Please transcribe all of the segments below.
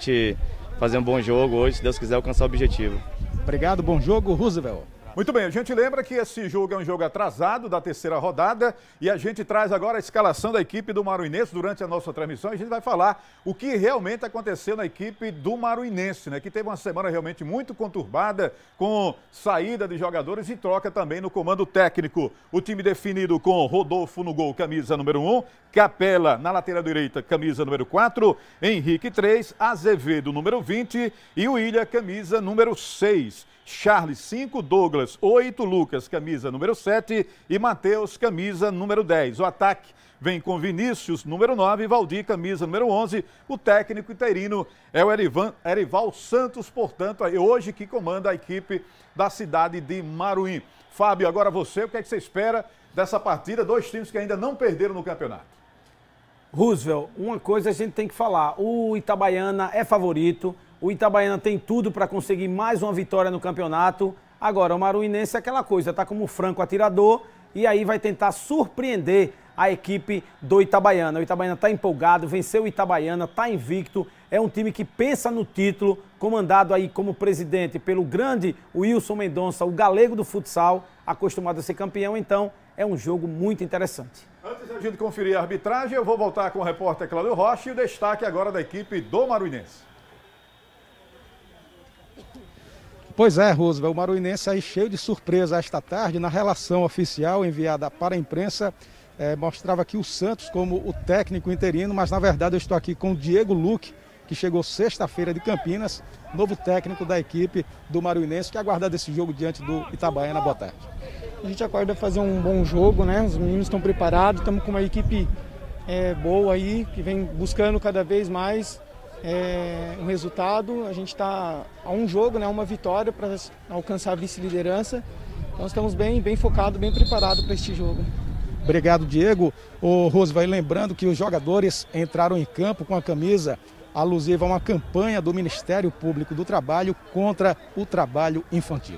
gente fazer um bom jogo hoje, se Deus quiser alcançar o objetivo. Obrigado, bom jogo, Roosevelt. Muito bem, a gente lembra que esse jogo é um jogo atrasado da terceira rodada e a gente traz agora a escalação da equipe do Maruinense durante a nossa transmissão. A gente vai falar o que realmente aconteceu na equipe do Maruinense, né? Que teve uma semana realmente muito conturbada, com saída de jogadores e troca também no comando técnico. O time definido com Rodolfo no gol, camisa número 1, Capela na lateral direita, camisa número 4, Henrique 3, Azevedo número 20 e o Ilha, camisa número 6. Charles 5, Douglas 8, Lucas camisa número 7 e Matheus camisa número 10. O ataque vem com Vinícius número 9, Valdir camisa número 11. O técnico interino é o Erival Santos, portanto, hoje que comanda a equipe da cidade de Maruim. Fábio, agora você, o que é que você espera dessa partida? Dois times que ainda não perderam no campeonato. Roosevelt, uma coisa a gente tem que falar, o Itabaiana é favorito, o Itabaiana tem tudo para conseguir mais uma vitória no campeonato. Agora, o Maruinense é aquela coisa, tá como franco atirador e aí vai tentar surpreender a equipe do Itabaiana. O Itabaiana está empolgado, venceu o Itabaiana, está invicto, é um time que pensa no título, comandado aí como presidente pelo grande Wilson Mendonça, o galego do futsal, acostumado a ser campeão, então é um jogo muito interessante. Antes da gente conferir a arbitragem, eu vou voltar com o repórter Cláudio Rocha e o destaque agora da equipe do Maruinense. Pois é, Roosevelt, o Maruinense aí cheio de surpresa esta tarde, na relação oficial enviada para a imprensa, mostrava aqui o Santos como o técnico interino, mas na verdade eu estou aqui com o Diego Luque, que chegou sexta-feira de Campinas, novo técnico da equipe do Maruinense, que aguarda desse jogo diante do Itabaiana. Boa tarde. A gente acorda fazer um bom jogo, né? Os meninos estão preparados, estamos com uma equipe boa aí, que vem buscando cada vez mais um resultado. A gente está a um jogo, né? Uma vitória para alcançar a vice-liderança. Então estamos bem focados, bem preparados para este jogo. Obrigado, Diego. O Roosevelt, lembrando que os jogadores entraram em campo com a camisa alusiva a uma campanha do Ministério Público do Trabalho contra o trabalho infantil.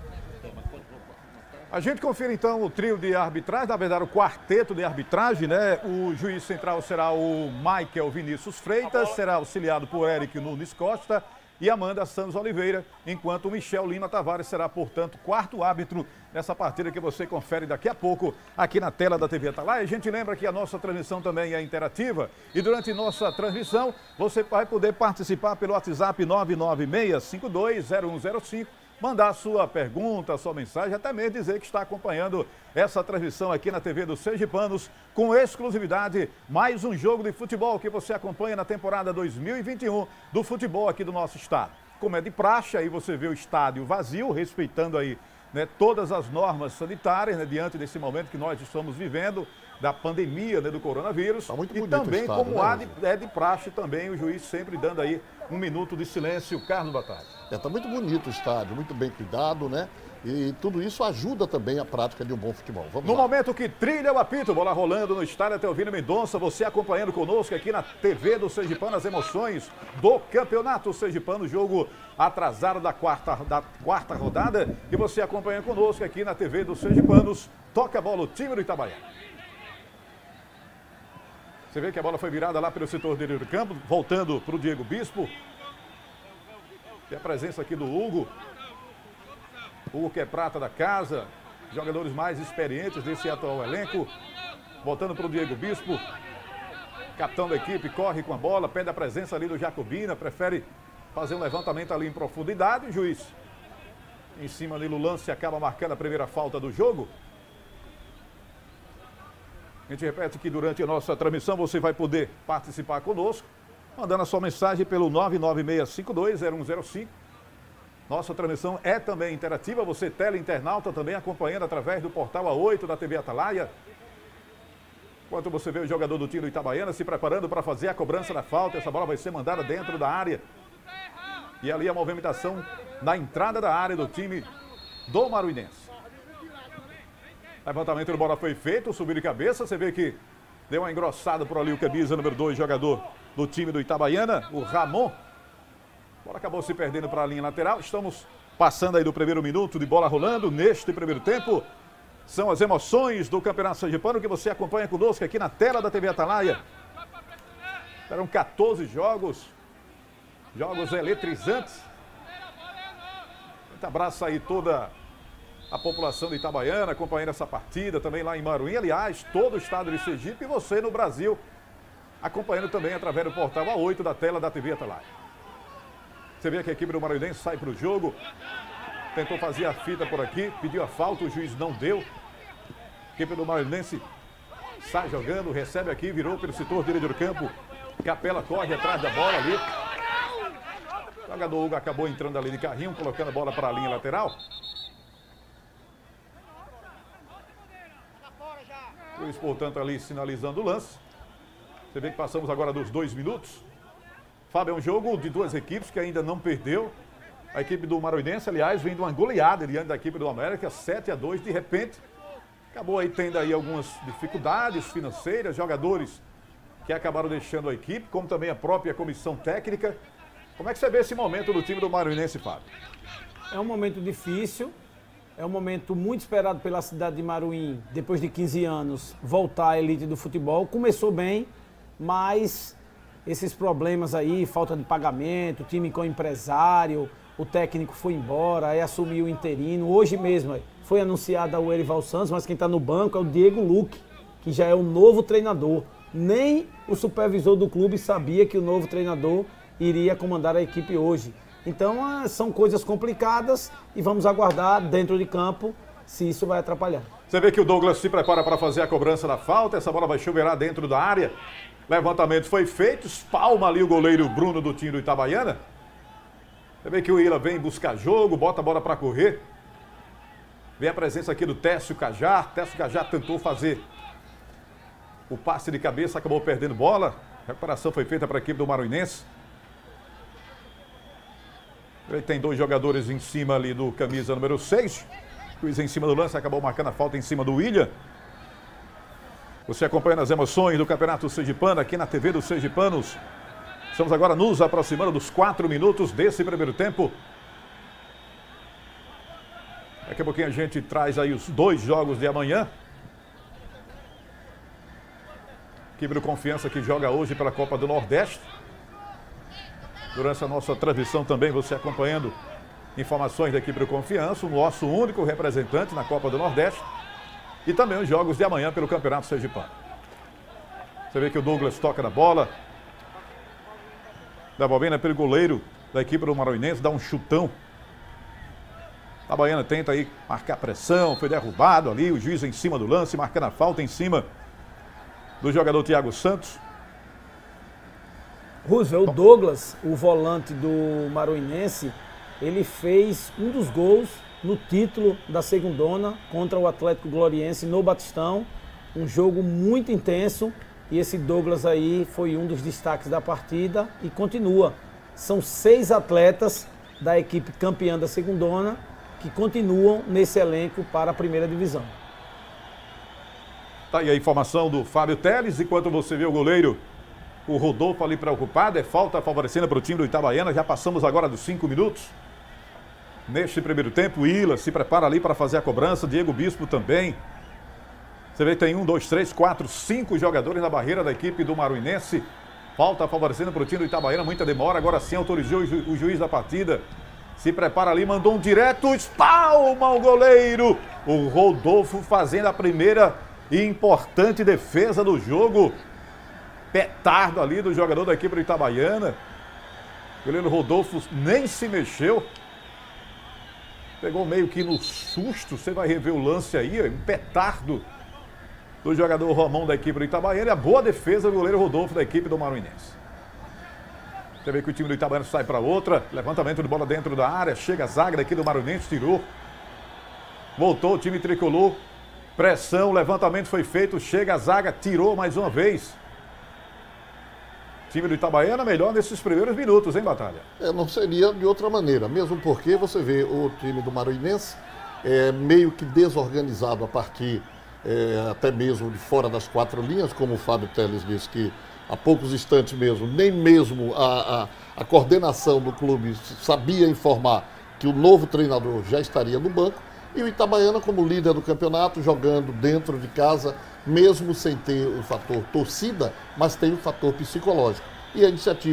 A gente confere então o trio de arbitragem, na verdade o quarteto de arbitragem, né? O juiz central será o Michael Vinícius Freitas, será auxiliado por Eric Nunes Costa e Amanda Santos Oliveira, enquanto o Michel Lima Tavares será, portanto, quarto árbitro nessa partida que você confere daqui a pouco aqui na tela da TV Atalaia. A gente lembra que a nossa transmissão também é interativa e durante nossa transmissão você vai poder participar pelo WhatsApp 996520105, mandar a sua pergunta, a sua mensagem, até mesmo dizer que está acompanhando essa transmissão aqui na TV dos Sergipanos, com exclusividade, mais um jogo de futebol que você acompanha na temporada 2021 do futebol aqui do nosso estado. Como é de praxe, aí você vê o estádio vazio, respeitando aí, né, todas as normas sanitárias, né, diante desse momento que nós estamos vivendo, da pandemia, né, do coronavírus. Tá muito bonito, e também, estádio, como é de praxe também, o juiz sempre dando aí um minuto de silêncio. Carlos Batalha. Tá muito bonito o estádio, muito bem cuidado, né? E tudo isso ajuda também a prática de um bom futebol. Vamos no lá. Momento que trilha o apito, bola rolando no estádio Teovino Mendonça, você acompanhando conosco aqui na TV do Sergipano, as emoções do Campeonato Sergipano, jogo atrasado da quarta rodada, e você acompanha conosco aqui na TV dos Sergipanos. Toca a bola o time do Itabaiana. Você vê que a bola foi virada lá pelo setor direito do campo, voltando para o Diego Bispo. Tem a presença aqui do Hugo. Hugo, que é prata da casa, jogadores mais experientes desse atual elenco. Voltando para o Diego Bispo. Capitão da equipe, corre com a bola, pede a presença ali do Jacobina, prefere fazer um levantamento ali em profundidade. O juiz, em cima ali no lance, acaba marcando a primeira falta do jogo. A gente repete que durante a nossa transmissão você vai poder participar conosco, mandando a sua mensagem pelo 996520105. Nossa transmissão é também interativa, você teleinternauta também acompanhando através do portal A8 da TV Atalaia. Enquanto você vê o jogador do time do Itabaiana se preparando para fazer a cobrança da falta, essa bola vai ser mandada dentro da área. E ali a movimentação na entrada da área do time do Maruinense. Levantamento de bola foi feito, subiu de cabeça, você vê que deu uma engrossada por ali o camisa número 2, jogador do time do Itabaiana, o Ramon. A bola acabou se perdendo para a linha lateral. Estamos passando aí do primeiro minuto de bola rolando neste primeiro tempo. São as emoções do Campeonato Sergipano que você acompanha conosco aqui na tela da TV Atalaia. Serão 14 jogos. Jogos eletrizantes. Um abraço aí toda a população de Itabaiana acompanhando essa partida, também lá em Maruim. Aliás, todo o estado de Sergipe e você no Brasil acompanhando também através do portal A8 da tela da TV Atalaia. Você vê que a equipe do Maruinense sai para o jogo. Tentou fazer a fita por aqui, pediu a falta, o juiz não deu. A equipe do Maruinense sai jogando, recebe aqui, virou pelo setor direito do campo. Capela corre atrás da bola ali. O jogador Hugo acabou entrando ali de carrinho, colocando a bola para a linha lateral. Luiz, portanto, ali sinalizando o lance. Você vê que passamos agora dos 2 minutos. Fábio, é um jogo de duas equipes que ainda não perdeu. A equipe do Maruinense, aliás, vem de uma goleada diante da equipe do América, 7-2. De repente, acabou aí tendo aí algumas dificuldades financeiras, jogadores que acabaram deixando a equipe, como também a própria comissão técnica. Como é que você vê esse momento do time do Maruinense, Fábio? É um momento difícil, é um momento muito esperado pela cidade de Maruim, depois de 15 anos, voltar à elite do futebol. Começou bem, mas esses problemas aí, falta de pagamento, time com empresário, o técnico foi embora, aí assumiu o interino. Hoje mesmo foi anunciado o Erival Santos, mas quem está no banco é o Diego Luque, que já é o novo treinador. Nem o supervisor do clube sabia que o novo treinador iria comandar a equipe hoje. Então são coisas complicadas e vamos aguardar dentro de campo se isso vai atrapalhar. Você vê que o Douglas se prepara para fazer a cobrança da falta, essa bola vai chuveirar dentro da área. Levantamento foi feito, espalma ali o goleiro Bruno do time do Itabaiana. Você vê que o Ila vem buscar jogo, bota a bola para correr. Vem a presença aqui do Técio Cajar. Técio Cajar tentou fazer o passe de cabeça, acabou perdendo bola. A recuperação foi feita para a equipe do Maruinense. Ele tem 2 jogadores em cima ali do camisa número 6. O juiz em cima do lance, acabou marcando a falta em cima do William. Você acompanhando as emoções do Campeonato Sergipano aqui na TV dos Sergipanos. Estamos agora nos aproximando dos 4 minutos desse primeiro tempo. Daqui a pouquinho a gente traz aí os 2 jogos de amanhã. Equipe do Confiança que joga hoje pela Copa do Nordeste. Durante a nossa transmissão também você acompanhando informações da equipe do Confiança, o nosso único representante na Copa do Nordeste. E também os jogos de amanhã pelo Campeonato Sergipano. Você vê que o Douglas toca na bola. Devolvendo pelo goleiro da equipe do Maruinense, dá um chutão. A Baiana tenta aí marcar pressão, foi derrubado ali, o juiz em cima do lance, marcando a falta em cima do jogador Thiago Santos. Roosevelt, o Douglas, o volante do Maruinense, ele fez um dos gols no título da segundona contra o Atlético Gloriense no Batistão. Um jogo muito intenso e esse Douglas aí foi um dos destaques da partida e continua. São 6 atletas da equipe campeã da segundona que continuam nesse elenco para a primeira divisão. Tá aí a informação do Fábio Teles, enquanto você vê o goleiro, o Rodolfo ali preocupado, é falta favorecendo para o time do Itabaiana. Já passamos agora dos 5 minutos. Neste primeiro tempo, o Ila se prepara ali para fazer a cobrança, Diego Bispo também. Você vê que tem 1, 2, 3, 4, 5 jogadores na barreira da equipe do Maruinense. Falta favorecendo para o time do Itabaiana, muita demora, agora sim autorizou o juiz da partida. Se prepara ali, mandou um direto, espalma o goleiro. O Rodolfo fazendo a primeira e importante defesa do jogo. Petardo ali do jogador da equipe do Itabaiana. O goleiro Rodolfo nem se mexeu. Pegou meio que no susto, você vai rever o lance aí, um petardo do jogador Romão da equipe do Itabaiana e a boa defesa do goleiro Rodolfo da equipe do Maruinense. Você vê que o time do Itabaiana sai para outra, levantamento de bola dentro da área, chega a zaga daqui do Maruinense, tirou. Voltou o time tricolor, pressão, levantamento foi feito, chega a zaga, tirou mais uma vez. Time do Itabaiana melhor nesses primeiros minutos, hein, Batalha? Não seria de outra maneira, mesmo porque você vê o time do Maruinense meio que desorganizado a partir até mesmo de fora das 4 linhas, como o Fábio Teles disse que há poucos instantes mesmo, nem mesmo a coordenação do clube sabia informar que o novo treinador já estaria no banco, e o Itabaiana como líder do campeonato, jogando dentro de casa, mesmo sem ter o fator torcida, mas tem o fator psicológico. E a iniciativa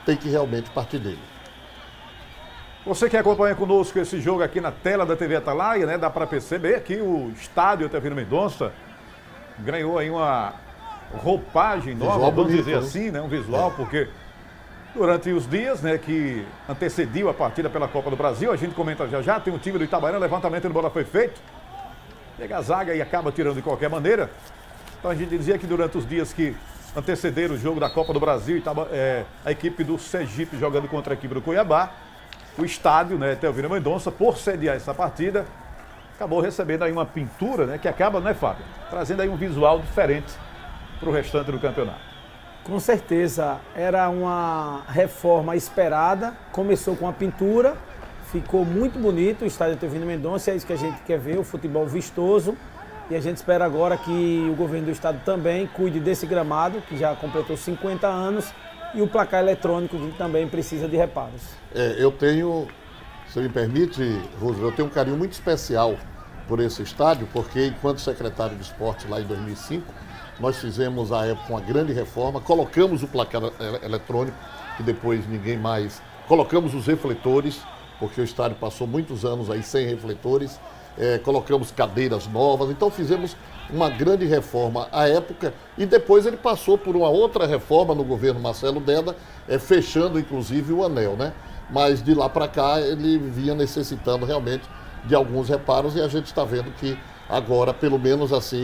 tem que realmente partir dele. Você que acompanha conosco esse jogo aqui na tela da TV Atalaia, né? Dá para perceber que o estádio Etelvino Mendonça ganhou aí uma roupagem nova, Visual vamos bonito, dizer né? assim, né? Um visual, porque durante os dias, né, que antecediu a partida pela Copa do Brasil, a gente comenta já, tem um time do Itabaiana, levantamento de bola foi feito, pega a zaga e acaba tirando de qualquer maneira. Então a gente dizia que durante os dias que antecederam o jogo da Copa do Brasil, a equipe do Sergipe jogando contra a equipe do Cuiabá, o estádio, né, Etelvino Mendonça, por sediar essa partida, acabou recebendo aí uma pintura, né, que acaba, né, Fábio, trazendo aí um visual diferente para o restante do campeonato. Com certeza, era uma reforma esperada, começou com a pintura, ficou muito bonito o estádio Etelvino Mendonça, é isso que a gente quer ver, o futebol vistoso, e a gente espera agora que o governo do estado também cuide desse gramado, que já completou 50 anos, e o placar eletrônico, que também precisa de reparos. Eu tenho, se me permite, Roosevelt, eu tenho um carinho muito especial por esse estádio, porque enquanto secretário de esporte lá em 2005, nós fizemos à época uma grande reforma, colocamos o placar eletrônico, que depois ninguém mais... Colocamos os refletores, porque o estádio passou muitos anos aí sem refletores, colocamos cadeiras novas, então fizemos uma grande reforma à época e depois ele passou por uma outra reforma no governo Marcelo Deda, fechando inclusive o anel, né? Mas de lá para cá ele vinha necessitando realmente de alguns reparos e a gente está vendo que agora, pelo menos assim,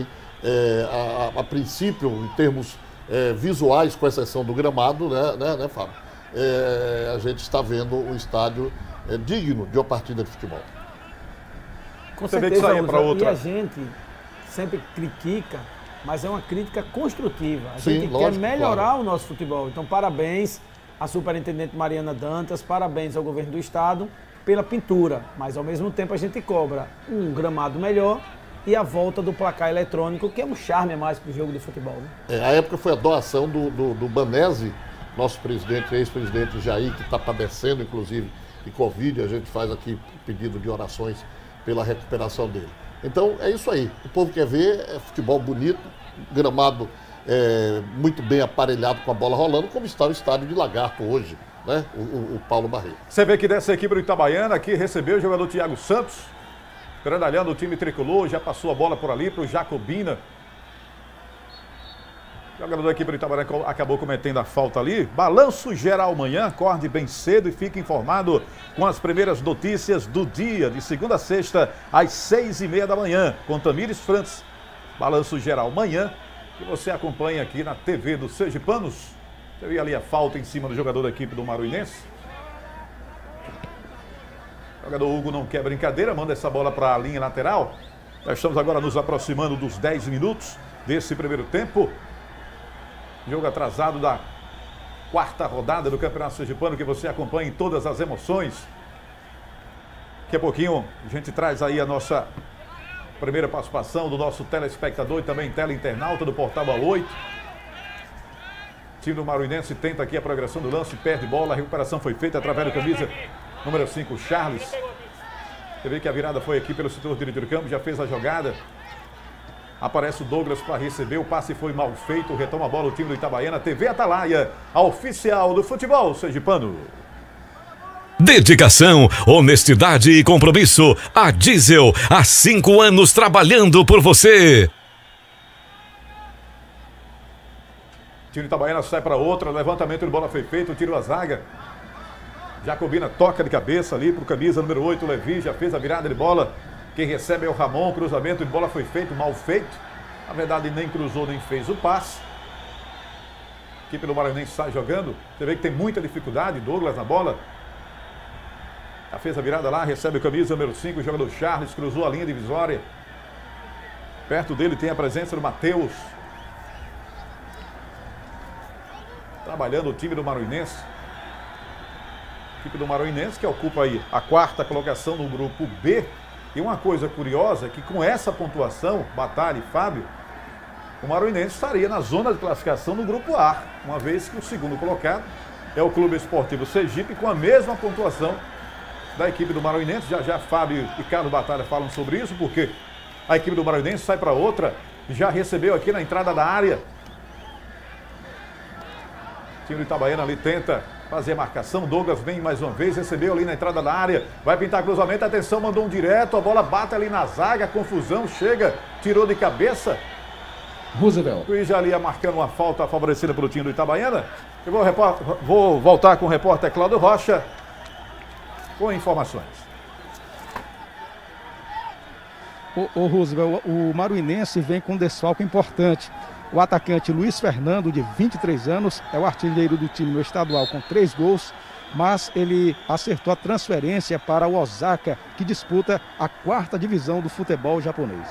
a princípio, em termos visuais, com exceção do gramado, né, Fábio? A gente está vendo um estádio digno de uma partida de futebol. Com Você vê certeza, que saia para outra. E a gente sempre critica, mas é uma crítica construtiva. A Sim, gente lógico, quer melhorar claro. o nosso futebol. Então, parabéns à superintendente Mariana Dantas, parabéns ao governo do estado pela pintura. Mas, ao mesmo tempo, a gente cobra um gramado melhor e a volta do placar eletrônico, que é um charme a mais para o jogo de futebol. Né? A época foi a doação do Banese, nosso presidente, ex-presidente Jair, que está padecendo, inclusive, de Covid. A gente faz aqui pedido de orações pela recuperação dele. Então, é isso aí. O povo quer ver futebol bonito, gramado muito bem aparelhado com a bola rolando, como está o estádio de Lagarto hoje, né? O Paulo Barreiro. Você vê que dessa equipe do Itabaiana aqui recebeu o jogador Thiago Santos, grandalhando o time tricolor, já passou a bola por ali para o Jacobina. O jogador da equipe do Itabaiana acabou cometendo a falta ali. Balanço geral amanhã, acorde bem cedo e fique informado com as primeiras notícias do dia, de segunda a sexta, às 6h30 da manhã, com Tamires Frantz. Balanço geral amanhã, que você acompanha aqui na TV dos Sergipanos. Você viu ali a falta em cima do jogador da equipe do Maruinense. O jogador Hugo não quer brincadeira, manda essa bola para a linha lateral. Nós estamos agora nos aproximando dos 10 minutos desse primeiro tempo. Jogo atrasado da quarta rodada do Campeonato Sergipano, que você acompanha em todas as emoções. Daqui a pouquinho a gente traz aí a nossa primeira participação do nosso telespectador e também teleinternauta do Portal A8. O time do Maruinense tenta aqui a progressão do lance, perde bola, a recuperação foi feita através da camisa número 5, Charles. Você vê que a virada foi aqui pelo setor direito do campo, já fez a jogada. Aparece o Douglas para receber, o passe foi mal feito, retoma a bola o time do Itabaiana, TV Atalaia, a oficial do futebol sergipano. Dedicação, honestidade e compromisso. A Diesel, há 5 anos trabalhando por você. O time do Itabaiana sai para outra, levantamento de bola foi feito, tiro a zaga. Jacobina toca de cabeça ali para o camisa número 8, o Levi, já fez a virada de bola. Quem recebe é o Ramon, cruzamento de bola foi feito, mal feito. Na verdade, nem cruzou, nem fez o passe. A equipe do Maranhense sai jogando. Você vê que tem muita dificuldade, Douglas na bola. Já fez a virada lá, recebe o camisa número 5, o jogador Charles, cruzou a linha divisória. Perto dele tem a presença do Matheus. Trabalhando o time do Maranhense. A equipe do Maranhense que ocupa aí a quarta colocação no grupo B. E uma coisa curiosa é que com essa pontuação, Batalha e Fábio, o Maruinense estaria na zona de classificação no grupo A, uma vez que o segundo colocado é o Clube Esportivo Sergipe com a mesma pontuação da equipe do Maruinense. Já Fábio e Carlos Batalha falam sobre isso, porque a equipe do Maruinense sai para outra, já recebeu aqui na entrada da área. O time do Itabaiana ali tenta fazer a marcação. Douglas vem mais uma vez, recebeu ali na entrada da área, vai pintar cruzamento, atenção, mandou um direto, a bola bate ali na zaga, confusão, chega, tirou de cabeça. Roosevelt. O juiz já ali ia marcando uma falta favorecida pelo time do Itabaiana. Eu vou voltar com o repórter Cláudio Rocha com informações. O Roosevelt, o maruinense vem com um desfalque importante. O atacante Luiz Fernando, de 23 anos, é o artilheiro do time no estadual com 3 gols, mas ele acertou a transferência para o Osaka, que disputa a 4ª divisão do futebol japonês.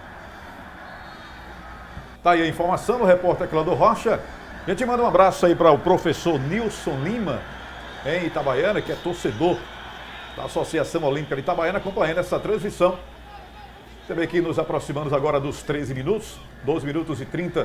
Tá aí a informação do repórter Cláudio Rocha. A gente manda um abraço aí para o professor Nilson Lima, em Itabaiana, que é torcedor da Associação Olímpica de Itabaiana, acompanhando essa transmissão. Você vê que nos aproximamos agora dos 13 minutos, 12 minutos e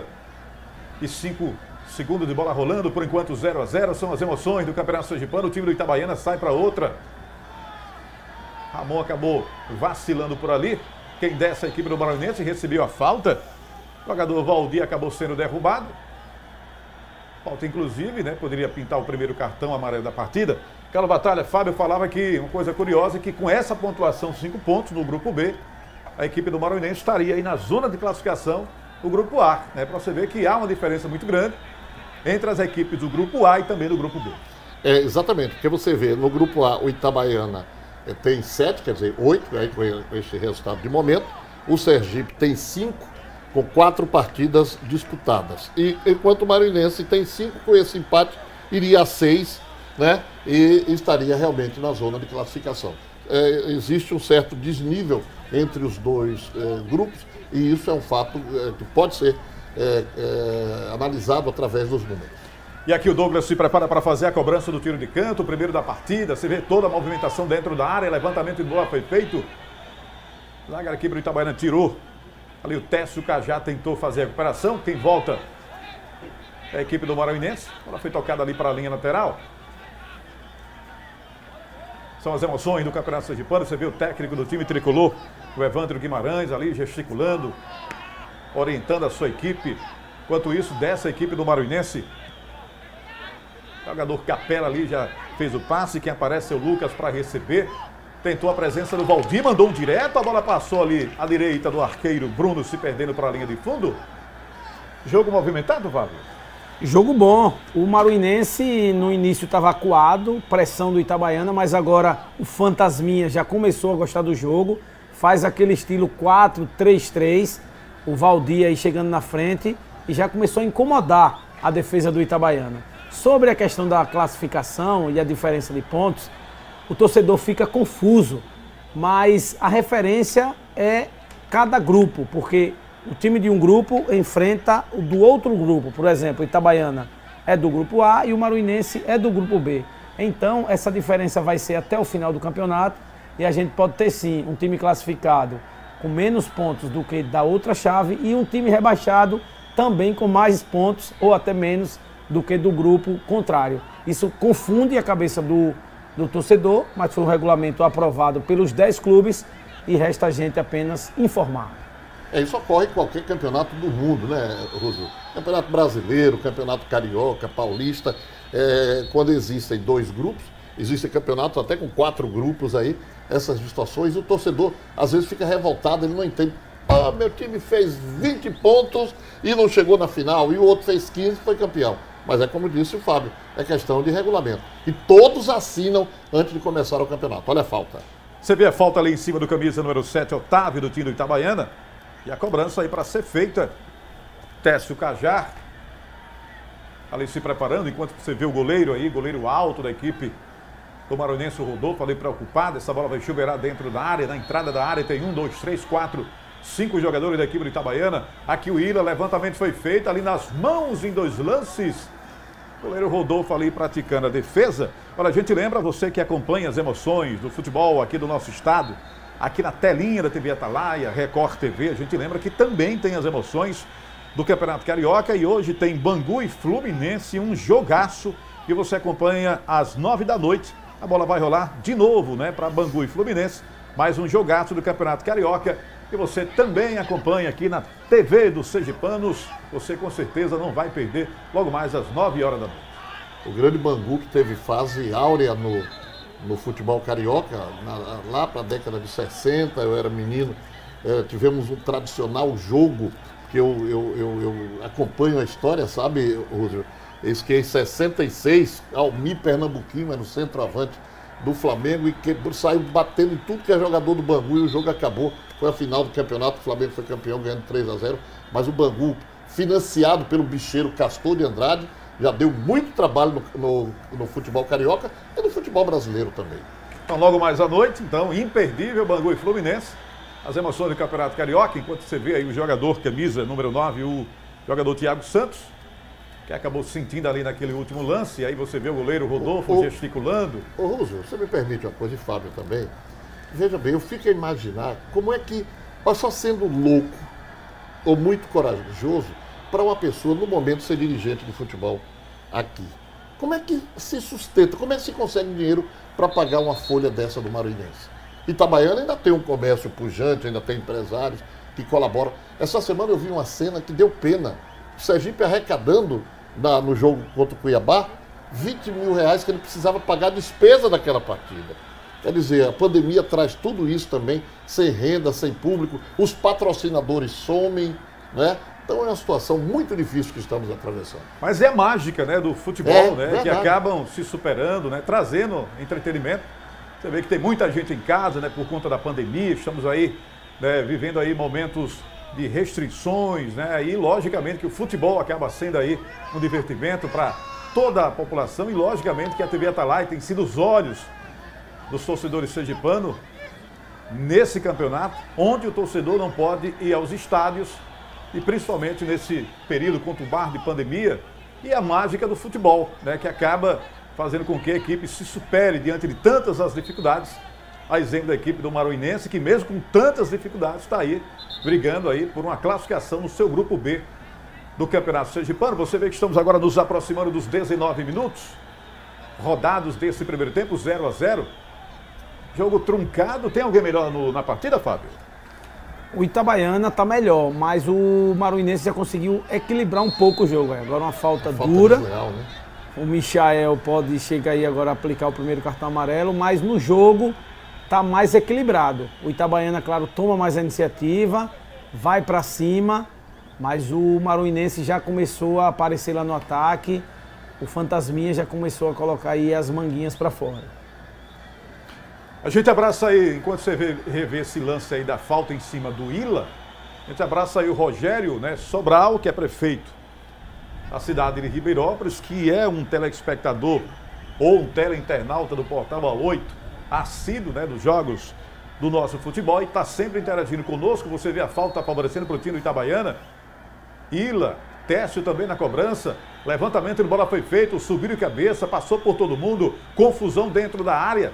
35 segundos de bola rolando, por enquanto 0 a 0, são as emoções do Campeonato Sergipano, o time do Itabaiana sai para outra. Ramon acabou vacilando por ali, quem desce a equipe do Maranhense recebeu a falta, o jogador Valdir acabou sendo derrubado, falta inclusive, né, poderia pintar o primeiro cartão amarelo da partida. Aquela batalha, Fábio falava que uma coisa curiosa é que com essa pontuação 5 pontos no grupo B, a equipe do Maranhense estaria aí na zona de classificação do grupo A, né? Para você ver que há uma diferença muito grande entre as equipes do grupo A e também do grupo B. Exatamente, porque você vê no grupo A o Itabaiana tem 7, quer dizer 8, aí com esse resultado de momento. O Sergipe tem 5, com 4 partidas disputadas. E enquanto o Maranhense tem 5, com esse empate iria a 6, né? E estaria realmente na zona de classificação. Existe um certo desnível entre os dois grupos e isso é um fato que pode ser analisado através dos números. E aqui o Douglas se prepara para fazer a cobrança do tiro de canto, o primeiro da partida. Você vê toda a movimentação dentro da área, levantamento de bola foi feito. A zaga aqui para o Itabaiana tirou. Ali o Técio Cajá tentou fazer a recuperação. Quem volta é a equipe do Maranhense. Ela foi tocada ali para a linha lateral. São as emoções do Campeonato Sergipano. Você vê o técnico do time tricolor, o Evandro Guimarães, ali gesticulando, orientando a sua equipe. Enquanto isso, dessa equipe do Maranhense, o jogador Capela ali já fez o passe. Quem aparece é o Lucas para receber. Tentou a presença do Valdir, mandou um direto. A bola passou ali à direita do arqueiro Bruno, se perdendo para a linha de fundo. Jogo movimentado, Valdir? Jogo bom. O Maruinense no início estava acuado, pressão do Itabaiana, mas agora o Fantasminha já começou a gostar do jogo. Faz aquele estilo 4-3-3. O Valdir aí chegando na frente e já começou a incomodar a defesa do Itabaiana. Sobre a questão da classificação e a diferença de pontos, o torcedor fica confuso, mas a referência é cada grupo, porque o time de um grupo enfrenta o do outro grupo. Por exemplo, o Itabaiana é do grupo A e o Maruinense é do grupo B. Então, essa diferença vai ser até o final do campeonato e a gente pode ter sim um time classificado com menos pontos do que da outra chave e um time rebaixado também com mais pontos ou até menos do que do grupo contrário. Isso confunde a cabeça do torcedor, mas foi um regulamento aprovado pelos 10 clubes e resta a gente apenas informar. Isso ocorre em qualquer campeonato do mundo, né, Rosu? Campeonato brasileiro, campeonato carioca, paulista, quando existem 2 grupos, existem campeonatos até com 4 grupos aí, essas situações, e o torcedor às vezes fica revoltado, ele não entende. Meu time fez 20 pontos e não chegou na final, e o outro fez 15 e foi campeão. Mas é como disse o Fábio, é questão de regulamento. E todos assinam antes de começar o campeonato. Olha a falta. Você vê a falta ali em cima do camisa número 7, Otávio, do time do Itabaiana. E a cobrança aí para ser feita. Técio Cajá ali se preparando, enquanto você vê o goleiro aí, goleiro alto da equipe do Maranhense, o Rodolfo, ali preocupado. Essa bola vai chuveirar dentro da área, na entrada da área tem 1, 2, 3, 4, 5 jogadores da equipe do Itabaiana. Aqui o Ila, levantamento foi feito ali nas mãos em 2 lances. O goleiro Rodolfo ali praticando a defesa. Olha, a gente lembra, você que acompanha as emoções do futebol aqui do nosso estado, aqui na telinha da TV Atalaia, Record TV, a gente lembra que também tem as emoções do Campeonato Carioca e hoje tem Bangu e Fluminense, um jogaço que você acompanha às 9 da noite. A bola vai rolar de novo, né, para Bangu e Fluminense, mais um jogaço do Campeonato Carioca que você também acompanha aqui na TV dos Sergipanos. Você com certeza não vai perder logo mais às 9 horas da noite. O grande Bangu, que teve fase áurea no futebol carioca, lá para a década de 60, eu era menino, tivemos um tradicional jogo, que eu acompanho a história, sabe, Rússio? Esse que em 66, Almir Pernambuquinho era o centroavante do Flamengo e saiu batendo em tudo que é jogador do Bangu e o jogo acabou. Foi a final do campeonato, o Flamengo foi campeão ganhando 3-0, mas o Bangu, financiado pelo bicheiro Castor de Andrade, já deu muito trabalho no futebol carioca e no futebol brasileiro também. Então, logo mais à noite, então, imperdível, Bangu e Fluminense. As emoções do Campeonato Carioca, enquanto você vê aí o jogador camisa número 9, o jogador Thiago Santos, que acabou sentindo ali naquele último lance, e aí você vê o goleiro Rodolfo gesticulando. Ô Rússio, você me permite uma coisa, e Fábio também. Veja bem, eu fico a imaginar como é que, só sendo louco ou muito corajoso, para uma pessoa, no momento, ser dirigente de futebol aqui. Como é que se sustenta, como é que se consegue dinheiro para pagar uma folha dessa do Maruinense? Itabaiana ainda tem um comércio pujante, ainda tem empresários que colaboram. Essa semana eu vi uma cena que deu pena. O Sergipe arrecadando no jogo contra o Cuiabá, 20 mil reais que ele precisava pagar a despesa daquela partida. Quer dizer, a pandemia traz tudo isso também, sem renda, sem público, os patrocinadores somem, né? Então é uma situação muito difícil que estamos atravessando. Mas é a mágica, né, do futebol, né, que acabam se superando, né, trazendo entretenimento. Você vê que tem muita gente em casa, né, por conta da pandemia, estamos aí, né, vivendo aí momentos de restrições, né, e logicamente que o futebol acaba sendo aí um divertimento para toda a população e logicamente que a TV Atalaia tem sido os olhos dos torcedores sergipanos nesse campeonato, onde o torcedor não pode ir aos estádios e principalmente nesse período conturbado de pandemia e a mágica do futebol, né, que acaba fazendo com que a equipe se supere diante de tantas as dificuldades, a exemplo da equipe do Maruinense, que mesmo com tantas dificuldades está aí brigando aí por uma classificação no seu grupo B do Campeonato Sergipano. Você vê que estamos agora nos aproximando dos 19 minutos, rodados desse primeiro tempo, 0-0. Jogo truncado. Tem alguém melhor na partida, Fábio? O Itabaiana está melhor, mas o Maruinense já conseguiu equilibrar um pouco o jogo. Agora uma falta dura. Desleal, né? O Michael pode chegar aí agora a aplicar o primeiro cartão amarelo, mas no jogo está mais equilibrado. O Itabaiana, claro, toma mais a iniciativa, vai para cima, mas o Maruinense já começou a aparecer lá no ataque. O Fantasminha já começou a colocar aí as manguinhas para fora. A gente abraça aí, enquanto você revê esse lance aí da falta em cima do Ila, a gente abraça aí o Rogério, né, Sobral, que é prefeito da cidade de Ribeirópolis, que é um telespectador ou um teleinternauta do Portal A8, assíduo, né, dos jogos do nosso futebol e está sempre interagindo conosco. Você vê a falta favorecendo para o time do Itabaiana. Ila, Técio também na cobrança, levantamento de bola foi feito, subiu de cabeça, passou por todo mundo, confusão dentro da área.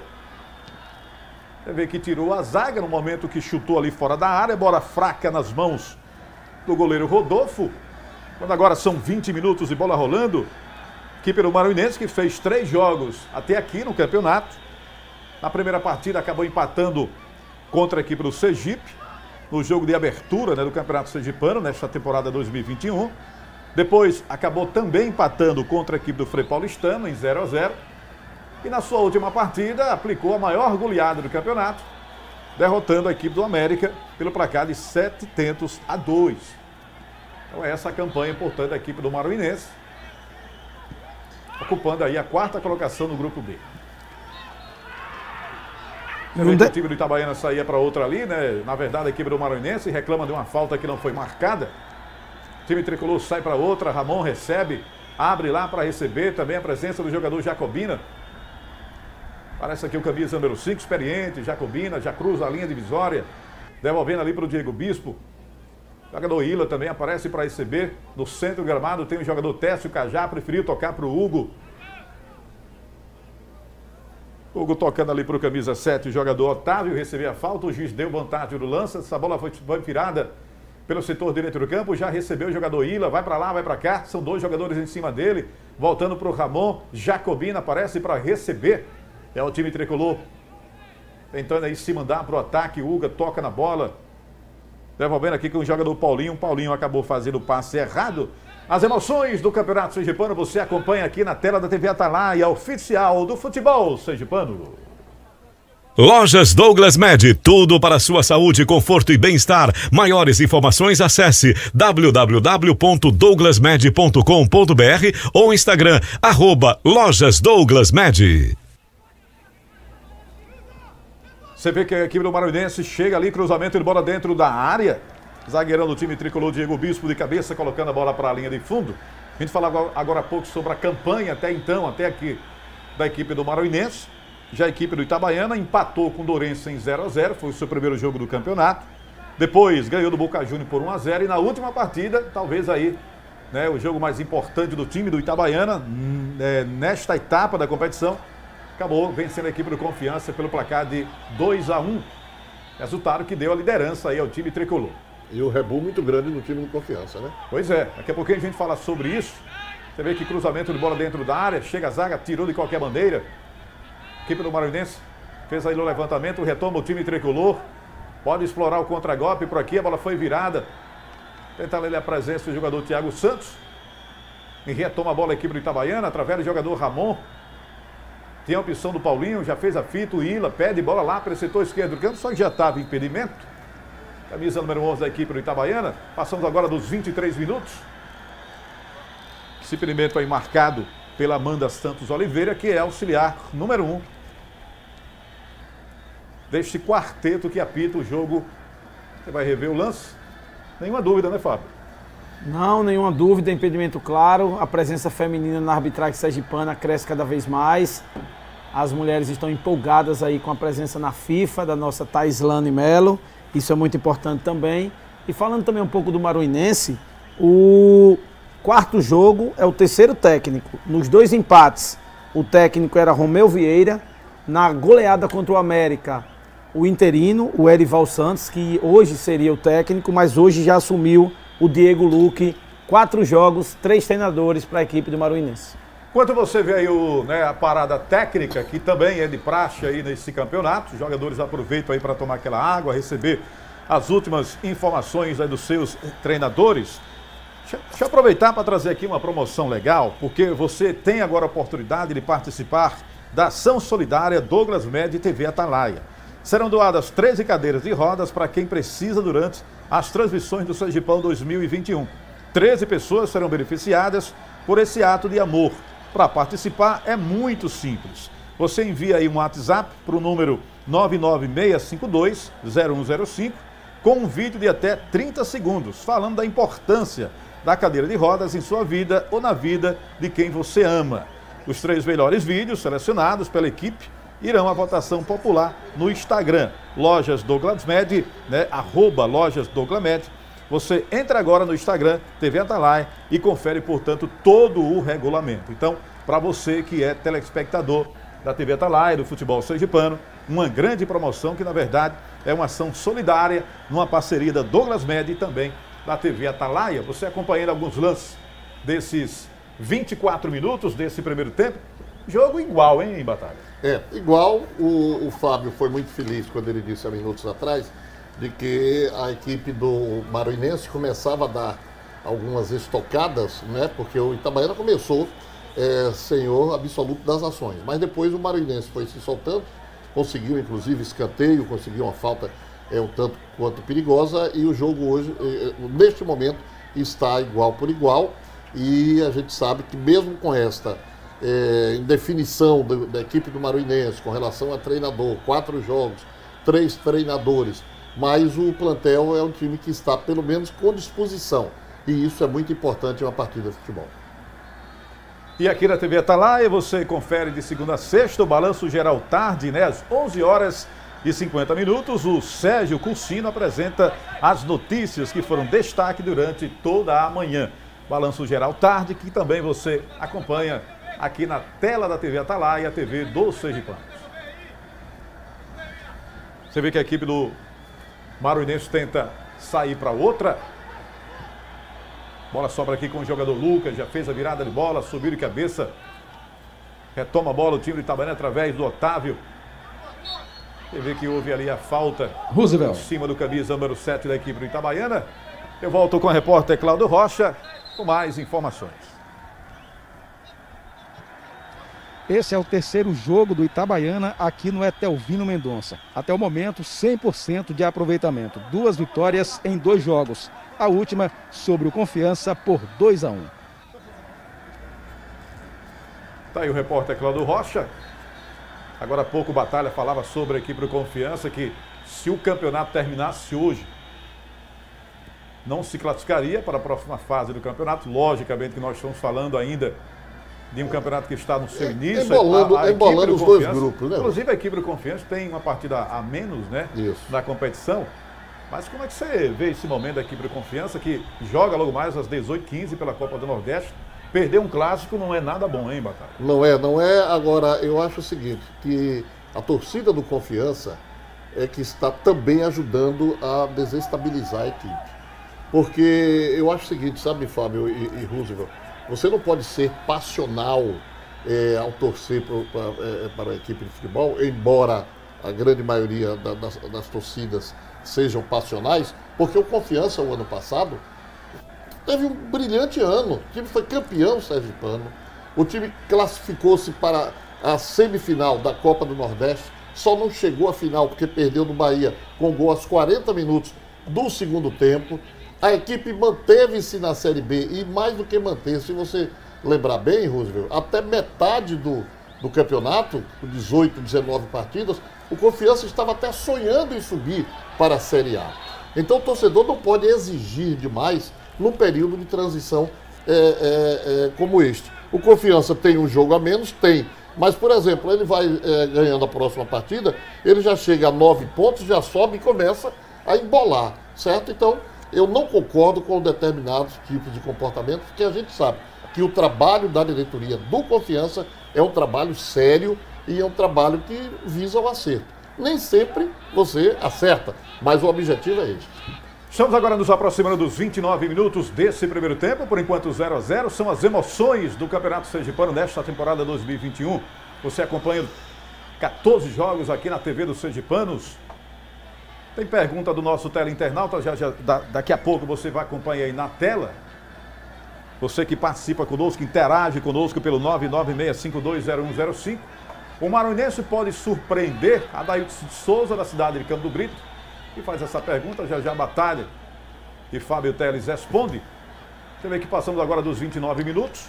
Você vê que tirou a zaga no momento que chutou ali fora da área, bola fraca nas mãos do goleiro Rodolfo. Quando agora são 20 minutos de bola rolando, equipe do Maruinense que fez 3 jogos até aqui no campeonato. Na primeira partida acabou empatando contra a equipe do Sergipe, no jogo de abertura, né, do Campeonato Sergipano, nesta temporada 2021. Depois acabou também empatando contra a equipe do Frei Paulistano em 0-0. E na sua última partida aplicou a maior goleada do campeonato, derrotando a equipe do América pelo placar de 7-2. Então é essa a campanha importante da equipe do Maruinense, ocupando aí a 4ª colocação no grupo B. O time do Itabaiana saía para outra ali, né? Na verdade a equipe do Maruinense reclama de uma falta que não foi marcada. O time tricolor sai para outra, Ramon recebe, abre lá para receber, também a presença do jogador Jacobina. Parece aqui o camisa número 5, experiente, Jacobina, já cruza a linha divisória, devolvendo ali para o Diego Bispo. O jogador Ila também aparece para receber. No centro do gramado tem o jogador Técio Cajá, preferiu tocar para o Hugo. Hugo tocando ali para o camisa 7, o jogador Otávio recebeu a falta, o juiz deu vantagem no lance, essa bola foi virada pelo setor direito do campo, já recebeu o jogador Ila, vai para lá, vai para cá, são 2 jogadores em cima dele, voltando para o Ramon, Jacobina aparece para receber. É o time tricolor tentando aí se mandar para o ataque. O Uga toca na bola, devolvendo aqui com o jogador Paulinho. O Paulinho acabou fazendo o passe errado As emoções do Campeonato Sergipano você acompanha aqui na tela da TV Atalaia, oficial do futebol sergipano. Lojas Douglas Med, tudo para sua saúde, conforto e bem-estar. Maiores informações, acesse www.douglasmed.com.br ou Instagram, @LojasDouglasMed. Você vê que a equipe do Maruinense chega ali, cruzamento de bola dentro da área. Zagueirão do time tricolor, Diego Bispo, de cabeça, colocando a bola para a linha de fundo. A gente falava agora há pouco sobre a campanha até então, até aqui, da equipe do Maruinense. Já a equipe do Itabaiana empatou com o Dourense em 0-0, foi o seu primeiro jogo do campeonato. Depois ganhou do Boca Juniors por 1-0 e na última partida, talvez aí, né, o jogo mais importante do time do Itabaiana, nesta etapa da competição, acabou vencendo a equipe do Confiança pelo placar de 2-1. Resultado que deu a liderança aí ao time tricolor. E o rebu muito grande no time do Confiança, né? Pois é, daqui a pouquinho a gente fala sobre isso. Você vê que cruzamento de bola dentro da área, chega a zaga, tirou de qualquer bandeira. A equipe do Maruinense fez aí no levantamento, retoma o time tricolor. Pode explorar o contragolpe por aqui, a bola foi virada. Tenta ler a presença do jogador Thiago Santos. E retoma a bola a equipe do Itabaiana, através do jogador Ramon. Tem a opção do Paulinho, já fez a fita, o Ila, pede bola lá para o setor esquerdo do campo, só que já estava impedimento. Camisa número 11 da equipe do Itabaiana. Passamos agora dos 23 minutos. Esse impedimento aí marcado pela Amanda Santos Oliveira, que é auxiliar número 1 deste quarteto que apita o jogo. Você vai rever o lance? Nenhuma dúvida, né, Fábio? Não, nenhuma dúvida, impedimento claro. A presença feminina na arbitragem sergipana cresce cada vez mais. As mulheres estão empolgadas aí com a presença na FIFA da nossa Thaislane Melo. Isso é muito importante também. E falando também um pouco do Maruinense, o quarto jogo é o terceiro técnico. Nos 2 empates, o técnico era Romeu Vieira. Na goleada contra o América, o interino, o Erival Santos, que hoje seria o técnico, mas hoje já assumiu o Diego Luque. 4 jogos, 3 treinadores para a equipe do Maruinense. Enquanto você vê aí a parada técnica, que também é de praxe aí nesse campeonato, os jogadores aproveitam aí para tomar aquela água, receber as últimas informações aí dos seus treinadores. Deixa eu aproveitar para trazer aqui uma promoção legal, porque você tem agora a oportunidade de participar da ação solidária Douglas Med e TV Atalaia. Serão doadas 13 cadeiras de rodas para quem precisa durante as transmissões do Sergipão 2021. 13 pessoas serão beneficiadas por esse ato de amor. Para participar é muito simples. Você envia aí um WhatsApp para o número 996520105 com um vídeo de até 30 segundos falando da importância da cadeira de rodas em sua vida ou na vida de quem você ama. Os 3 melhores vídeos selecionados pela equipe irão à votação popular no Instagram, Lojas Douglas Med, né, @LojasDouglasMed. Você entra agora no Instagram, TV Atalaia, e confere, portanto, todo o regulamento. Então, para você que é telespectador da TV Atalaia, do futebol sergipano, uma grande promoção que, na verdade, é uma ação solidária, numa parceria da Douglas Med e também da TV Atalaia. Você acompanhando alguns lances desses 24 minutos desse primeiro tempo. Jogo igual, hein, Batalha? É, igual. O Fábio foi muito feliz quando ele disse há minutos atrás de que a equipe do Maruinense começava a dar algumas estocadas, né? Porque o Itabaiana começou senhor absoluto das ações. Mas depois o Maruinense foi se soltando, conseguiu inclusive escanteio, conseguiu uma falta um tanto quanto perigosa, e o jogo hoje, neste momento, está igual por igual. E a gente sabe que mesmo com esta indefinição da equipe do Maruinense com relação a treinador, 4 jogos, 3 treinadores, mas o plantel é um time que está pelo menos com disposição, e isso é muito importante em uma partida de futebol. E aqui na TV Atalaia você confere de segunda a sexta o Balanço Geral tarde, né, às 11h50. O Sérgio Cursino apresenta as notícias que foram destaque durante toda a manhã. Balanço Geral tarde, que também você acompanha aqui na tela da TV Atalaia, a TV do Sergipano. Você vê que a equipe do Maruinense tenta sair para outra. Bola sobra aqui com o jogador Lucas, já fez a virada de bola, subiu de cabeça. Retoma a bola o time do Itabaiana através do Otávio. Você vê que houve ali a falta Roosevelt em cima do camisa número 7 da equipe do Itabaiana. Eu volto com a repórter Cláudio Rocha. com mais informações. Esse é o terceiro jogo do Itabaiana aqui no Etelvino Mendonça. Até o momento, 100% de aproveitamento. 2 vitórias em 2 jogos. A última sobre o Confiança por 2-1. Tá aí o repórter Cláudio Rocha. Agora há pouco o Batalha falava sobre a equipe do Confiança que se o campeonato terminasse hoje, não se classificaria para a próxima fase do campeonato. Logicamente que nós estamos falando ainda de um campeonato que está no seu início. Embolando os dois grupos, né? Inclusive a equipe do Confiança tem uma partida a menos, né? Isso. Na competição. Mas como é que você vê esse momento da equipe do Confiança que joga logo mais às 18h15 pela Copa do Nordeste? Perder um clássico não é nada bom, hein, Batalha? Não é. Agora, eu acho o seguinte, que a torcida do Confiança é que está também ajudando a desestabilizar a equipe. Porque eu acho o seguinte, sabe, Fábio e Roosevelt, você não pode ser passional ao torcer para a equipe de futebol, embora a grande maioria das torcidas sejam passionais, porque o Confiança, o ano passado, teve um brilhante ano. O time foi campeão sergipano. O time classificou-se para a semifinal da Copa do Nordeste. Só não chegou à final porque perdeu no Bahia com gol aos 40 minutos do segundo tempo. A equipe manteve-se na Série B e mais do que manter, se você lembrar bem, Roosevelt, até metade do campeonato, 18, 19 partidas, o Confiança estava até sonhando em subir para a Série A. Então o torcedor não pode exigir demais num período de transição como este. O Confiança tem um jogo a menos? Tem. Mas, por exemplo, ele vai ganhando a próxima partida, ele já chega a 9 pontos, já sobe e começa a embolar, certo? Então, eu não concordo com determinados tipos de comportamento, porque a gente sabe que o trabalho da diretoria do Confiança é um trabalho sério e é um trabalho que visa o acerto. Nem sempre você acerta, mas o objetivo é este. Estamos agora nos aproximando dos 29 minutos desse primeiro tempo. Por enquanto 0-0, são as emoções do Campeonato Sergipano nesta temporada 2021. Você acompanha 14 jogos aqui na TV dos Sergipanos. Tem pergunta do nosso teleinternauta, daqui a pouco você vai acompanhar aí na tela. Você que participa conosco, interage conosco pelo 996520105. O maranhense pode surpreender? Adailton de Souza, da cidade de Campo do Brito, que faz essa pergunta, já Batalha e Fábio Teles responde. Você vê que passamos agora dos 29 minutos.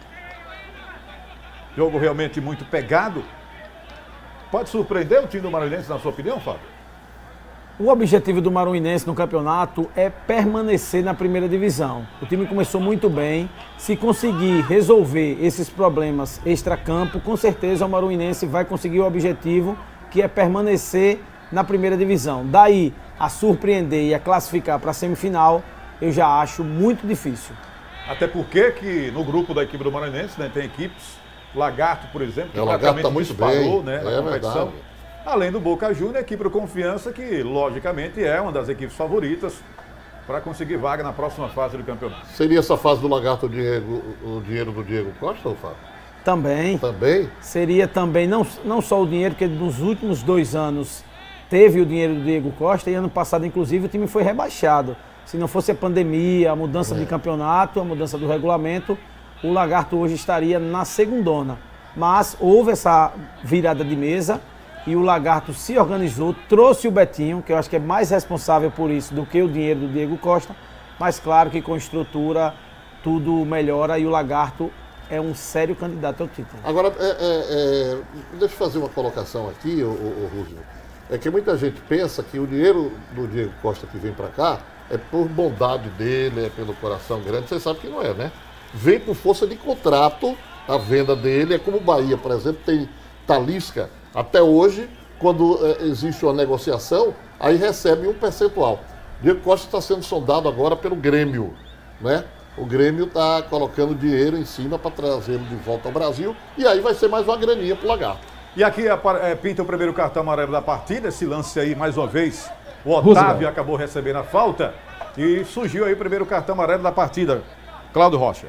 Jogo realmente muito pegado. Pode surpreender o time do Maranhense, na sua opinião, Fábio? O objetivo do Maranhense no campeonato é permanecer na primeira divisão. O time começou muito bem. Se conseguir resolver esses problemas extracampo, com certeza o Maranhense vai conseguir o objetivo, que é permanecer na primeira divisão. Daí a surpreender e a classificar para a semifinal, eu já acho muito difícil. Até porque que no grupo da equipe do Maranhense, né, tem equipes, Lagarto, por exemplo, que o Lagarto tá muito disparou, bem, né, na competição. Verdade. Além do Boca Juniors, a equipe do Confiança, que logicamente é uma das equipes favoritas para conseguir vaga na próxima fase do campeonato. Seria essa fase do Lagarto o dinheiro do Diego Costa, ou Fábio? Também. Também? Seria também, não só o dinheiro, porque nos últimos 2 anos teve o dinheiro do Diego Costa e ano passado, inclusive, o time foi rebaixado. Se não fosse a pandemia, a mudança de campeonato, a mudança do regulamento, o Lagarto hoje estaria na segundona. Mas houve essa virada de mesa e o Lagarto se organizou, trouxe o Betinho, que eu acho que é mais responsável por isso do que o dinheiro do Diego Costa, mas claro que com estrutura tudo melhora e o Lagarto é um sério candidato ao título. Agora, deixa eu fazer uma colocação aqui, Roosevelt. É que muita gente pensa que o dinheiro do Diego Costa que vem para cá é por bondade dele, é pelo coração grande. Você sabe que não é, né? Vem por força de contrato a venda dele. É como o Bahia, por exemplo, tem Talisca. Até hoje, quando existe uma negociação, aí recebe um percentual. Diego Costa está sendo sondado agora pelo Grêmio, né? O Grêmio está colocando dinheiro em cima para trazê-lo de volta ao Brasil e aí vai ser mais uma graninha para o Lagarto. E aqui pinta o primeiro cartão amarelo da partida, esse lance aí mais uma vez. O Otávio acabou recebendo a falta e surgiu aí o primeiro cartão amarelo da partida. Cláudio Rocha.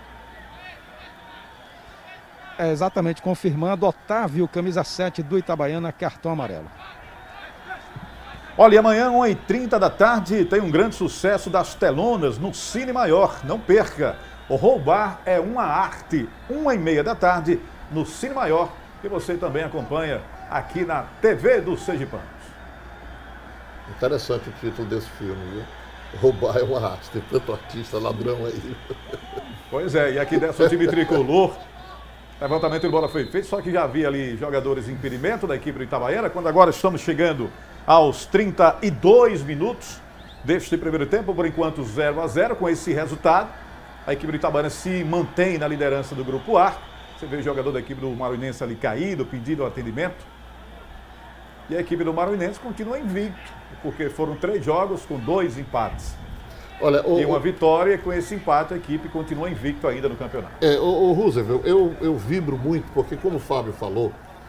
É exatamente, confirmando, Otávio, camisa 7 do Itabaiana, cartão amarelo. Olha, e amanhã, 1h30 da tarde, tem um grande sucesso das telonas no Cine Maior. Não perca! Roubar é uma arte, 1h30 da tarde, no Cine Maior, que você também acompanha aqui na TV dos Sergipanos. Interessante o título desse filme, viu? Roubar é uma arte, tem tanto artista ladrão aí. Pois é, e aqui dessa o time tricolor, levantamento de bola foi feito, só que já havia ali jogadores em impedimento da equipe do Itabaiana, quando agora estamos chegando aos 32 minutos deste primeiro tempo, por enquanto 0-0, com esse resultado, a equipe do Itabaiana se mantém na liderança do grupo A. Você vê o jogador da equipe do Maruinense ali caído, pedindo atendimento. E a equipe do Maruinense continua invicto, porque foram 3 jogos com 2 empates. Olha, e uma vitória, com esse empate a equipe continua invicto ainda no campeonato. Roosevelt, eu vibro muito, porque como o Fábio falou,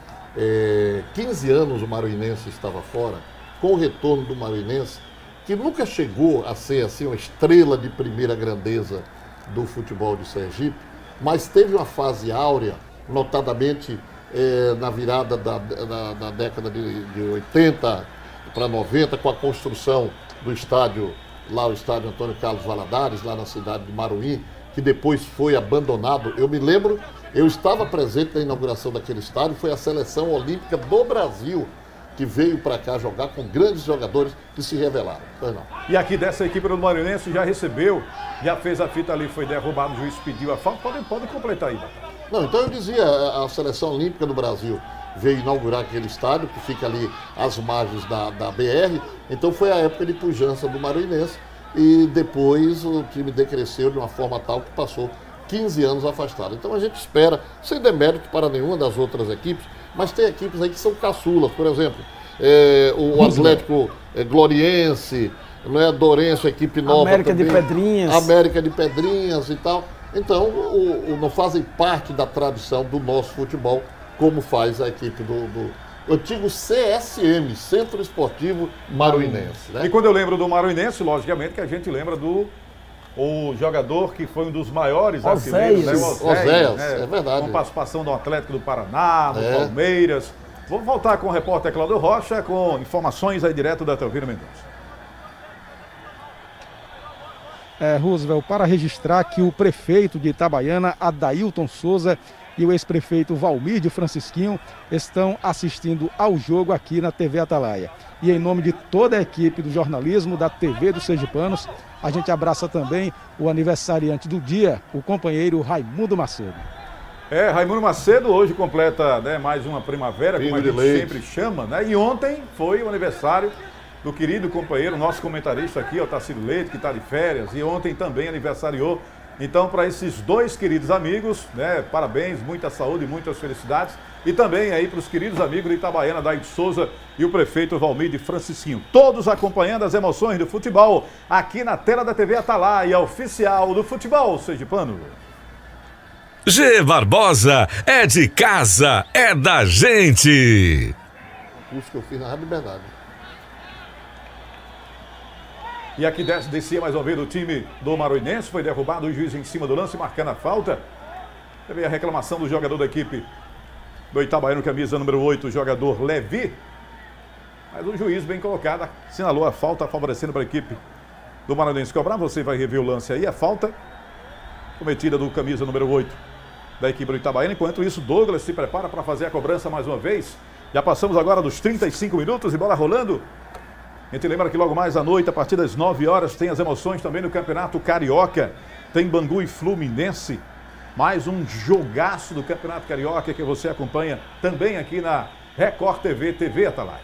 15 anos o Maruinense estava fora, com o retorno do Maruinense, que nunca chegou a ser assim uma estrela de primeira grandeza do futebol de Sergipe, mas teve uma fase áurea, notadamente na virada da década de 80 para 90, com a construção do estádio, lá o estádio Antônio Carlos Valadares, lá na cidade de Maruim, que depois foi abandonado. Eu me lembro, eu estava presente na inauguração daquele estádio, foi a seleção olímpica do Brasil que veio para cá jogar com grandes jogadores que se revelaram. E aqui dessa equipe do Maruinense já recebeu, já fez a fita ali, foi derrubado, o juiz pediu a falta. Pode completar aí, Batata. Não, então eu dizia, a seleção olímpica do Brasil veio inaugurar aquele estádio, que fica ali às margens da BR, então foi a época de pujança do Maruinense, e depois o time decresceu de uma forma tal que passou 15 anos afastado. Então a gente espera, sem demérito para nenhuma das outras equipes, mas tem equipes aí que são caçulas, por exemplo, o Atlético Gloriense, não é, Dourenço, equipe nova América também, de Pedrinhas. América de Pedrinhas e tal. Então, não fazem parte da tradição do nosso futebol, como faz a equipe do antigo CSM, Centro Esportivo Maruinense. Né? E quando eu lembro do Maruinense, logicamente que a gente lembra o jogador que foi um dos maiores artilheiros, né? O Oséias, é verdade. Com participação do Atlético do Paraná, do Palmeiras. Vamos voltar com o repórter Cláudio Rocha, com informações aí direto da Telvira Mendonça. Roosevelt, para registrar que o prefeito de Itabaiana, Adailton Souza, e o ex-prefeito Valmir de Francisquinho estão assistindo ao jogo aqui na TV Atalaia. E em nome de toda a equipe do jornalismo da TV dos Sergipanos, a gente abraça também o aniversariante do dia, o companheiro Raimundo Macedo. Raimundo Macedo hoje completa, né, mais uma primavera, como a gente sempre chama, né? E ontem foi o aniversário do querido companheiro, nosso comentarista aqui, Otacílio Leite, que está de férias, e ontem também aniversariou. Então, para esses dois queridos amigos, né, parabéns, muita saúde e muitas felicidades. E também aí para os queridos amigos de Itabaiana, Daide Souza e o prefeito Valmir de Francisquinho. Todos acompanhando as emoções do futebol aqui na tela da TV Atalaia, oficial do futebol sergipano. G Barbosa é de casa, é da gente. O curso que eu fiz na Rádio Liberdade. E aqui descia mais uma vez o time do Maruinense, foi derrubado o juiz em cima do lance, marcando a falta. Teve a reclamação do jogador da equipe do Itabaiano, camisa número 8, o jogador Levi. Mas o juiz, bem colocado, assinalou a falta, favorecendo para a equipe do Maruinense cobrar. Você vai rever o lance aí, a falta cometida do camisa número 8 da equipe do Itabaiano. Enquanto isso, Douglas se prepara para fazer a cobrança mais uma vez. Já passamos agora dos 35 minutos e bola rolando. A gente lembra que logo mais à noite, a partir das 9 horas, tem as emoções também no Campeonato Carioca. Tem Bangu e Fluminense. Mais um jogaço do Campeonato Carioca que você acompanha também aqui na Record TV, TV Atalaia.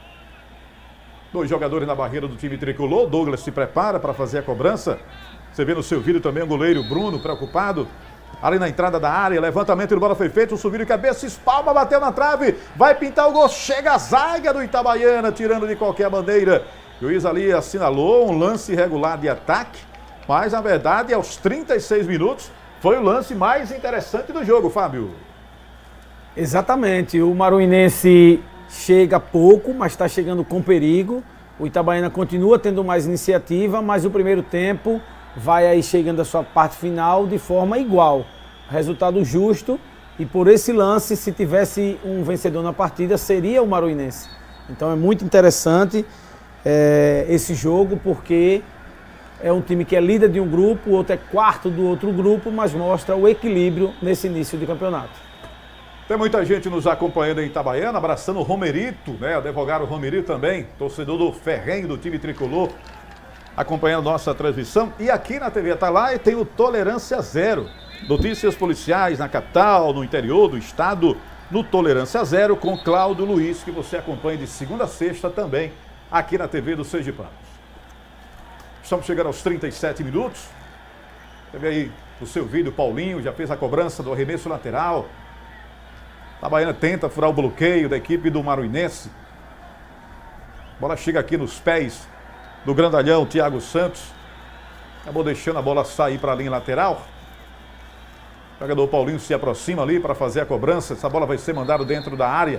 2 jogadores na barreira do time tricolor. Douglas se prepara para fazer a cobrança. Você vê no seu vídeo também o goleiro Bruno preocupado. Ali na entrada da área, levantamento de bola foi feito, subiu de cabeça, espalma, bateu na trave, vai pintar o gol, chega a zaga do Itabaiana, tirando de qualquer bandeira. O juiz ali assinalou um lance irregular de ataque, mas na verdade, aos 36 minutos, foi o lance mais interessante do jogo, Fábio. Exatamente, o Maruinense chega pouco, mas está chegando com perigo. O Itabaiana continua tendo mais iniciativa, mas o primeiro tempo vai aí chegando à sua parte final de forma igual. Resultado justo, e por esse lance, se tivesse um vencedor na partida, seria o Maruinense. Então é muito interessante esse jogo, porque é um time que é líder de um grupo, o outro é quarto do outro grupo, mas mostra o equilíbrio nesse início de campeonato. Tem muita gente nos acompanhando em Itabaiana, abraçando o Romerito, né? O advogado Romerito também, torcedor do ferrenho do time tricolor, acompanhando nossa transmissão. E aqui na TV Atalaia tem o Tolerância Zero. Notícias policiais na capital, no interior do estado, no Tolerância Zero, com Cláudio Luiz, que você acompanha de segunda a sexta também, aqui na TV do Sergipanos. Estamos chegando aos 37 minutos. Teve aí o seu vídeo, Paulinho, já fez a cobrança do arremesso lateral. Itabaiana tenta furar o bloqueio da equipe do Maruinense. A bola chega aqui nos pés do grandalhão Thiago Santos. Acabou deixando a bola sair para a linha lateral. O jogador Paulinho se aproxima ali para fazer a cobrança. Essa bola vai ser mandada dentro da área.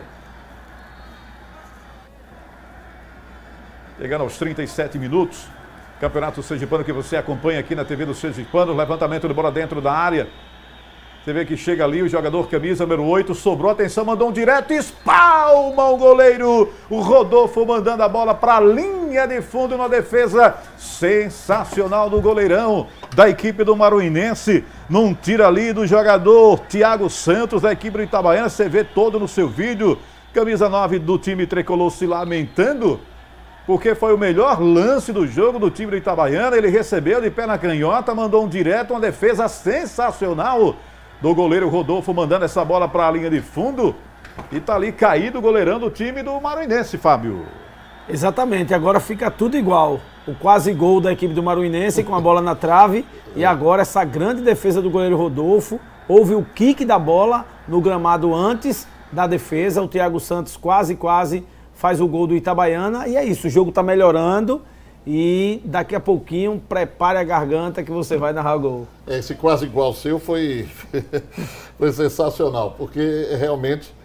Chegando aos 37 minutos. Campeonato Sergipano que você acompanha aqui na TV do Sergipano. Levantamento de bola dentro da área. Você vê que chega ali o jogador camisa número 8, sobrou, atenção, mandou um direto, espalma o goleiro. O Rodolfo mandando a bola para a linha de fundo na defesa sensacional do goleirão da equipe do Maruinense. Num tiro ali do jogador Thiago Santos da equipe do Itabaiana, você vê todo no seu vídeo. Camisa 9 do time tricolor se lamentando, porque foi o melhor lance do jogo do time do Itabaiana. Ele recebeu de pé na canhota, mandou um direto, uma defesa sensacional do goleiro Rodolfo, mandando essa bola para a linha de fundo. E tá ali caído o goleirão do time do Maruinense, Fábio. Exatamente, agora fica tudo igual. O quase gol da equipe do Maruinense com a bola na trave. E agora essa grande defesa do goleiro Rodolfo. Houve o kick da bola no gramado antes da defesa. O Thiago Santos quase faz o gol do Itabaiana. E é isso, o jogo tá melhorando. E daqui a pouquinho, prepare a garganta que você vai narrar o gol. Esse quase igual seu foi, foi sensacional, porque realmente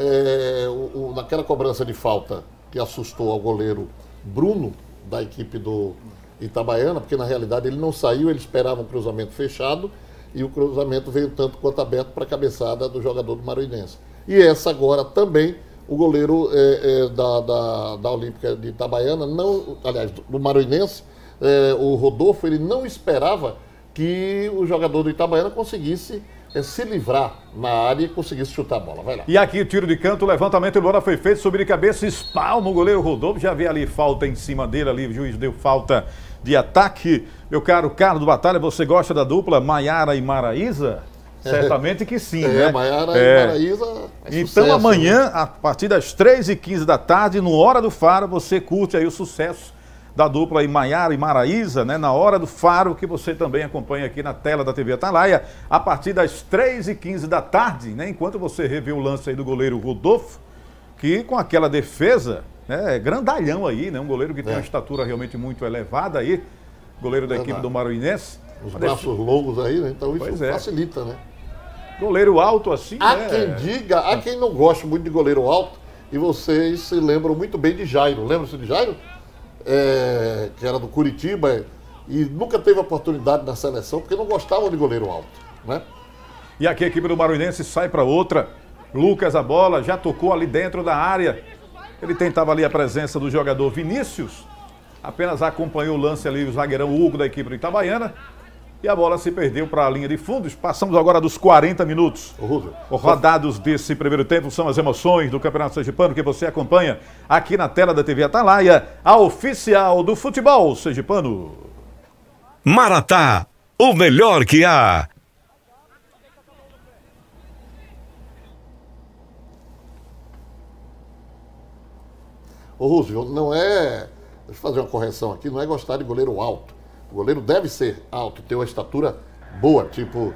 naquela cobrança de falta que assustou ao goleiro Bruno, da equipe do Itabaiana, porque na realidade ele não saiu, ele esperava um cruzamento fechado e o cruzamento veio tanto quanto aberto para a cabeçada do jogador do Maruinense. E essa agora também, o goleiro da Olímpica de Itabaiana, aliás, do Maruinense, o Rodolfo, ele não esperava que o jogador do Itabaiana conseguisse se livrar na área e conseguisse chutar a bola. Vai lá. E aqui o tiro de canto, o levantamento de bola foi feito sobre de cabeça, espalma o goleiro Rodolfo. Já vê ali falta em cima dele, ali o juiz deu falta de ataque. Meu caro Carlos do Batalha, você gosta da dupla Maiara e Maraísa? Certamente que sim, né? Maiara e Maraísa então sucesso, amanhã, né? a partir das 3h15 da tarde, no Hora do Faro, você curte aí o sucesso da dupla aí Maiara e Maraísa, né? Na Hora do Faro, que você também acompanha aqui na tela da TV Atalaia, a partir das 3h15 da tarde, né? Enquanto você revê o lance aí do goleiro Rodolfo, que com aquela defesa, né? Grandalhão aí, né? Um goleiro que tem uma estatura realmente muito elevada aí, goleiro da equipe do Maruinense. Os braços longos aí, né? Então isso facilita, né? Goleiro alto assim, há né? quem diga, há quem não goste muito de goleiro alto, e vocês se lembram muito bem de Jairo. Lembram-se de Jairo? Que era do Curitiba e nunca teve oportunidade na seleção porque não gostavam de goleiro alto, né? E aqui a equipe do Maruinense sai para outra. Lucas a bola, já tocou ali dentro da área. Ele tentava ali a presença do jogador Vinícius. Apenas acompanhou o lance ali o zagueirão Hugo da equipe do Itabaiana. E a bola se perdeu para a linha de fundos. Passamos agora dos 40 minutos. Rodados desse primeiro tempo são as emoções do Campeonato Sergipano que você acompanha aqui na tela da TV Atalaia, a oficial do futebol sergipano. Maratá, o melhor que há. Ô Roosevelt, não é... Deixa eu fazer uma correção aqui, não é gostar de goleiro alto. O goleiro deve ser alto, ter uma estatura boa, tipo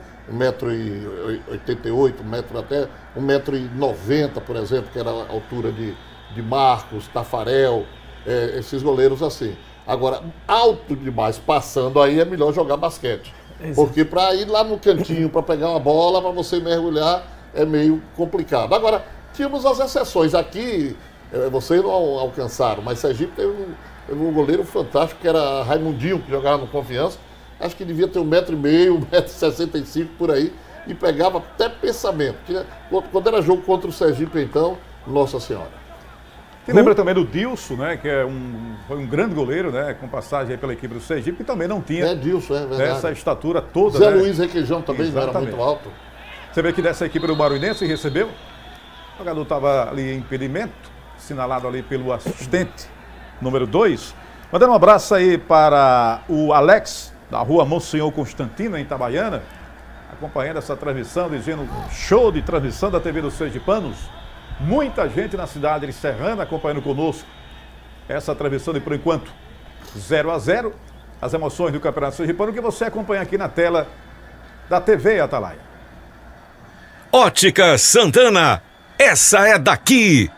1,88 m, até 1,90 m, por exemplo, que era a altura de Marcos, Tafarel, esses goleiros assim. Agora, alto demais passando aí é melhor jogar basquete. Porque para ir lá no cantinho, para pegar uma bola, para você mergulhar, é meio complicado. Agora, tínhamos as exceções. Aqui, vocês não alcançaram, mas Sergipe teve um goleiro fantástico, que era Raimundinho, que jogava no Confiança. Acho que devia ter 1,5 m, 1,65 m por aí, e pegava até pensamento. Quando era jogo contra o Sergipe, então, Nossa Senhora. Te lembra também do Dilson, né? Que foi um grande goleiro, né? Com passagem aí pela equipe do Sergipe, que também não tinha Dilson, é verdade. Essa estatura toda. Zé né? Luiz Requeijão também não era muito alto. Você vê que dessa equipe do Maruinense recebeu. O jogador estava ali em impedimento, assinalado ali pelo assistente número 2. Mandando um abraço aí para o Alex, da rua Monsenhor Constantino, em Itabaiana, acompanhando essa transmissão, dizendo show de transmissão da TV dos Sergipanos. Muita gente na cidade de Serrana acompanhando conosco essa transmissão de, por enquanto, 0-0. As emoções do Campeonato Sergipano que você acompanha aqui na tela da TV Atalaia. Ótica Santana, essa é daqui.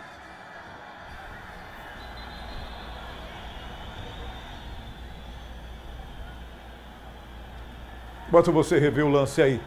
Enquanto você revê o lance aí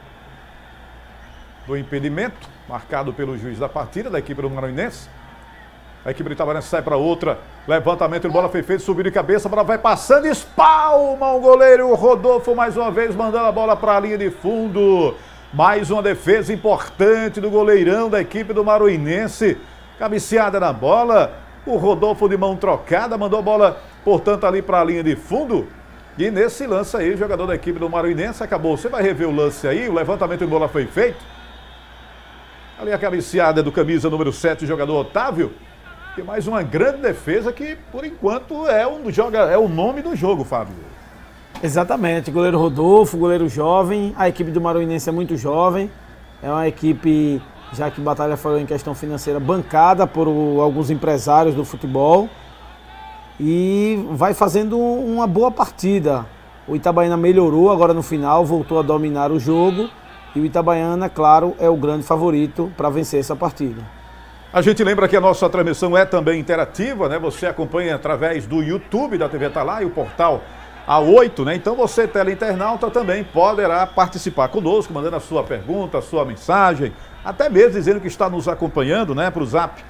do impedimento, marcado pelo juiz da partida, da equipe do Maruinense. A equipe do Itabaiana sai para outra. Levantamento de bola foi feito, subiu de cabeça, a bola vai passando, espalma o goleiro Rodolfo mais uma vez, mandando a bola para a linha de fundo. Mais uma defesa importante do goleirão da equipe do Maruinense. Cabeceada na bola, o Rodolfo de mão trocada, mandou a bola, portanto, ali para a linha de fundo. E nesse lance aí, o jogador da equipe do Maruinense acabou. Você vai rever o lance aí, o levantamento de bola foi feito. Ali a cabeceada do camisa número 7, o jogador Otávio. E mais uma grande defesa que, por enquanto, é o nome do jogo, Fábio. Exatamente, goleiro Rodolfo, goleiro jovem. A equipe do Maruinense é muito jovem. É uma equipe, já que Batalha falou em questão financeira, bancada por alguns empresários do futebol. E vai fazendo uma boa partida. O Itabaiana melhorou agora no final, voltou a dominar o jogo. E o Itabaiana, claro, é o grande favorito para vencer essa partida. A gente lembra que a nossa transmissão é também interativa, né? Você acompanha através do YouTube da TV Atalaia, o portal A8, né? Então você, teleinternauta, também poderá participar conosco, mandando a sua pergunta, a sua mensagem, até mesmo dizendo que está nos acompanhando, né? Para o zap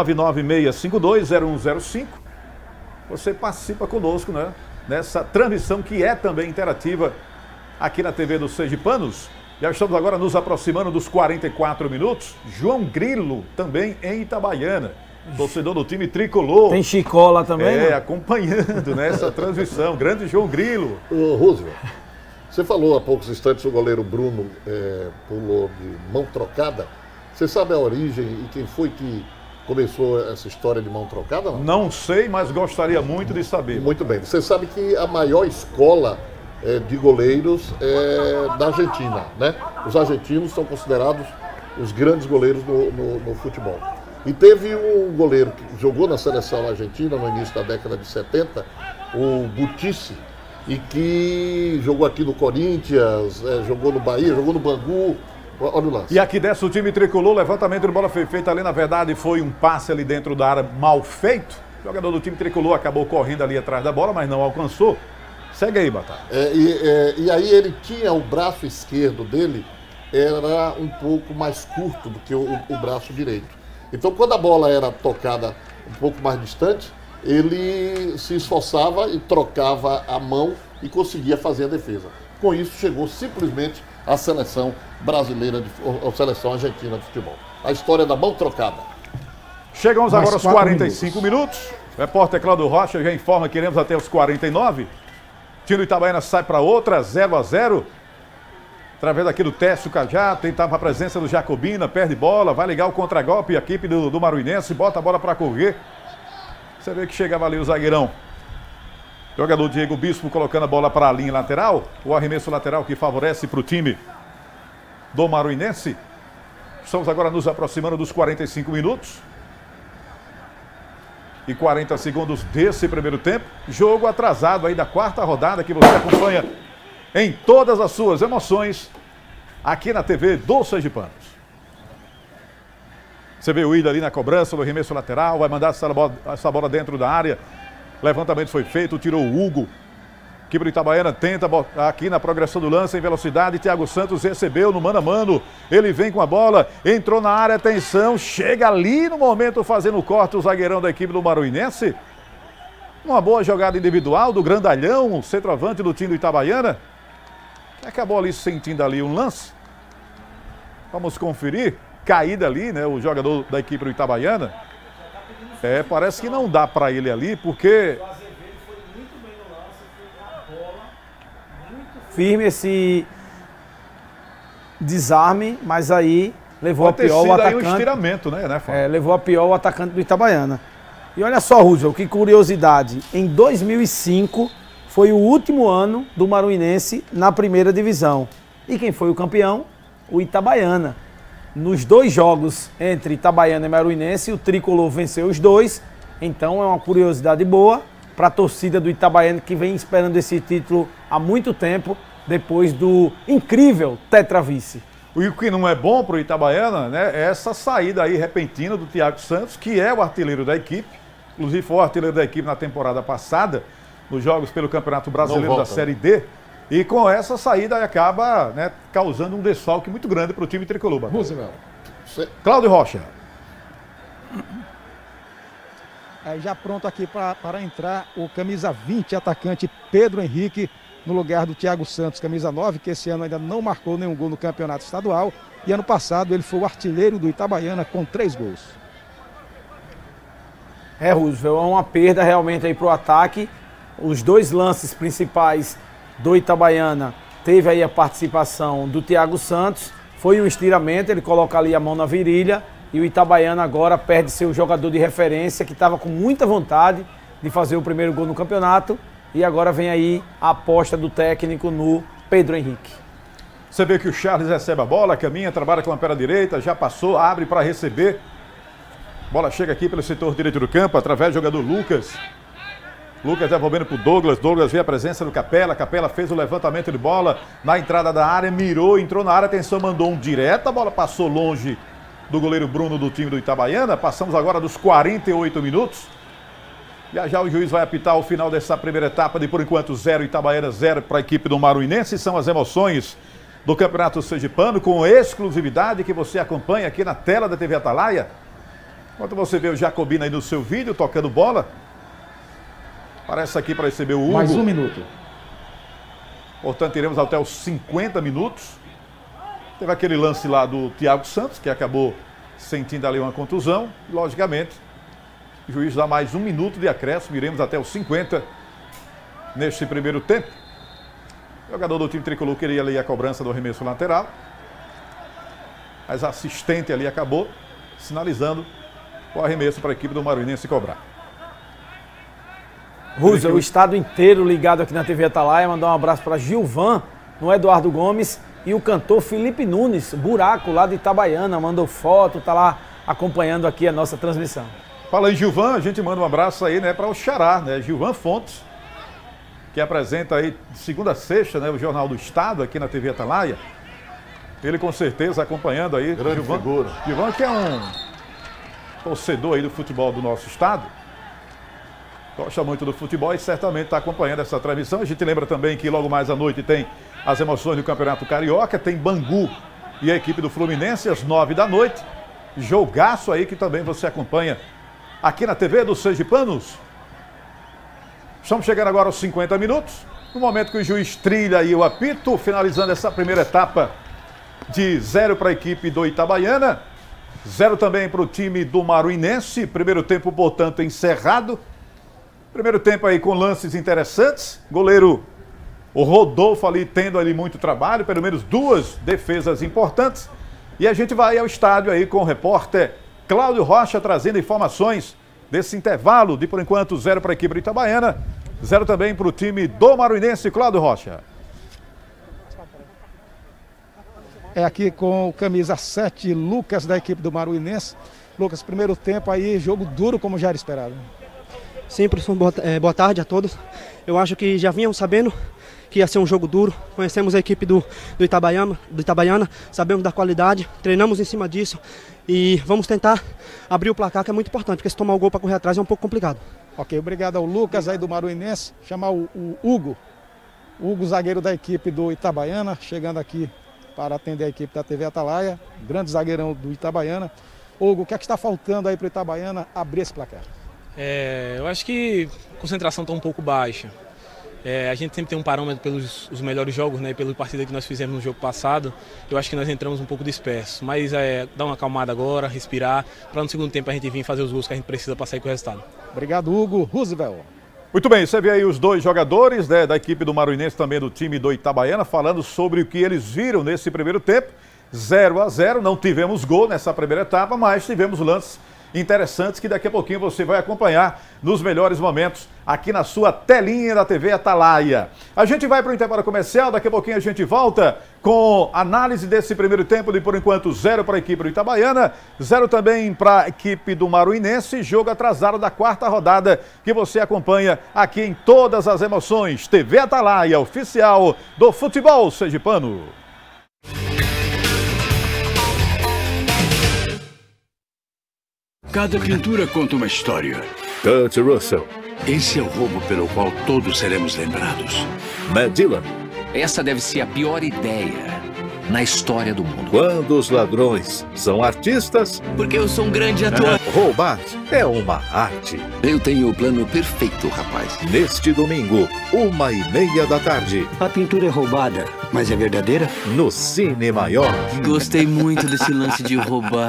996520105. Você participa conosco, né? Nessa transmissão que é também interativa aqui na TV dos Sergipanos. Já estamos agora nos aproximando dos 44 minutos. João Grilo, também em Itabaiana. Torcedor do time tricolor. Tem Chicó lá também? É, acompanhando nessa transmissão. Grande João Grilo. Ô, Roosevelt, você falou há poucos instantes o goleiro Bruno pulou de mão trocada. Você sabe a origem e quem foi que começou essa história de mão trocada? Não sei, mas gostaria muito de saber. Muito bem. Você sabe que a maior escola de goleiros da Argentina, né? Os argentinos são considerados os grandes goleiros no futebol. E teve um goleiro que jogou na seleção argentina no início da década de 70, o Butici, e que jogou aqui no Corinthians, jogou no Bahia, jogou no Bangu. Olha o lance. E aqui desce o time tricolor, levantamento de bola foi feito ali, na verdade foi um passe ali dentro da área mal feito. O jogador do time tricolor acabou correndo ali atrás da bola, mas não alcançou. Segue aí, Batalha. E aí ele tinha o braço esquerdo dele, era um pouco mais curto do que o braço direito. Então quando a bola era tocada um pouco mais distante, ele se esforçava e trocava a mão e conseguia fazer a defesa. Com isso chegou simplesmente à seleção brasileira, a seleção argentina de futebol. A história da mão trocada. Chegamos agora aos 45 minutos. O repórter Cláudio Rocha já informa que iremos até os 49. O time do Itabaiana sai para outra, 0-0. Através aqui do Técio Cajá, tentava a presença do Jacobina, perde bola, vai ligar o contragolpe, a equipe do Maruinense, bota a bola para correr. Você vê que chegava ali o zagueirão. Jogador Diego Bispo colocando a bola para a linha lateral. O arremesso lateral que favorece para o time do Maruinense. Estamos agora nos aproximando dos 45 minutos. E 40 segundos desse primeiro tempo. Jogo atrasado aí da quarta rodada que você acompanha em todas as suas emoções aqui na TV dos Sergipanos. Você vê o Willian ali na cobrança do arremesso lateral, vai mandar essa bola dentro da área. Levantamento foi feito, tirou o Hugo. A equipe do Itabaiana tenta aqui na progressão do lance em velocidade. Thiago Santos recebeu no mano a mano. Ele vem com a bola, entrou na área, atenção, chega ali no momento fazendo o corte o zagueirão da equipe do Maruinense. Uma boa jogada individual do grandalhão, o centroavante do time do Itabaiana. Acabou ali sentindo ali um lance. Vamos conferir. Caída ali, né? O jogador da equipe do Itabaiana. Parece que não dá para ele ali, porque... Firme esse desarme, mas aí levou a pior o atacante. Um estiramento, né, levou a pior o atacante do Itabaiana. E olha só, Roosevelt, que curiosidade. Em 2005 foi o último ano do Maruinense na primeira divisão. E quem foi o campeão? O Itabaiana. Nos 2 jogos entre Itabaiana e Maruinense, o tricolor venceu os 2. Então é uma curiosidade boa para a torcida do Itabaiana, que vem esperando esse título há muito tempo, depois do incrível tetravice. O que não é bom para o Itabaiana, né, é essa saída aí repentina do Thiago Santos, que é o artilheiro da equipe, inclusive foi o artilheiro da equipe na temporada passada, nos jogos pelo Campeonato Brasileiro da Série D, e com essa saída acaba, né, causando um desfalque muito grande para o time tricolor. Cláudio Rocha. Já pronto aqui para entrar o camisa 20, atacante Pedro Henrique, no lugar do Thiago Santos, camisa 9, que esse ano ainda não marcou nenhum gol no campeonato estadual. E ano passado ele foi o artilheiro do Itabaiana com 3 gols. Roosevelt, é uma perda realmente aí para o ataque. Os 2 lances principais do Itabaiana teve aí a participação do Thiago Santos. Foi um estiramento, ele coloca ali a mão na virilha. E o Itabaiana agora perde seu jogador de referência, que estava com muita vontade de fazer o primeiro gol no campeonato. E agora vem aí a aposta do técnico no Pedro Henrique. Você vê que o Charles recebe a bola, caminha, trabalha com a perna direita, já passou, abre para receber. Bola chega aqui pelo setor direito do campo, através do jogador Lucas. Lucas devolvendo para o Douglas. Douglas vê a presença do Capela. Capela fez o levantamento de bola na entrada da área, mirou, entrou na área, atenção, mandou um direto. A bola passou longe do goleiro Bruno do time do Itabaiana. Passamos agora dos 48 minutos. Já o juiz vai apitar o final dessa primeira etapa de, por enquanto, 0 Itabaiana, 0 para a equipe do Maruinense. São as emoções do Campeonato Sergipano, com exclusividade que você acompanha aqui na tela da TV Atalaia. Enquanto você vê o Jacobina aí no seu vídeo, tocando bola. Parece aqui para receber o Hugo. Mais 1 minuto. Portanto, iremos até os 50 minutos. Teve aquele lance lá do Thiago Santos, que acabou sentindo ali uma contusão. Logicamente, o juiz dá mais 1 minuto de acréscimo. Iremos até os 50 neste primeiro tempo. O jogador do time tricolor queria ali a cobrança do arremesso lateral. Mas a assistente ali acabou sinalizando o arremesso para a equipe do Maruinense cobrar. Roosevelt, o estado inteiro ligado aqui na TV Atalaia. Mandar um abraço para Gilvan, no Eduardo Gomes, e o cantor Felipe Nunes, Buraco, lá de Itabaiana, mandou foto, tá lá acompanhando aqui a nossa transmissão. Fala aí, Gilvan, a gente manda um abraço aí, né, para o Xará, né, Gilvan Fontes, que apresenta aí de segunda a sexta, né, o Jornal do Estado aqui na TV Atalaia. Ele com certeza acompanhando aí. Grande figura. Gilvan, que é um torcedor aí do futebol do nosso estado. Gosta muito do futebol e certamente está acompanhando essa transmissão. A gente lembra também que logo mais à noite tem as emoções do Campeonato Carioca, tem Bangu e a equipe do Fluminense às 9 da noite. Jogaço aí que também você acompanha aqui na TV dos Sergipanos. Estamos chegando agora aos 50 minutos, no momento que o juiz trilha aí o apito, finalizando essa primeira etapa de 0 para a equipe do Itabaiana, 0 também para o time do Maruinense. Primeiro tempo, portanto, encerrado. Primeiro tempo aí com lances interessantes. Goleiro, o Rodolfo ali tendo ali muito trabalho, pelo menos 2 defesas importantes. E a gente vai ao estádio aí com o repórter Cláudio Rocha trazendo informações desse intervalo de, por enquanto, 0 para a equipe do Itabaiana, 0 também para o time do Maruinense. Cláudio Rocha. É aqui com o camisa 7, Lucas, da equipe do Maruinense. Lucas, primeiro tempo aí, jogo duro como já era esperado. Sim, professor, boa tarde a todos. Eu acho que já vinham sabendo que ia ser um jogo duro. Conhecemos a equipe do Itabaiana, sabemos da qualidade, treinamos em cima disso e vamos tentar abrir o placar, que é muito importante, porque se tomar o gol para correr atrás é um pouco complicado. Ok, obrigado ao Lucas aí do Maruinense. Chamar o Hugo, zagueiro da equipe do Itabaiana, chegando aqui para atender a equipe da TV Atalaia, grande zagueirão do Itabaiana. Hugo, o que é que está faltando aí para o Itabaiana abrir esse placar? Eu acho que a concentração está um pouco baixa. A gente sempre tem um parâmetro pelos os melhores jogos, né, pela partida que nós fizemos no jogo passado. Eu acho que nós entramos um pouco dispersos, mas dá uma acalmada agora, respirar, para no segundo tempo a gente vir fazer os gols que a gente precisa para sair com o resultado. Obrigado, Hugo. Roosevelt. Muito bem, você vê aí os dois jogadores, né, da equipe do Maruinense, também do time do Itabaiana, falando sobre o que eles viram nesse primeiro tempo. 0-0, não tivemos gol nessa primeira etapa, mas tivemos lances interessantes que daqui a pouquinho você vai acompanhar nos melhores momentos aqui na sua telinha da TV Atalaia. A gente vai para o intervalo comercial, daqui a pouquinho a gente volta com análise desse primeiro tempo de, por enquanto, 0 para a equipe do Itabaiana, 0 também para a equipe do Maruinense, jogo atrasado da 4ª rodada que você acompanha aqui em todas as emoções. TV Atalaia, oficial do futebol sergipano. Cada pintura conta uma história. Kurt Russell. Esse é o roubo pelo qual todos seremos lembrados. Matt Dillon. Essa deve ser a pior ideia na história do mundo. Quando os ladrões são artistas... Porque eu sou um grande ator. Roubar é uma arte. Eu tenho o plano perfeito, rapaz. Neste domingo, 1h30 da tarde. A pintura é roubada, mas é verdadeira? No Cine Maior. Gostei muito desse lance de roubar.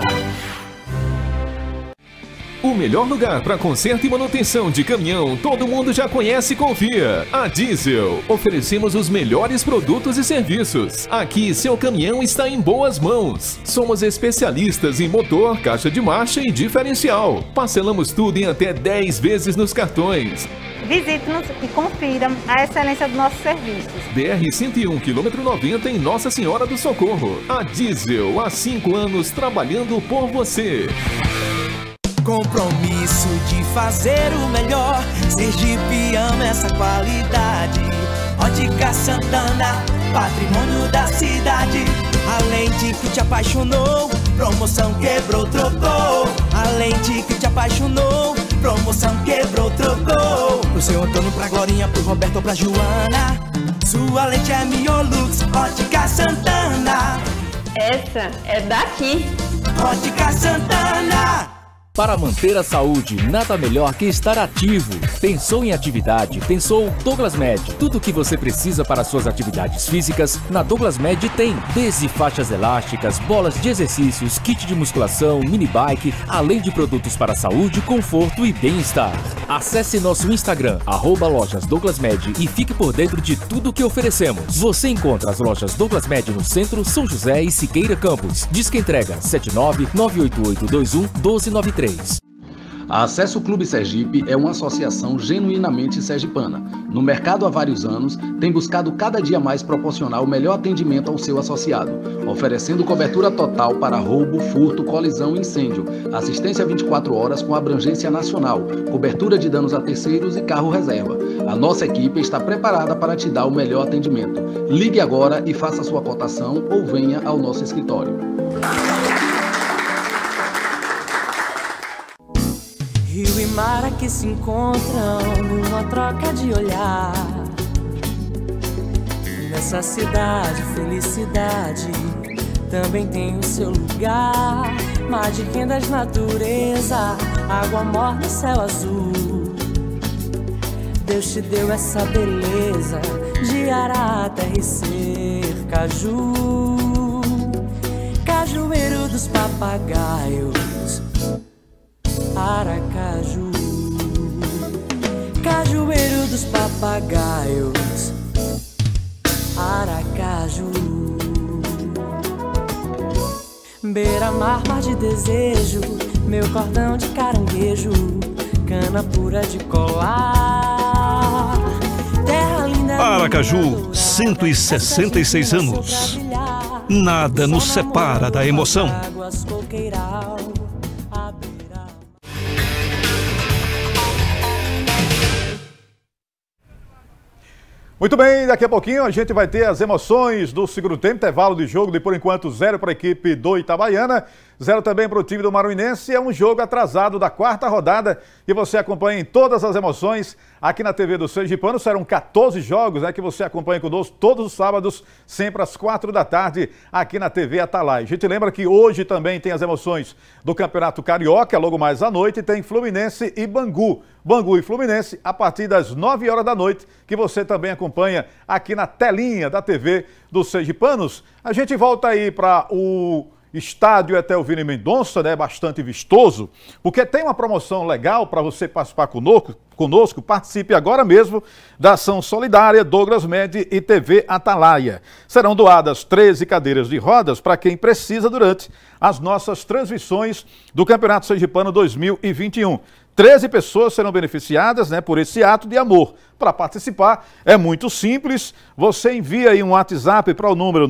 O melhor lugar para conserto e manutenção de caminhão, todo mundo já conhece e confia. A Diesel. Oferecemos os melhores produtos e serviços. Aqui, seu caminhão está em boas mãos. Somos especialistas em motor, caixa de marcha e diferencial. Parcelamos tudo em até 10 vezes nos cartões. Visite-nos e confira a excelência dos nossos serviços. BR-101, quilômetro 90 em Nossa Senhora do Socorro. A Diesel, há 5 anos trabalhando por você. Compromisso de fazer o melhor. Sergipe ama essa qualidade. Ótica Santana, patrimônio da cidade. A lente que te apaixonou, promoção quebrou, trocou. A lente que te apaixonou, promoção quebrou, trocou. Pro seu Antônio, pra Glorinha, pro Roberto ou pra Joana. Sua lente é Miolux, Ótica Santana. Essa é daqui. Ótica Santana. Para manter a saúde, nada melhor que estar ativo. Pensou em atividade? Pensou Douglas Med. Tudo o que você precisa para suas atividades físicas, na Douglas Med tem. Desde faixas elásticas, bolas de exercícios, kit de musculação, mini bike, além de produtos para saúde, conforto e bem-estar. Acesse nosso Instagram, @lojas Douglas Med, e fique por dentro de tudo o que oferecemos. Você encontra as lojas Douglas Med no Centro, São José e Siqueira Campos. Disque entrega 79-98821-1293. A Acesso Clube Sergipe é uma associação genuinamente sergipana. No mercado há vários anos, tem buscado cada dia mais proporcionar o melhor atendimento ao seu associado, oferecendo cobertura total para roubo, furto, colisão e incêndio, assistência 24 horas com abrangência nacional, cobertura de danos a terceiros e carro reserva. A nossa equipe está preparada para te dar o melhor atendimento. Ligue agora e faça sua cotação ou venha ao nosso escritório. Rio e mar que se encontram numa troca de olhar. Nessa cidade, felicidade também tem o seu lugar. Mar de rendas, natureza, água morna, céu azul. Deus te deu essa beleza de Ará, terra e Cercaju. Cajueiro dos papagaios, Aracaju. Cajueiro dos papagaios, Aracaju. Beira-mar, mar de desejo, meu cordão de caranguejo, cana pura de colar. Terra linda. Aracaju, 166 anos. Nada nos separa da emoção. Muito bem, daqui a pouquinho a gente vai ter as emoções do segundo tempo, intervalo de jogo de, por enquanto, 0 para a equipe do Itabaiana, 0 também para o time do Maruinense. É um jogo atrasado da 4ª rodada que você acompanha em todas as emoções aqui na TV do Sergipano. Serão 14 jogos, né, que você acompanha conosco todos os sábados, sempre às 4 da tarde, aqui na TV Atalaia. A gente lembra que hoje também tem as emoções do Campeonato Carioca, logo mais à noite tem Fluminense e Bangu. Bangu e Fluminense, a partir das 9 horas da noite, que você também acompanha aqui na telinha da TV dos Sergipanos. A gente volta aí para o estádio Etelvino Mendonça, né, bastante vistoso, porque tem uma promoção legal para você participar conosco. Participe agora mesmo da ação solidária Douglas Med e TV Atalaia. Serão doadas 13 cadeiras de rodas para quem precisa durante as nossas transmissões do Campeonato Sergipano 2021. 13 pessoas serão beneficiadas, né, por esse ato de amor. Para participar é muito simples, você envia aí um WhatsApp para o número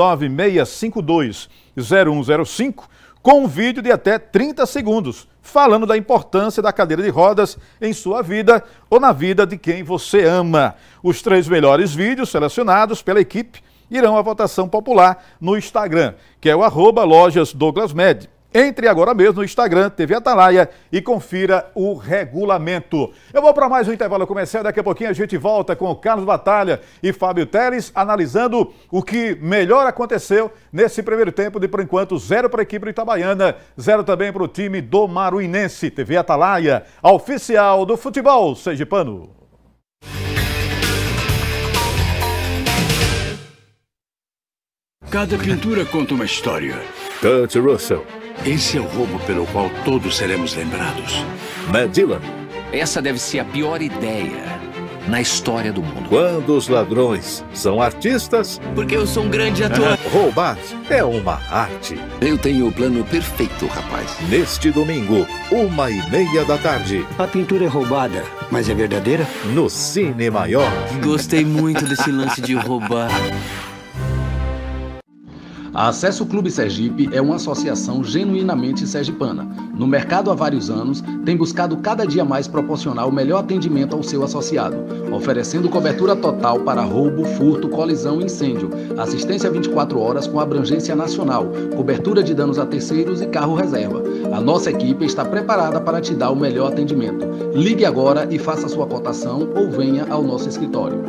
996520105 com um vídeo de até 30 segundos, falando da importância da cadeira de rodas em sua vida ou na vida de quem você ama. Os 3 melhores vídeos selecionados pela equipe irão à votação popular no Instagram, que é o @lojasdouglasmed. Entre agora mesmo no Instagram, TV Atalaia, e confira o regulamento. Eu vou para mais um intervalo comercial, daqui a pouquinho a gente volta com o Carlos Batalha e Fábio Teles, analisando o que melhor aconteceu nesse primeiro tempo, de por enquanto 0 para a equipe do Itabaiana, 0 também para o time do Maruinense. TV Atalaia, a oficial do futebol sergipano. Cada pintura conta uma história. Kurt Russell. Esse é o roubo pelo qual todos seremos lembrados. Matt Dillon. Essa deve ser a pior ideia na história do mundo. Quando os ladrões são artistas... Porque eu sou um grande ator. Roubar é uma arte. Eu tenho o plano perfeito, rapaz. Neste domingo, 1h30 da tarde. A pintura é roubada, mas é verdadeira? No Cine Maior. Gostei muito desse lance de roubar. A Acesso Clube Sergipe é uma associação genuinamente sergipana. No mercado há vários anos, tem buscado cada dia mais proporcionar o melhor atendimento ao seu associado, oferecendo cobertura total para roubo, furto, colisão e incêndio, assistência 24 horas com abrangência nacional, cobertura de danos a terceiros e carro reserva. A nossa equipe está preparada para te dar o melhor atendimento. Ligue agora e faça sua cotação ou venha ao nosso escritório.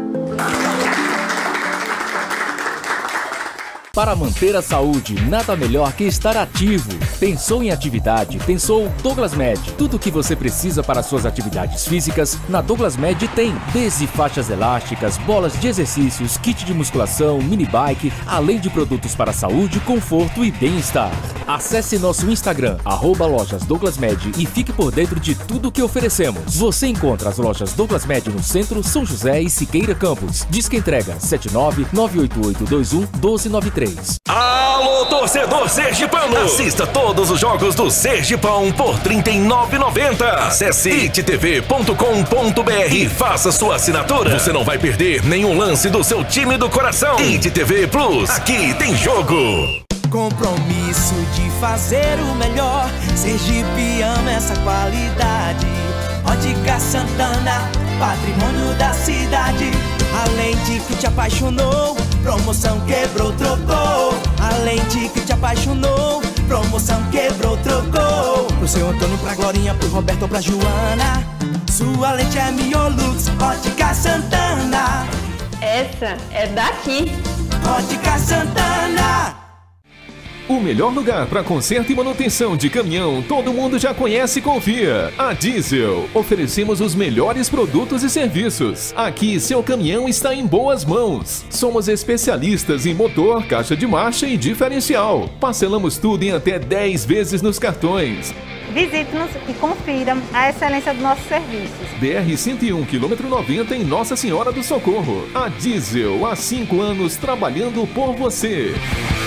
Para manter a saúde, nada melhor que estar ativo. Pensou em atividade? Pensou Douglas Med. Tudo o que você precisa para suas atividades físicas, na Douglas Med tem. Desde faixas elásticas, bolas de exercícios, kit de musculação, mini bike, além de produtos para saúde, conforto e bem-estar. Acesse nosso Instagram, @lojasdouglasmed, e fique por dentro de tudo o que oferecemos. Você encontra as lojas Douglas Med no Centro, São José e Siqueira Campos. Disque entrega 79-98821-1293. Alô, torcedor sergipano! Assista todos os jogos do Sergipão por R$ 39,90. Acesse ittv.com.br e faça sua assinatura. Você não vai perder nenhum lance do seu time do coração. ITV Plus, aqui tem jogo. Compromisso de fazer o melhor. Sergipe ama essa qualidade. Ótica Santana, patrimônio da cidade. Além de que te apaixonou, promoção quebrou, trocou. Além de que te apaixonou, promoção quebrou, trocou. Pro seu Antônio, pra Glorinha, pro Roberto ou pra Joana. Sua lente é Miolux, Ótica Santana. Essa é daqui. Ótica Santana. O melhor lugar para conserto e manutenção de caminhão, todo mundo já conhece e confia. A Diesel. Oferecemos os melhores produtos e serviços. Aqui seu caminhão está em boas mãos. Somos especialistas em motor, caixa de marcha e diferencial. Parcelamos tudo em até 10 vezes nos cartões. Visite-nos e confira a excelência dos nossos serviços. BR-101, quilômetro 90, em Nossa Senhora do Socorro. A Diesel, há 5 anos trabalhando por você.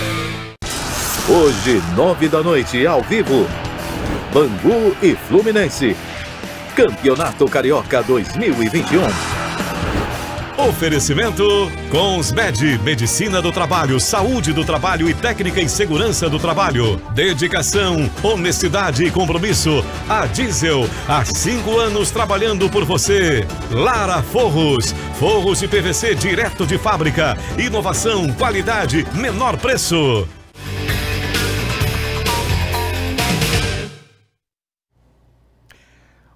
Hoje, 9 da noite, ao vivo, Bangu e Fluminense. Campeonato Carioca 2021. Oferecimento Consmed, Medicina do Trabalho, Saúde do Trabalho e Técnica em Segurança do Trabalho. Dedicação, honestidade e compromisso. A Diesel, há 5 anos trabalhando por você. Lara Forros, forros de PVC direto de fábrica. Inovação, qualidade, menor preço.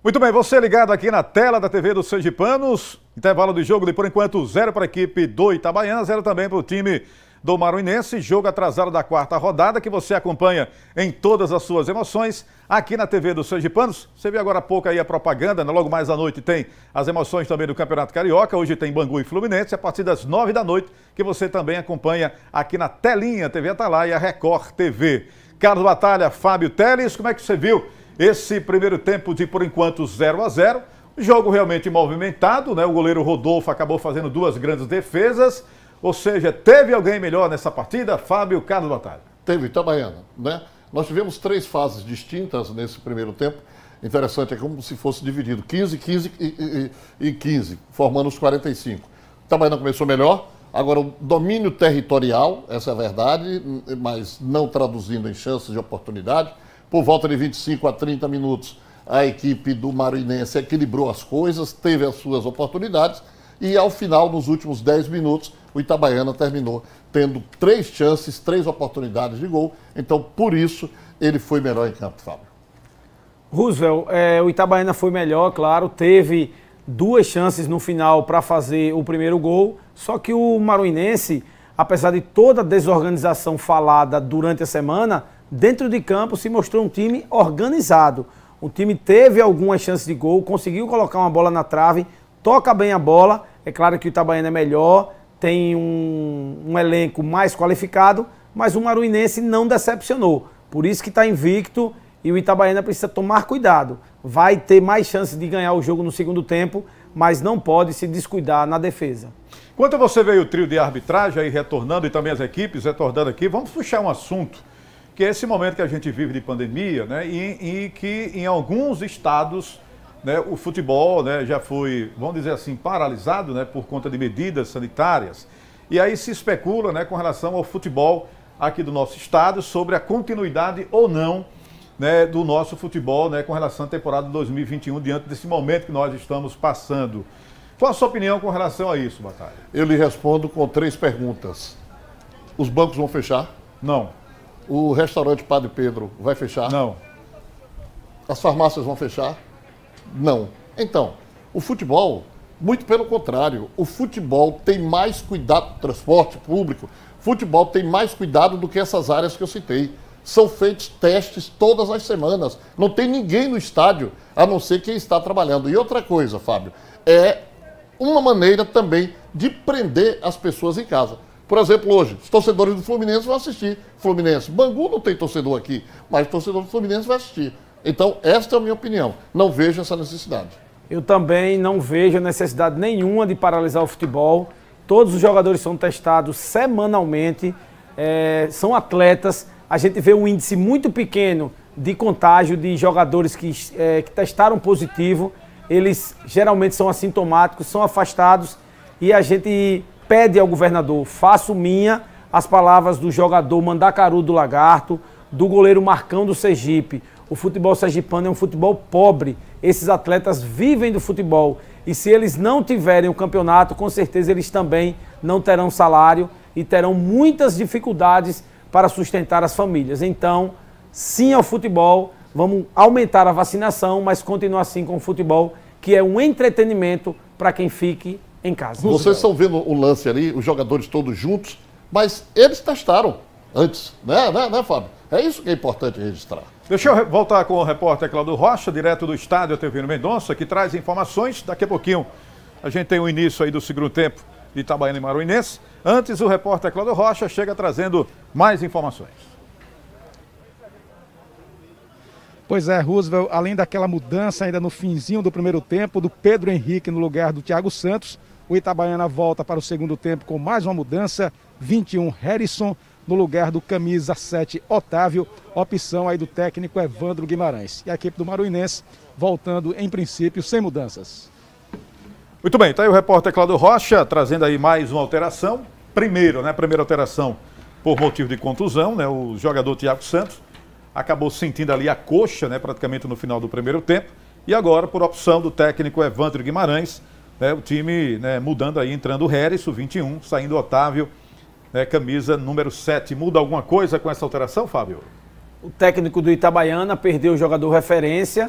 Muito bem, você ligado aqui na tela da TV dos Sergipanos. Intervalo de jogo de, por enquanto, 0 para a equipe do Itabaiana, 0 também para o time do Maruinense. Jogo atrasado da 4ª rodada, que você acompanha em todas as suas emoções aqui na TV dos Sergipanos. Você viu agora há pouco aí a propaganda, né? Logo mais à noite tem as emoções também do Campeonato Carioca. Hoje tem Bangu e Fluminense, a partir das 9 da noite, que você também acompanha aqui na telinha TV Atalaia, Record TV. Carlos Batalha, Fábio Teles, como é que você viu esse primeiro tempo de, por enquanto, 0-0? Jogo realmente movimentado, né? O goleiro Rodolfo acabou fazendo 2 grandes defesas. Ou seja, teve alguém melhor nessa partida? Fábio, Carlos Batalha. Teve, Itabaiana, né? Nós tivemos 3 fases distintas nesse primeiro tempo. Interessante, é como se fosse dividido 15, 15 e 15, formando os 45. Itabaiana começou melhor. Agora, o domínio territorial, essa é a verdade, mas não traduzindo em chances de oportunidade. Por volta de 25 a 30 minutos, a equipe do Maruinense equilibrou as coisas, teve as suas oportunidades e, ao final, nos últimos 10 minutos, o Itabaiana terminou tendo 3 chances, 3 oportunidades de gol. Então, por isso, ele foi melhor em campo, Fábio. Roosevelt, o Itabaiana foi melhor, claro, teve 2 chances no final para fazer o primeiro gol, só que o Maruinense, apesar de toda a desorganização falada durante a semana, dentro de campo se mostrou um time organizado. O time teve algumas chances de gol, conseguiu colocar uma bola na trave, toca bem a bola. É claro que o Itabaiana é melhor, tem um elenco mais qualificado, mas o Maruinense não decepcionou. Por isso que está invicto e o Itabaiana precisa tomar cuidado. Vai ter mais chances de ganhar o jogo no segundo tempo, mas não pode se descuidar na defesa. Enquanto você veio o trio de arbitragem aí retornando e também as equipes retornando aqui, vamos puxar um assunto, que é esse momento que a gente vive de pandemia, né? E que em alguns estados, né, o futebol, né, já foi, vamos dizer assim, paralisado, né, por conta de medidas sanitárias. E aí se especula, né, com relação ao futebol aqui do nosso estado, sobre a continuidade ou não, né, do nosso futebol, né, com relação à temporada de 2021, diante desse momento que nós estamos passando. Qual a sua opinião com relação a isso, Batalha? Eu lhe respondo com 3 perguntas. Os bancos vão fechar? Não. O restaurante Padre Pedro vai fechar? Não. As farmácias vão fechar? Não. Então, o futebol, muito pelo contrário, o futebol tem mais cuidado, transporte público, futebol tem mais cuidado do que essas áreas que eu citei. São feitos testes todas as semanas. Não tem ninguém no estádio, a não ser quem está trabalhando. E outra coisa, Fábio, é uma maneira também de prender as pessoas em casa. Por exemplo, hoje, os torcedores do Fluminense vão assistir Fluminense. Bangu não tem torcedor aqui, mas o torcedor do Fluminense vai assistir. Então, esta é a minha opinião. Não vejo essa necessidade. Eu também não vejo necessidade nenhuma de paralisar o futebol. Todos os jogadores são testados semanalmente, são atletas. A gente vê um índice muito pequeno de contágio de jogadores que testaram positivo. Eles geralmente são assintomáticos, são afastados e a gente pede ao governador, faço minha as palavras do jogador Mandacaru do Lagarto, do goleiro Marcão do Sergipe. O futebol sergipano é um futebol pobre. Esses atletas vivem do futebol. E se eles não tiverem o campeonato, com certeza eles também não terão salário e terão muitas dificuldades para sustentar as famílias. Então, sim ao futebol, vamos aumentar a vacinação, mas continuar assim com o futebol, que é um entretenimento para quem fique em casa. Vocês estão vendo o lance ali, os jogadores todos juntos, mas eles testaram antes, né, Fábio? É isso que é importante registrar. Deixa eu voltar com o repórter Cláudio Rocha, direto do estádio Teofilo Mendonça, que traz informações. Daqui a pouquinho a gente tem o início aí do segundo tempo de Itabaiana e Maruinense. Antes, o repórter Cláudio Rocha chega trazendo mais informações. Pois é, Roosevelt, além daquela mudança ainda no finzinho do primeiro tempo, do Pedro Henrique no lugar do Thiago Santos, o Itabaiana volta para o segundo tempo com mais uma mudança, 21 Harrison no lugar do camisa 7 Otávio, opção aí do técnico Evandro Guimarães. E a equipe do Maruinense voltando em princípio sem mudanças. Muito bem, está aí o repórter Cláudio Rocha trazendo aí mais uma alteração. Primeira alteração por motivo de contusão, né? O jogador Thiago Santos acabou sentindo ali a coxa, né, praticamente no final do primeiro tempo. E agora, por opção do técnico Evandro Guimarães, né, o time, né, mudando aí, entrando o Harrison, 21, saindo o Otávio, né, camisa número 7. Muda alguma coisa com essa alteração, Fábio? O técnico do Itabaiana perdeu o jogador referência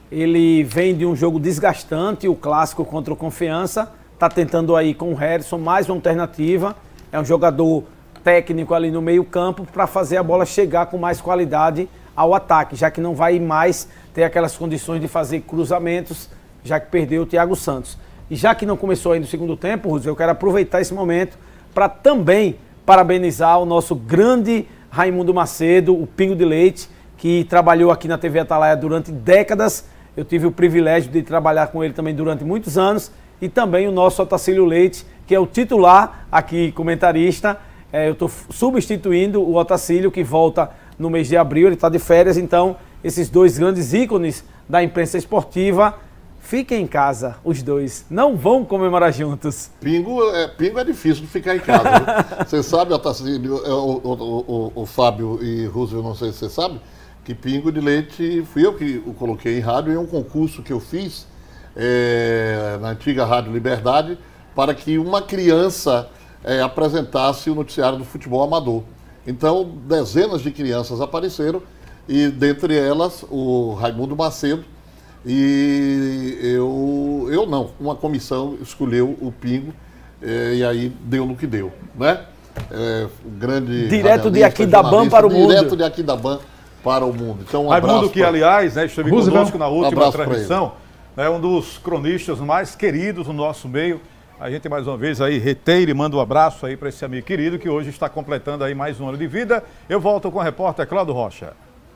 Ele vem de um jogo desgastante, o clássico contra o Confiança. Está tentando aí com o Harrison mais uma alternativa. É um jogador técnico ali no meio campo para fazer a bola chegar com mais qualidade ao ataque, já que não vai mais ter aquelas condições de fazer cruzamentos, já que perdeu o Thiago Santos. E já que não começou ainda o segundo tempo, Roosevelt, eu quero aproveitar esse momento para também parabenizar o nosso grande Raimundo Macedo, o Pingo de Leite, que trabalhou aqui na TV Atalaia durante décadas. Eu tive o privilégio de trabalhar com ele também durante muitos anos. E também o nosso Otacílio Leite, que é o titular aqui, comentarista. Eu estou substituindo o Otacílio, que volta no mês de abril, ele está de férias. Então, esses dois grandes ícones da imprensa esportiva, fiquem em casa, os dois. Não vão comemorar juntos. Pingo é difícil de ficar em casa. Você sabe, Otacílio, o Fábio e Roosevelt, não sei se você sabe, que Pingo de Leite fui eu que o coloquei em rádio em um concurso que eu fiz na antiga Rádio Liberdade, para que uma criança apresentasse o noticiário do futebol amador. Então, dezenas de crianças apareceram, e dentre elas o Raimundo Macedo, e eu não, uma comissão escolheu o Pingo, e aí deu no que deu, né? Grande direto de Aquidabã para o mundo. Direto de Aquidabã para o mundo. Então, um Raimundo, que aliás, né, esteve conosco na última transmissão, é um dos cronistas mais queridos no nosso meio. A gente mais uma vez aí reteira e manda um abraço aí para esse amigo querido que hoje está completando aí mais um ano de vida. Eu volto com o repórter Cláudio Rocha.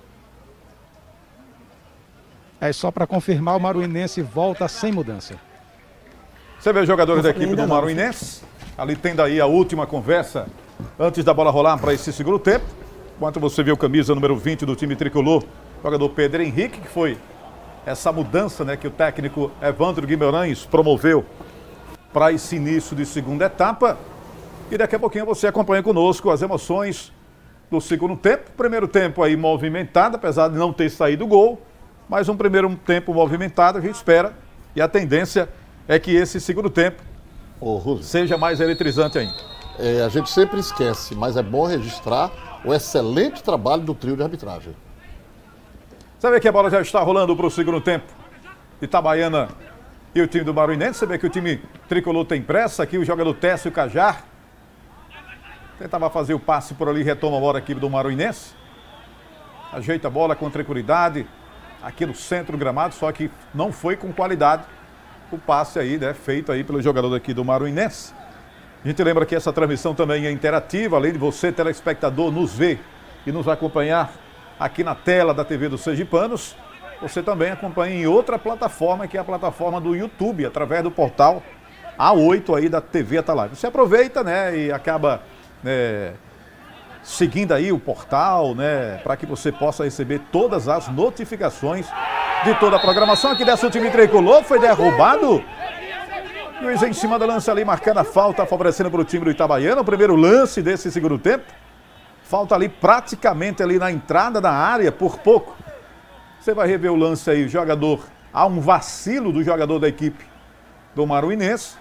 Só para confirmar, o Maruinense volta sem mudança. Você vê os jogadores da equipe do Maruinense, ali tendo aí a última conversa antes da bola rolar para esse segundo tempo. Enquanto você vê o camisa número 20 do time tricolor, o jogador Pedro Henrique, que foi essa mudança, né, que o técnico Evandro Guimarães promoveu para esse início de segunda etapa. E daqui a pouquinho você acompanha conosco as emoções do segundo tempo. Primeiro tempo aí movimentado, apesar de não ter saído gol, mas um primeiro tempo movimentado, a gente espera. E a tendência é que esse segundo tempo seja mais eletrizante ainda. A gente sempre esquece, mas é bom registrar o excelente trabalho do trio de arbitragem. Você vê que a bola já está rolando para o segundo tempo. Itabaiana e o time do Maruinense. Você vê que o time tricolor tem pressa. Aqui o jogador Técio Cajar tentava fazer o passe por ali, retoma a bola aqui do Maruinense. Ajeita a bola com tranquilidade aqui no centro do gramado, só que não foi com qualidade o passe aí, né, feito aí pelo jogador aqui do Maruinense. A gente lembra que essa transmissão também é interativa, além de você, telespectador, nos ver e nos acompanhar aqui na tela da TV dos Sergipanos, você também acompanha em outra plataforma, que é a plataforma do YouTube, através do portal A8 aí da TV Atalaia. Você aproveita, né, e acaba seguindo aí o portal, né, para que você possa receber todas as notificações de toda a programação. Aqui dessa time tricolor, foi derrubado. Luiz em cima da lance ali, marcando a falta, favorecendo para o time do Itabaiana. O primeiro lance desse segundo tempo. Falta ali praticamente ali na entrada da área, por pouco. Você vai rever o lance aí, o jogador, há um vacilo do jogador da equipe do Maruinense.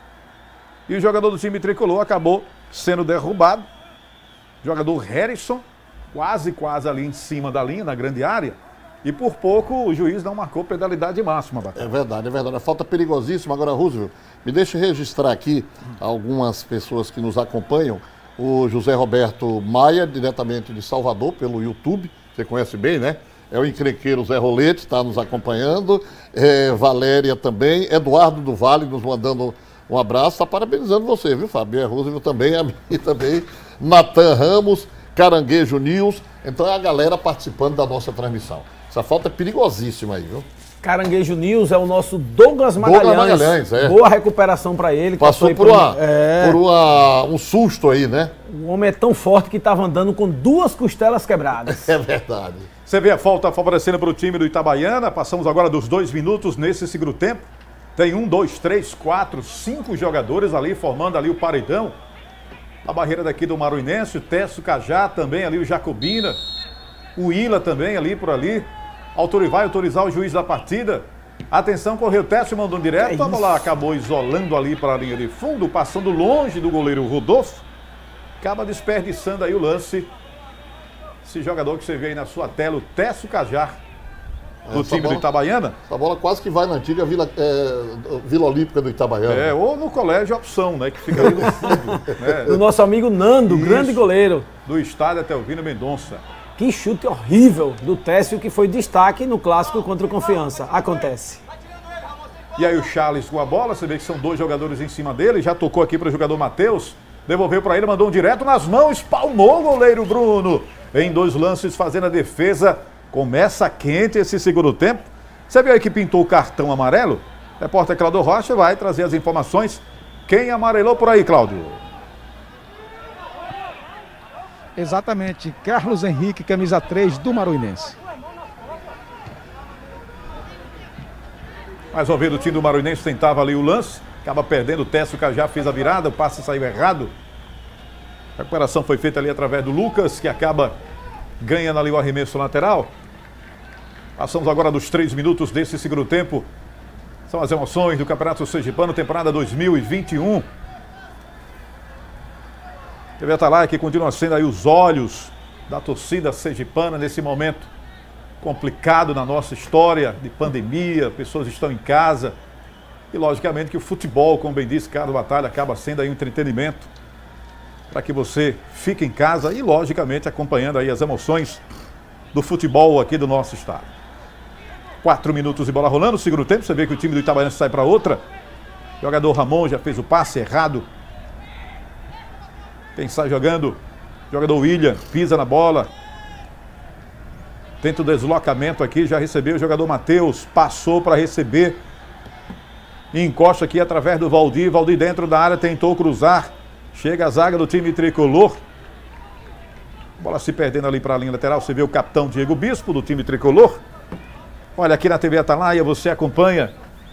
E o jogador do time tricolor acabou sendo derrubado. Jogador Harrison, quase ali em cima da linha, na grande área. E por pouco o juiz não marcou penalidade máxima, Batata. É verdade. A falta perigosíssima. Agora, Roosevelt, me deixa registrar aqui algumas pessoas que nos acompanham. O José Roberto Maia, diretamente de Salvador, pelo YouTube. Você conhece bem, né? É o encrenqueiro Zé Rolete, está nos acompanhando. Valéria também. Eduardo do Vale nos mandando um abraço. Está parabenizando você, viu, Fábio? Roosevelt também, a mim também. Natan Ramos, Caranguejo News. Então é a galera participando da nossa transmissão. Essa falta é perigosíssima aí, viu? Caranguejo News é o nosso Douglas Magalhães. Boa recuperação para ele. Passou por um susto aí, né? O homem é tão forte que estava andando com 2 costelas quebradas. É verdade. Você vê a falta favorecendo para o time do Itabaiana. Passamos agora dos 2 minutos nesse segundo tempo. Tem 1, 2, 3, 4, 5 jogadores ali formando ali o paredão. A barreira daqui do Maruinense, o Técio Cajá também ali, o Jacobina. O Ila também ali por ali. Vai autorizar o juiz da partida. Atenção, correu o Técio, mandou direto. A bola acabou isolando ali para a linha de fundo, passando longe do goleiro Rodolfo. Acaba desperdiçando aí o lance. Esse jogador que você vê aí na sua tela, o Técio Cajar. do time do Itabaiana. Essa bola quase que vai na antiga Vila Olímpica do Itabaiana. Ou no colégio Opção, né? Que fica ali no fundo. Né? Do nosso amigo Nando, grande goleiro. Do estádio Telvino Mendonça. Que chute horrível do Técio, que foi destaque no clássico contra o Confiança. Acontece. E aí o Charles com a bola, você vê que são 2 jogadores em cima dele, já tocou aqui para o jogador Matheus, devolveu para ele, mandou um direto nas mãos, espalmou o goleiro Bruno. Em 2 lances fazendo a defesa, começa quente esse segundo tempo. Você viu aí que pintou o cartão amarelo? O repórter Cláudio Rocha vai trazer as informações. Quem amarelou por aí, Cláudio? Exatamente, Carlos Henrique, camisa 3 do Maruinense. Mais uma vez o time do Maruinense tentava ali o lance, acaba perdendo, o Técio já fez a virada, o passe saiu errado. A recuperação foi feita ali através do Lucas, que acaba ganhando ali o arremesso lateral. Passamos agora dos 3 minutos desse segundo tempo. São as emoções do Campeonato Sergipano, temporada 2021. TV Atalaia que continua sendo aí os olhos da torcida sergipana nesse momento complicado na nossa história de pandemia, pessoas estão em casa. E logicamente que o futebol, como bem disse Carlos Batalha, acaba sendo aí um entretenimento para que você fique em casa e logicamente acompanhando aí as emoções do futebol aqui do nosso estado. 4 minutos de bola rolando, segundo tempo, você vê que o time do Itabaiana sai para outra. O jogador Ramon já fez o passe errado. Quem sai jogando, o jogador William, pisa na bola. Tenta o deslocamento aqui, já recebeu o jogador Matheus, passou para receber. E encosta aqui através do Valdir. Valdir dentro da área, tentou cruzar. Chega a zaga do time tricolor. Bola se perdendo ali para a linha lateral. Você vê o capitão Diego Bispo do time tricolor. Olha, aqui na TV Atalaia você acompanha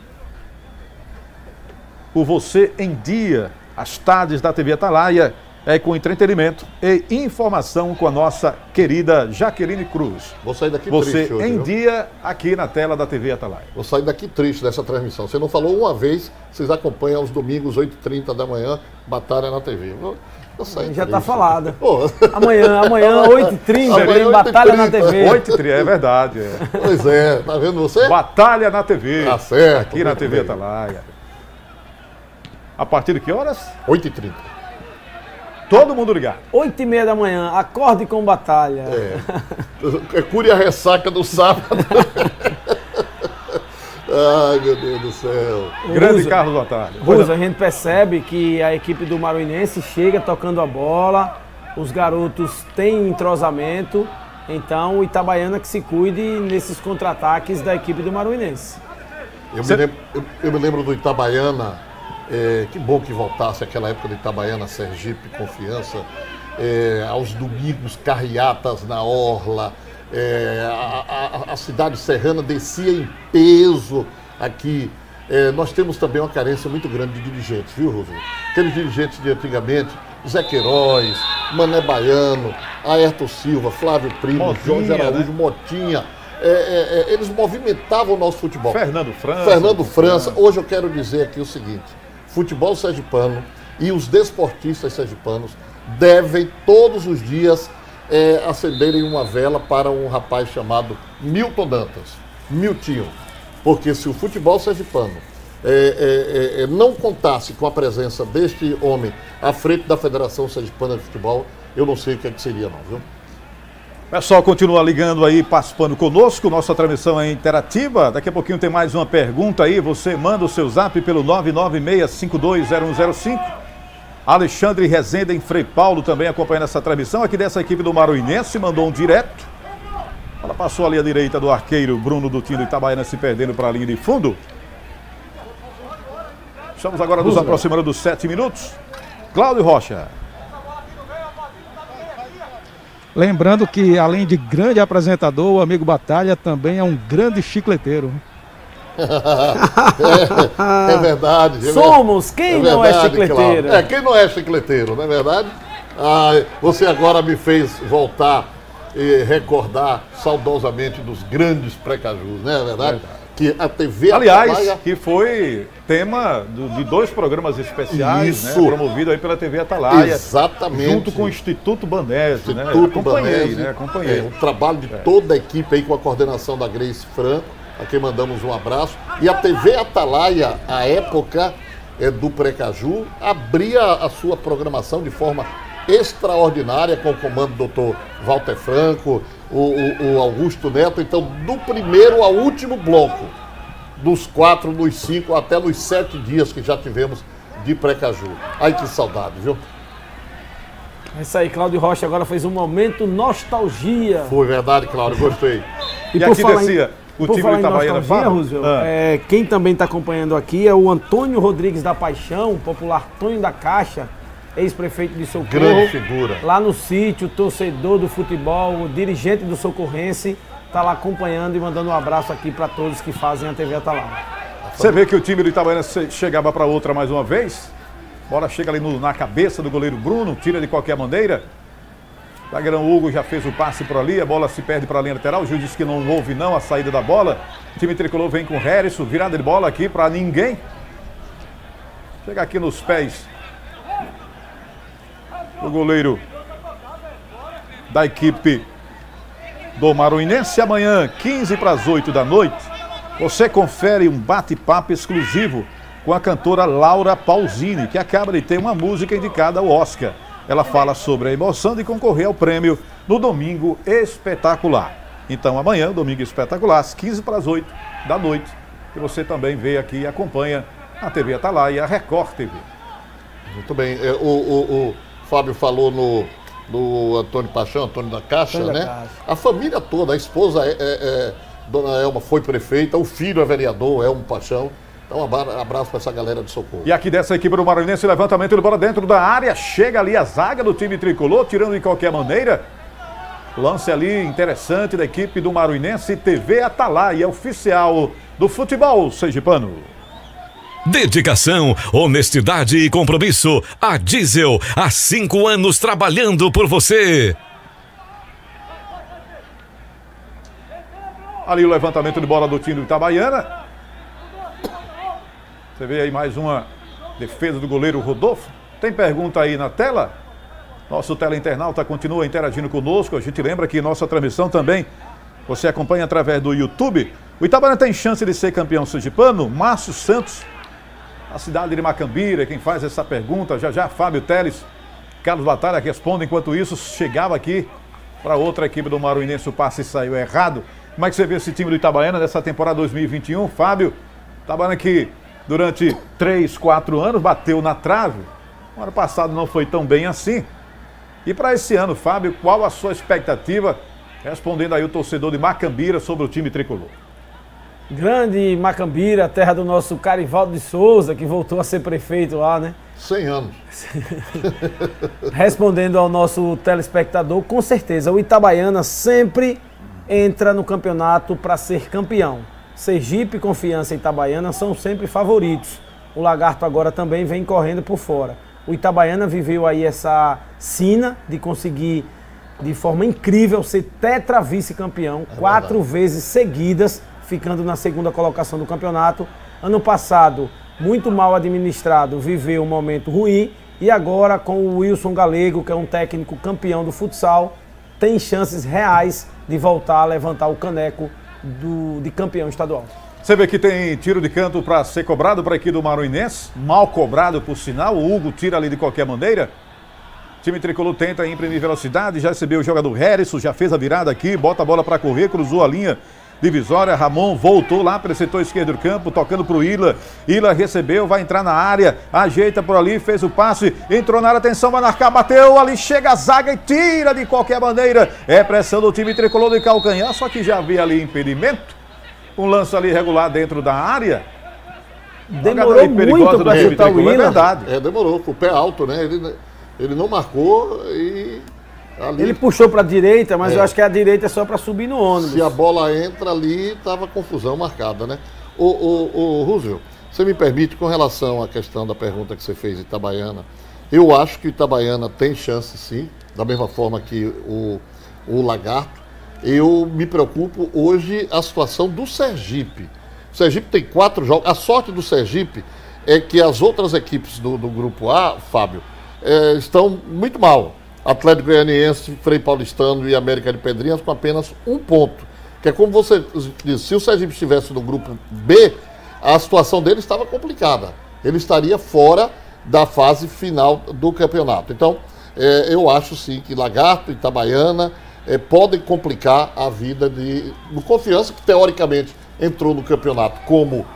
o Você em Dia. As tardes da TV Atalaia é com entretenimento e informação com a nossa querida Jaqueline Cruz. Vou sair daqui Você triste hoje, em viu? Dia aqui na tela da TV Atalaia. Vou sair daqui triste dessa transmissão. Você não falou uma vez, vocês acompanham aos domingos, 8h30 da manhã, Batalha na TV. Vou sair Já triste. tá falado. Pô. Amanhã 8h30, tem Batalha na TV. 8h30, é verdade. É. Pois é, tá vendo você? Batalha na TV. Tá certo. Aqui na TV Atalaia. A partir de que horas? 8h30. Todo mundo ligado. 8h30 da manhã, acorde com Batalha. Cure a ressaca do sábado. Ai, meu Deus do céu. Grande Carlos Batalha. Russo, a gente percebe que a equipe do Maruinense chega tocando a bola, os garotos têm entrosamento, então o Itabaiana que se cuide nesses contra-ataques da equipe do Maruinense. Eu me lembro do Itabaiana, que bom que voltasse aquela época do Itabaiana, Sergipe, Confiança, aos domingos, carreatas na orla, a cidade serrana descia em peso aqui. Nós temos também uma carência muito grande de dirigentes, viu, Rúvio? Aqueles dirigentes de antigamente, Zé Queiroz, Mané Baiano, Ayrton Silva, Flávio Primo, Motinha, Jorge Araújo, né? Motinha. Eles movimentavam o nosso futebol. Fernando França. Hoje eu quero dizer aqui o seguinte: futebol sergipano e os desportistas sergipanos devem todos os dias acenderem uma vela para um rapaz chamado Milton Dantas, Miltinho. Porque se o futebol sergipano não contasse com a presença deste homem à frente da Federação Sergipana de Futebol, eu não sei o que seria não, viu? O pessoal continua ligando aí, participando conosco. Nossa transmissão é interativa. Daqui a pouquinho tem mais uma pergunta aí. Você manda o seu zap pelo 996520105. Alexandre Rezende em Frei Paulo também acompanhando essa transmissão. Aqui dessa equipe do Maruinense, mandou um direto. Ela passou ali à direita do arqueiro Bruno do time do Itabaiana, se perdendo para a linha de fundo. Estamos agora nos aproximando dos 7 minutos. Cláudio Rocha. Lembrando que, além de grande apresentador, o amigo Batalha também é um grande chicleteiro. É verdade. Somos, quem não é chicleteiro? Claro. Quem não é chicleteiro, não é verdade? Você agora me fez voltar e recordar saudosamente dos grandes pré-cajus, não é verdade? que a TV Aliás, Atalaia... que foi tema de 2 programas especiais, né, promovido aí pela TV Atalaia. Exatamente. Junto com o Instituto Banese, né? Acompanhei. O trabalho de toda a equipe aí com a coordenação da Grace Franco, a quem mandamos um abraço. E a TV Atalaia, à época do Precaju, abria a sua programação de forma extraordinária com o comando do Dr. Walter Franco, o Augusto Neto. Então, do primeiro ao último bloco, dos 4, dos 5, até nos 7 dias que já tivemos de Precaju. Ai, que saudade, viu? É isso aí, Cláudio Rocha agora fez um momento nostalgia. Foi verdade, Cláudio, gostei. E aqui descia o time do Itabaiana, quem também está acompanhando aqui é o Antônio Rodrigues da Paixão, popular Tonho da Caixa, ex-prefeito de Socorro. Grande figura. Lá no sítio, torcedor do futebol, o dirigente do Socorrense, está lá acompanhando e mandando um abraço aqui para todos que fazem a TV Atalaia. Você vê que o time do Itabaiana chegava para outra mais uma vez. Bola chega ali na cabeça do goleiro Bruno, tira de qualquer maneira. Zagueirão Hugo já fez o passe por ali, a bola se perde para a linha lateral. O juiz disse que não houve não a saída da bola. O time tricolor vem com o Harrison, virada de bola aqui para ninguém. Chega aqui nos pés o goleiro da equipe do Maruinense. Amanhã, 15 para as 8 da noite, você confere um bate-papo exclusivo com a cantora Laura Pausini, que acaba de ter uma música indicada ao Oscar. Ela fala sobre a emoção de concorrer ao prêmio no Domingo Espetacular. Então amanhã, Domingo Espetacular, às 15 para as 8 da noite, que você também vê aqui e acompanha a TV Atalaia e a Record TV. Muito bem. O Fábio falou no Antônio Paixão, Antônio da Caixa, né? A família toda, a esposa Dona Elma foi prefeita, o filho é vereador, Elmo Paixão. Então, um abraço para essa galera de Socorro. E aqui dessa equipe do Maruinense, levantamento de bola dentro da área. Chega ali a zaga do time tricolor, tirando de qualquer maneira. Lance ali interessante da equipe do Maruinense, TV Atalaia, oficial do futebol sergipano. Dedicação, honestidade e compromisso. A Diesel, há 5 anos trabalhando por você. Ali o levantamento de bola do time do Itabaiana. Você vê aí mais uma defesa do goleiro Rodolfo. Tem pergunta aí na tela? Nosso teleinternauta continua interagindo conosco. A gente lembra que nossa transmissão também você acompanha através do YouTube. O Itabaiana tem chance de ser campeão sergipano? Márcio Santos, a cidade de Macambira, quem faz essa pergunta. Já Fábio Teles, Carlos Batalha responde. Enquanto isso, chegava aqui para outra equipe do Maruinense, o passe saiu errado. Como é que você vê esse time do Itabaiana nessa temporada 2021? Fábio, Itabaiana que durante 3, 4 anos bateu na trave. O ano passado não foi tão bem assim. E para esse ano, Fábio, qual a sua expectativa? Respondendo aí o torcedor de Macambira sobre o time tricolor. Grande Macambira, terra do nosso Carivaldo de Souza, que voltou a ser prefeito lá, né? 100 anos. Respondendo ao nosso telespectador, com certeza, o Itabaiana sempre entra no campeonato para ser campeão. Sergipe, Confiança e Itabaiana são sempre favoritos. O Lagarto agora também vem correndo por fora. O Itabaiana viveu aí essa sina de conseguir, de forma incrível, ser tetra vice-campeão, 4 vezes seguidas, ficando na 2ª colocação do campeonato. Ano passado, muito mal administrado, viveu um momento ruim. E agora, com o Wilson Galego, que é um técnico campeão do futsal, tem chances reais de voltar a levantar o caneco de campeão estadual. Você vê que tem tiro de canto para ser cobrado para a equipe do Maruinense, mal cobrado por sinal, o Hugo tira ali de qualquer maneira. O time tricolor tenta imprimir velocidade, já recebeu o jogador Harrison, já fez a virada aqui, bota a bola para correr, cruzou a linha divisória, Ramon voltou lá para o setor esquerdo do campo, tocando para o Ila. Ila recebeu, vai entrar na área, ajeita por ali, fez o passe, entrou na área, atenção, vai marcar, bateu, ali chega a zaga e tira de qualquer maneira. É pressão do time tricolor de calcanhar, só que já havia ali impedimento. Um lance ali regular dentro da área. Demorou muito para chutar o Ila. É verdade. Demorou, com o pé alto, né? Ele não marcou e... Ali... Ele puxou para a direita, mas eu acho que a direita é só para subir no ônibus. Se a bola entra ali, estava confusão marcada, né? O Roosevelt, você me permite, com relação à questão da pergunta que você fez, Itabaiana, eu acho que o Itabaiana tem chance, sim, da mesma forma que o Lagarto. Eu me preocupo hoje a situação do Sergipe. O Sergipe tem 4 jogos. A sorte do Sergipe é que as outras equipes do grupo A, Fábio, estão muito mal. Atlético Goianiense, Frei Paulistano e América de Pedrinhas com apenas 1 ponto. Que é como você disse, se o Sergipe estivesse no grupo B, a situação dele estava complicada. Ele estaria fora da fase final do campeonato. Então, eu acho sim que Lagarto e Itabaiana podem complicar a vida do Confiança, que teoricamente entrou no campeonato como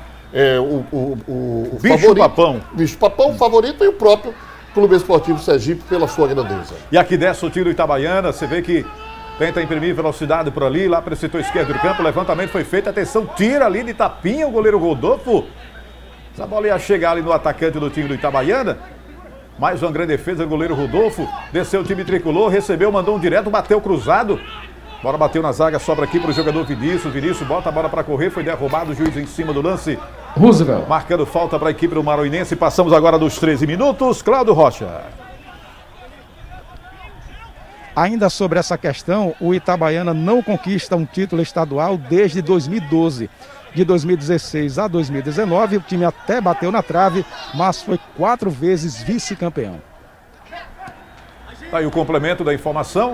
o bicho-papão. Bicho-papão, favorito, e o próprio Clube Esportivo Sergipe pela sua grandeza. E aqui desce o tiro Itabaiana, você vê que tenta imprimir velocidade por ali, lá para o setor esquerdo do campo, o levantamento foi feito, atenção, tira ali de tapinha o goleiro Rodolfo. Essa bola ia chegar ali no atacante do time do Itabaiana. Mais uma grande defesa do goleiro Rodolfo. Desceu o time tricolor, recebeu, mandou um direto, bateu cruzado. Bola bateu na zaga, sobra aqui para o jogador Vinícius. Vinícius bota a bola para correr, foi derrubado, o juiz em cima do lance. Roosevelt. Marcando falta para a equipe do Maruinense. Passamos agora dos 13 minutos. Cláudio Rocha. Ainda sobre essa questão, o Itabaiana não conquista um título estadual desde 2012. De 2016 a 2019, o time até bateu na trave, mas foi 4 vezes vice-campeão. Tá aí o complemento da informação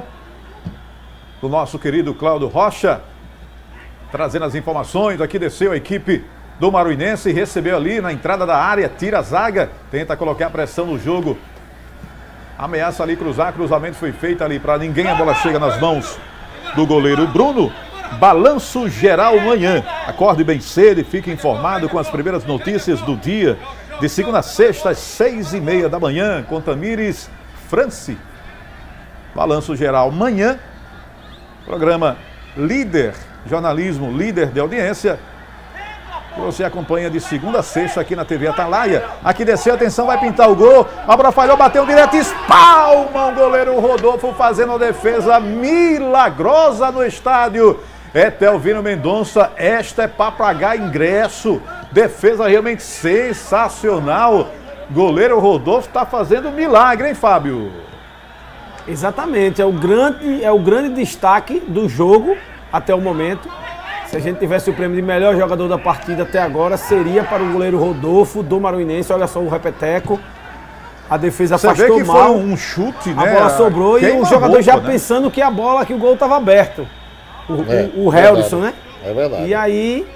do nosso querido Cláudio Rocha, trazendo as informações. Aqui desceu a equipe do Maruinense, recebeu ali na entrada da área, tira a zaga, tenta colocar pressão no jogo. Ameaça ali cruzar, cruzamento foi feito ali para ninguém, a bola chega nas mãos do goleiro Bruno. Balanço geral amanhã. Acorde bem cedo e fique informado com as primeiras notícias do dia. De segunda a sexta, às 6h30 da manhã, com Tamires France. Balanço geral amanhã. Programa líder, jornalismo líder de audiência. Você acompanha de segunda a sexta aqui na TV Atalaia. Aqui desceu, atenção, vai pintar o gol. A bola falhou, bateu direto, espalma o goleiro Rodolfo fazendo uma defesa milagrosa no estádio. Telvino Mendonça, esta é para pagar ingresso. Defesa realmente sensacional. Goleiro Rodolfo está fazendo milagre, hein, Fábio? Exatamente, é o grande destaque do jogo até o momento. Se a gente tivesse o prêmio de melhor jogador da partida até agora, seria para o goleiro Rodolfo do Maruinense. Olha só o repeteco. A defesa afastou mal. Você vê que foi um chute, né? A bola sobrou e o jogador já pensando que o gol estava aberto. O Helderson, né? É verdade. E aí,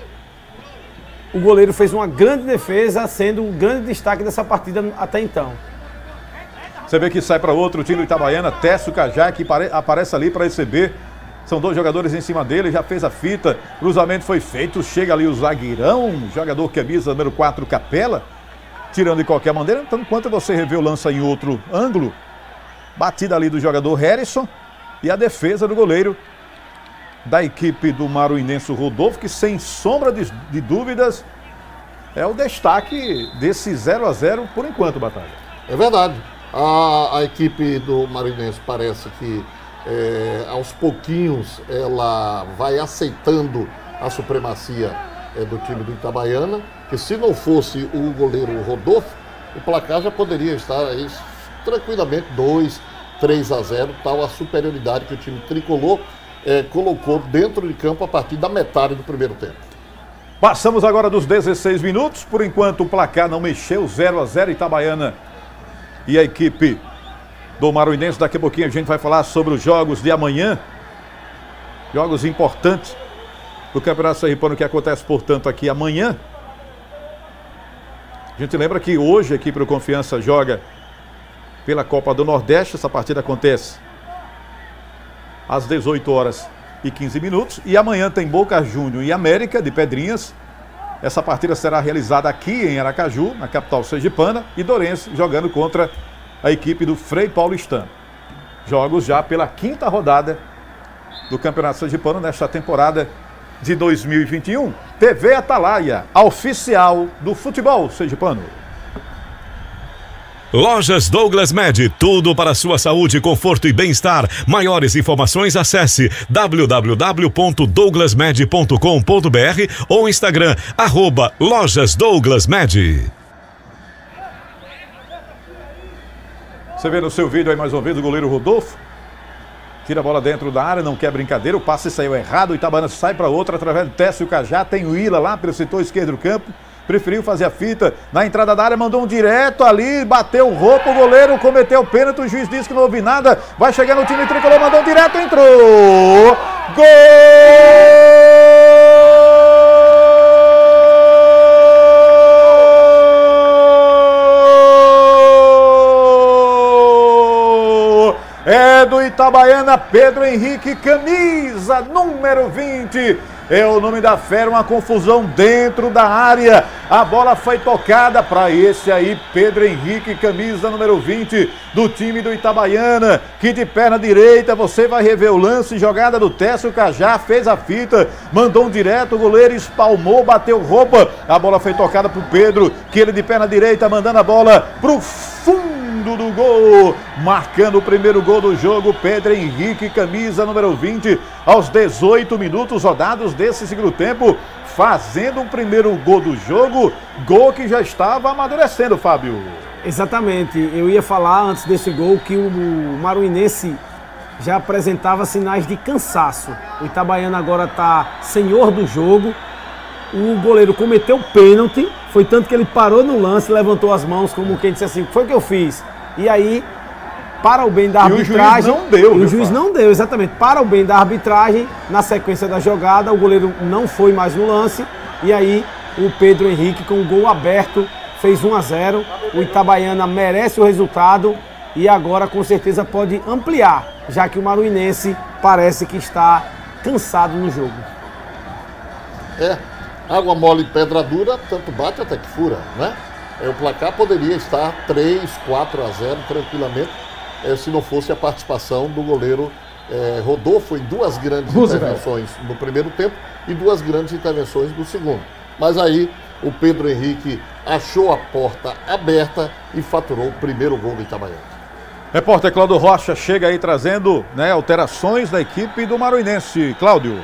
o goleiro fez uma grande defesa, sendo o grande destaque dessa partida até então. Você vê que sai para outro time do Itabaiana, Técio Cajá, que aparece ali para receber. São 2 jogadores em cima dele, já fez a fita, cruzamento foi feito, chega ali o zagueirão, jogador camisa número 4, Capela, tirando de qualquer maneira. Então, enquanto você revê o lance em outro ângulo, batida ali do jogador Harrison e a defesa do goleiro da equipe do Maruinense, Rodolfo, que sem sombra de dúvidas é o destaque desse 0-0 por enquanto, Batalha. É verdade. A equipe do Maruinense parece que aos pouquinhos ela vai aceitando a supremacia do time do Itabaiana, que se não fosse o goleiro Rodolfo, o placar já poderia estar aí tranquilamente 2-3-0, tal a superioridade que o time tricolor colocou dentro de campo a partir da metade do primeiro tempo. Passamos agora dos 16 minutos, por enquanto o placar não mexeu, 0-0 Itabaiana e a equipe do Maruinense. Daqui a pouquinho a gente vai falar sobre os jogos de amanhã, jogos importantes do Campeonato Sergipano que acontece, portanto, aqui amanhã. A gente lembra que hoje a equipe do Confiança joga pela Copa do Nordeste, essa partida acontece às 18h15 e amanhã tem Boca Júnior e América de Pedrinhas. Essa partida será realizada aqui em Aracaju, na capital sergipana, e Dourense jogando contra a equipe do Frei Paulistano. Jogos já pela 5ª rodada do Campeonato Sergipano nesta temporada de 2021. TV Atalaia, a oficial do futebol sergipano. Lojas Douglas Med, tudo para sua saúde, conforto e bem-estar. Maiores informações, acesse www.douglasmed.com.br ou Instagram, @LojasDouglasMed. Você vê no seu vídeo aí mais uma vez o goleiro Rodolfo, Tira a bola dentro da área, não quer brincadeira. O passe saiu errado. O Itabaiana sai para outra através do Técio Cajá. Tem o Ila lá pelo setor esquerdo do campo. Preferiu fazer a fita na entrada da área, mandou um direto ali, bateu o roupa, o goleiro cometeu o pênalti, o juiz disse que não houve nada, vai chegar no time tricolor, mandou um direto, entrou! Gol! É do Itabaiana, Pedro Henrique, camisa número 20. É o nome da fera, uma confusão dentro da área. A bola foi tocada para esse aí, Pedro Henrique, camisa número 20 do time do Itabaiana, que de perna direita, você vai rever o lance, jogada do Técio Cajá, fez a fita, mandou um direto, o goleiro espalmou, bateu roupa. A bola foi tocada pro Pedro, que ele de perna direita, mandando a bola pro fundo do gol, marcando o primeiro gol do jogo, Pedro Henrique, camisa número 20, aos 18 minutos rodados desse segundo tempo, fazendo o primeiro gol do jogo, gol que já estava amadurecendo, Fábio. Exatamente, eu ia falar antes desse gol que o maruinense já apresentava sinais de cansaço. O Itabaiana agora está senhor do jogo, o goleiro cometeu pênalti, foi tanto que ele parou no lance, levantou as mãos como quem disse assim, foi o que eu fiz. E aí, para o bem da arbitragem... O juiz não deu, exatamente. Para o bem da arbitragem, na sequência da jogada, o goleiro não foi mais no lance. E aí, o Pedro Henrique, com o gol aberto, fez 1-0. O Itabaiana merece o resultado e agora, com certeza, pode ampliar, já que o maruinense parece que está cansado no jogo. Água mole e pedra dura, tanto bate até que fura, né? O placar poderia estar 3-4-0 tranquilamente, se não fosse a participação do goleiro Rodolfo em duas grandes intervenções no primeiro tempo e duas grandes intervenções no segundo. Mas aí o Pedro Henrique achou a porta aberta e faturou o primeiro gol do Itabaiana. Repórter Cláudio Rocha chega aí trazendo, né, alterações da equipe do maruinense. Cláudio.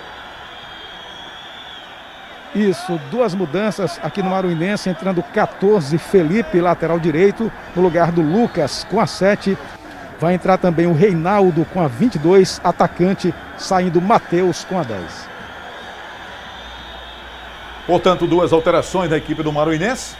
Isso, duas mudanças aqui no maruinense, entrando 14, Felipe, lateral direito, no lugar do Lucas, com a 7. Vai entrar também o Reinaldo com a 22, atacante, saindo Matheus com a 10. Portanto, duas alterações da equipe do maruinense.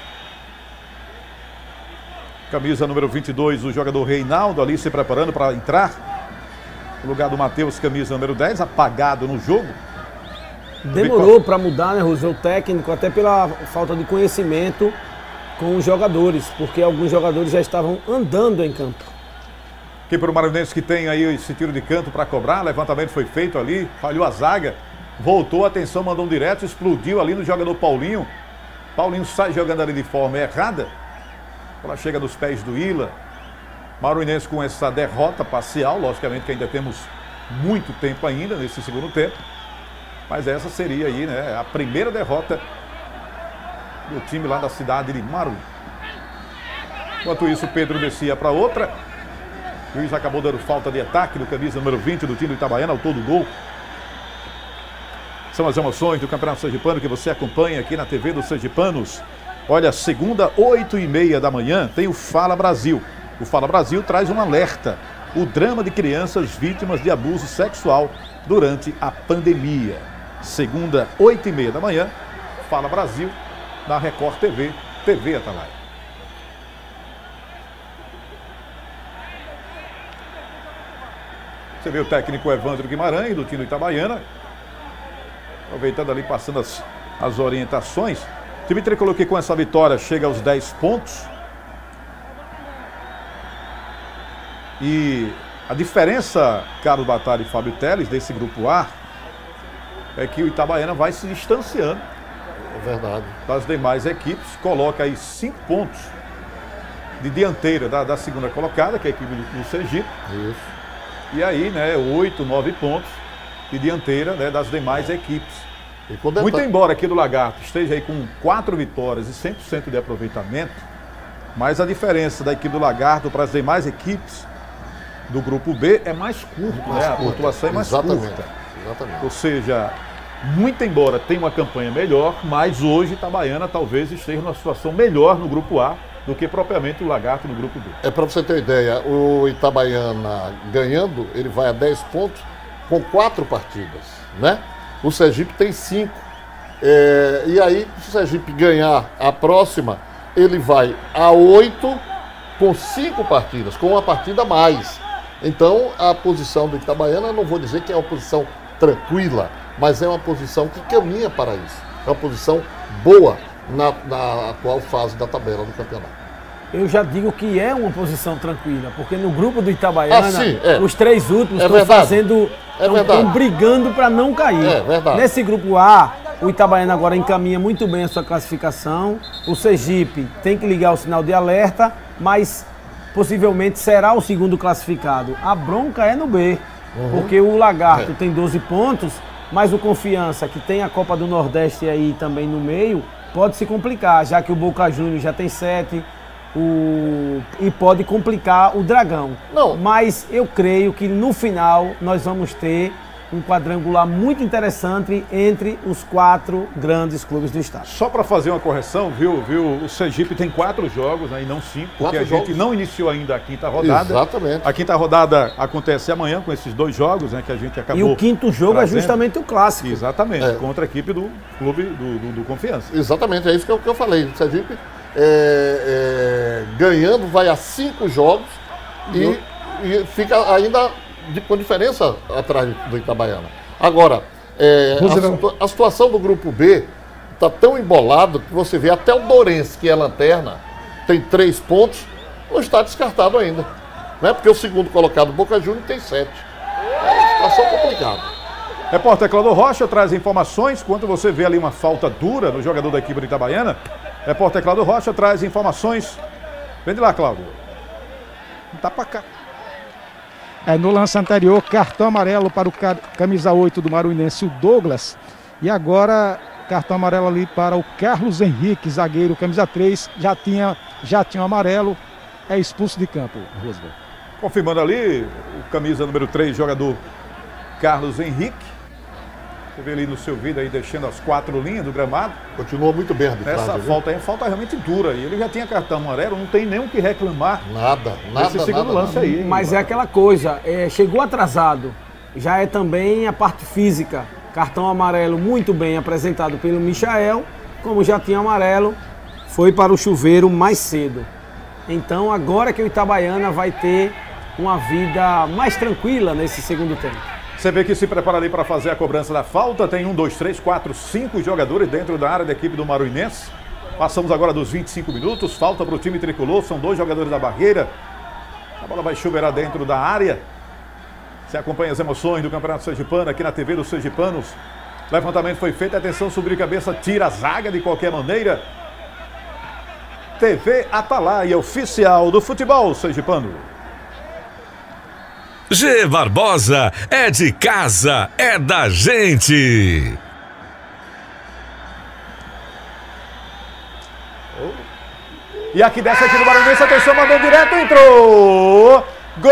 Camisa número 22, o jogador Reinaldo ali se preparando para entrar. No lugar do Matheus, camisa número 10, apagado no jogo. Demorou para mudar, né, Roosevelt, o técnico, até pela falta de conhecimento com os jogadores, porque alguns jogadores já estavam andando em campo. Aqui para o maruinense que tem aí esse tiro de canto para cobrar, levantamento foi feito ali, falhou a zaga, voltou, atenção, mandou um direto, explodiu ali no jogador Paulinho. Paulinho sai jogando ali de forma errada, ela chega nos pés do Ila. Maruinense com essa derrota parcial, logicamente que ainda temos muito tempo ainda nesse segundo tempo. Mas essa seria aí, né, a primeira derrota do time lá da cidade de Maruí. Enquanto isso, o Pedro descia para outra. O juiz acabou dando falta de ataque do camisa número 20 do time do Itabaiana, ao todo gol. São as emoções do Campeonato Sergipano que você acompanha aqui na TV dos Sergipanos. Olha, segunda, 8h30 da manhã, tem o Fala Brasil. O Fala Brasil traz um alerta. O drama de crianças vítimas de abuso sexual durante a pandemia. Segunda, 8h30 da manhã, Fala Brasil, na Record TV, TV Atalaia. Você vê o técnico Evandro Guimarães, do time do Itabaiana, aproveitando ali, passando as orientações. O time tricolor que com essa vitória chega aos 10 pontos. E a diferença, Carlos Batalha e Fábio Teles, desse grupo A, é que o Itabaiana vai se distanciando das demais equipes, coloca aí 5 pontos de dianteira da segunda colocada, que é a equipe do Sergipe. Isso. E aí, né, 8, 9 pontos de dianteira, né, das demais equipes. Muito embora aqui do Lagarto esteja aí com 4 vitórias e 100% de aproveitamento, mas a diferença da equipe do Lagarto para as demais equipes do grupo B é mais curto, né? A pontuação é mais curta. Exatamente. Ou seja, muito embora tenha uma campanha melhor, mas hoje Itabaiana talvez esteja numa situação melhor no grupo A do que propriamente o Lagarto no grupo B. Para você ter uma ideia, o Itabaiana ganhando, ele vai a 10 pontos com 4 partidas, né? O Sergipe tem 5. E aí, se o Sergipe ganhar a próxima, ele vai a 8 com 5 partidas, com uma partida a mais. Então, a posição do Itabaiana, não vou dizer que é uma posição tranquila, mas é uma posição que caminha para isso. É uma posição boa na atual fase da tabela do campeonato. Eu já digo que é uma posição tranquila, porque no grupo do Itabaiana, os 3 últimos estão brigando para não cair. É verdade. Nesse grupo A, o Itabaiana agora encaminha muito bem a sua classificação. O Sergipe tem que ligar o sinal de alerta, mas possivelmente será o segundo classificado. A bronca é no B, porque o Lagarto tem 12 pontos, mas o Confiança, que tem a Copa do Nordeste aí também no meio, pode se complicar, já que o Boca Juniors já tem 7 e pode complicar o Dragão. Mas eu creio que no final nós vamos ter um quadrangular muito interessante entre os 4 grandes clubes do estado. Só para fazer uma correção, viu? O Sergipe tem 4 jogos, né, e não 5, porque a gente não iniciou ainda a 5ª rodada. Exatamente. A 5ª rodada acontece amanhã com esses 2 jogos, né, que a gente acabou. E o 5º jogo trazendo. É justamente o clássico. Exatamente, contra a equipe do clube do Confiança. Exatamente, é isso que eu falei. O Sergipe ganhando vai a 5 jogos e fica ainda com diferença atrás do Itabaiana. Agora, a situação do grupo B está tão embolado que você vê até o Dourense, que é lanterna, tem 3 pontos, não está descartado ainda. Né? Porque o segundo colocado, Boca Juniors, tem 7. É uma situação complicada. Repórter Cláudio Rocha traz informações. Quando você vê ali uma falta dura no jogador da equipe do Itabaiana, repórter Cláudio Rocha traz informações. Vem de lá, Cláudio. Tá pra cá. No lance anterior, cartão amarelo para o camisa 8 do Maruinense, o Douglas. E agora, cartão amarelo ali para o Carlos Henrique, zagueiro, camisa 3. Já tinha um amarelo, é expulso de campo, Roosevelt. Confirmando ali, o camisa número 3, jogador Carlos Henrique. Você vê ali no seu vídeo aí, deixando as 4 linhas do gramado. Continua muito bem a arbitragem. Essa falta aí é falta realmente dura. E ele já tinha cartão amarelo, não tem nem o que reclamar. Nada. Esse segundo lance aí. Mas é aquela coisa, chegou atrasado. Já é também a parte física. Cartão amarelo muito bem apresentado pelo Michael. Como já tinha amarelo, foi para o chuveiro mais cedo. Então agora que o Itabaiana vai ter uma vida mais tranquila nesse segundo tempo. Você vê que se prepara ali para fazer a cobrança da falta. Tem 1, 2, 3, 4, 5 jogadores dentro da área da equipe do Maruinense. Passamos agora dos 25 minutos. Falta para o time tricolor. São 2 jogadores da barreira. A bola vai chuveirar dentro da área. Você acompanha as emoções do Campeonato Sergipano aqui na TV dos Sergipanos. Levantamento foi feito. Atenção, subir cabeça, tira a zaga de qualquer maneira. TV Atalaia, oficial do futebol sergipano. G Barbosa é de casa, é da gente. E aqui desce aqui do Maruinense, atenção, mandou direto, entrou! Gol!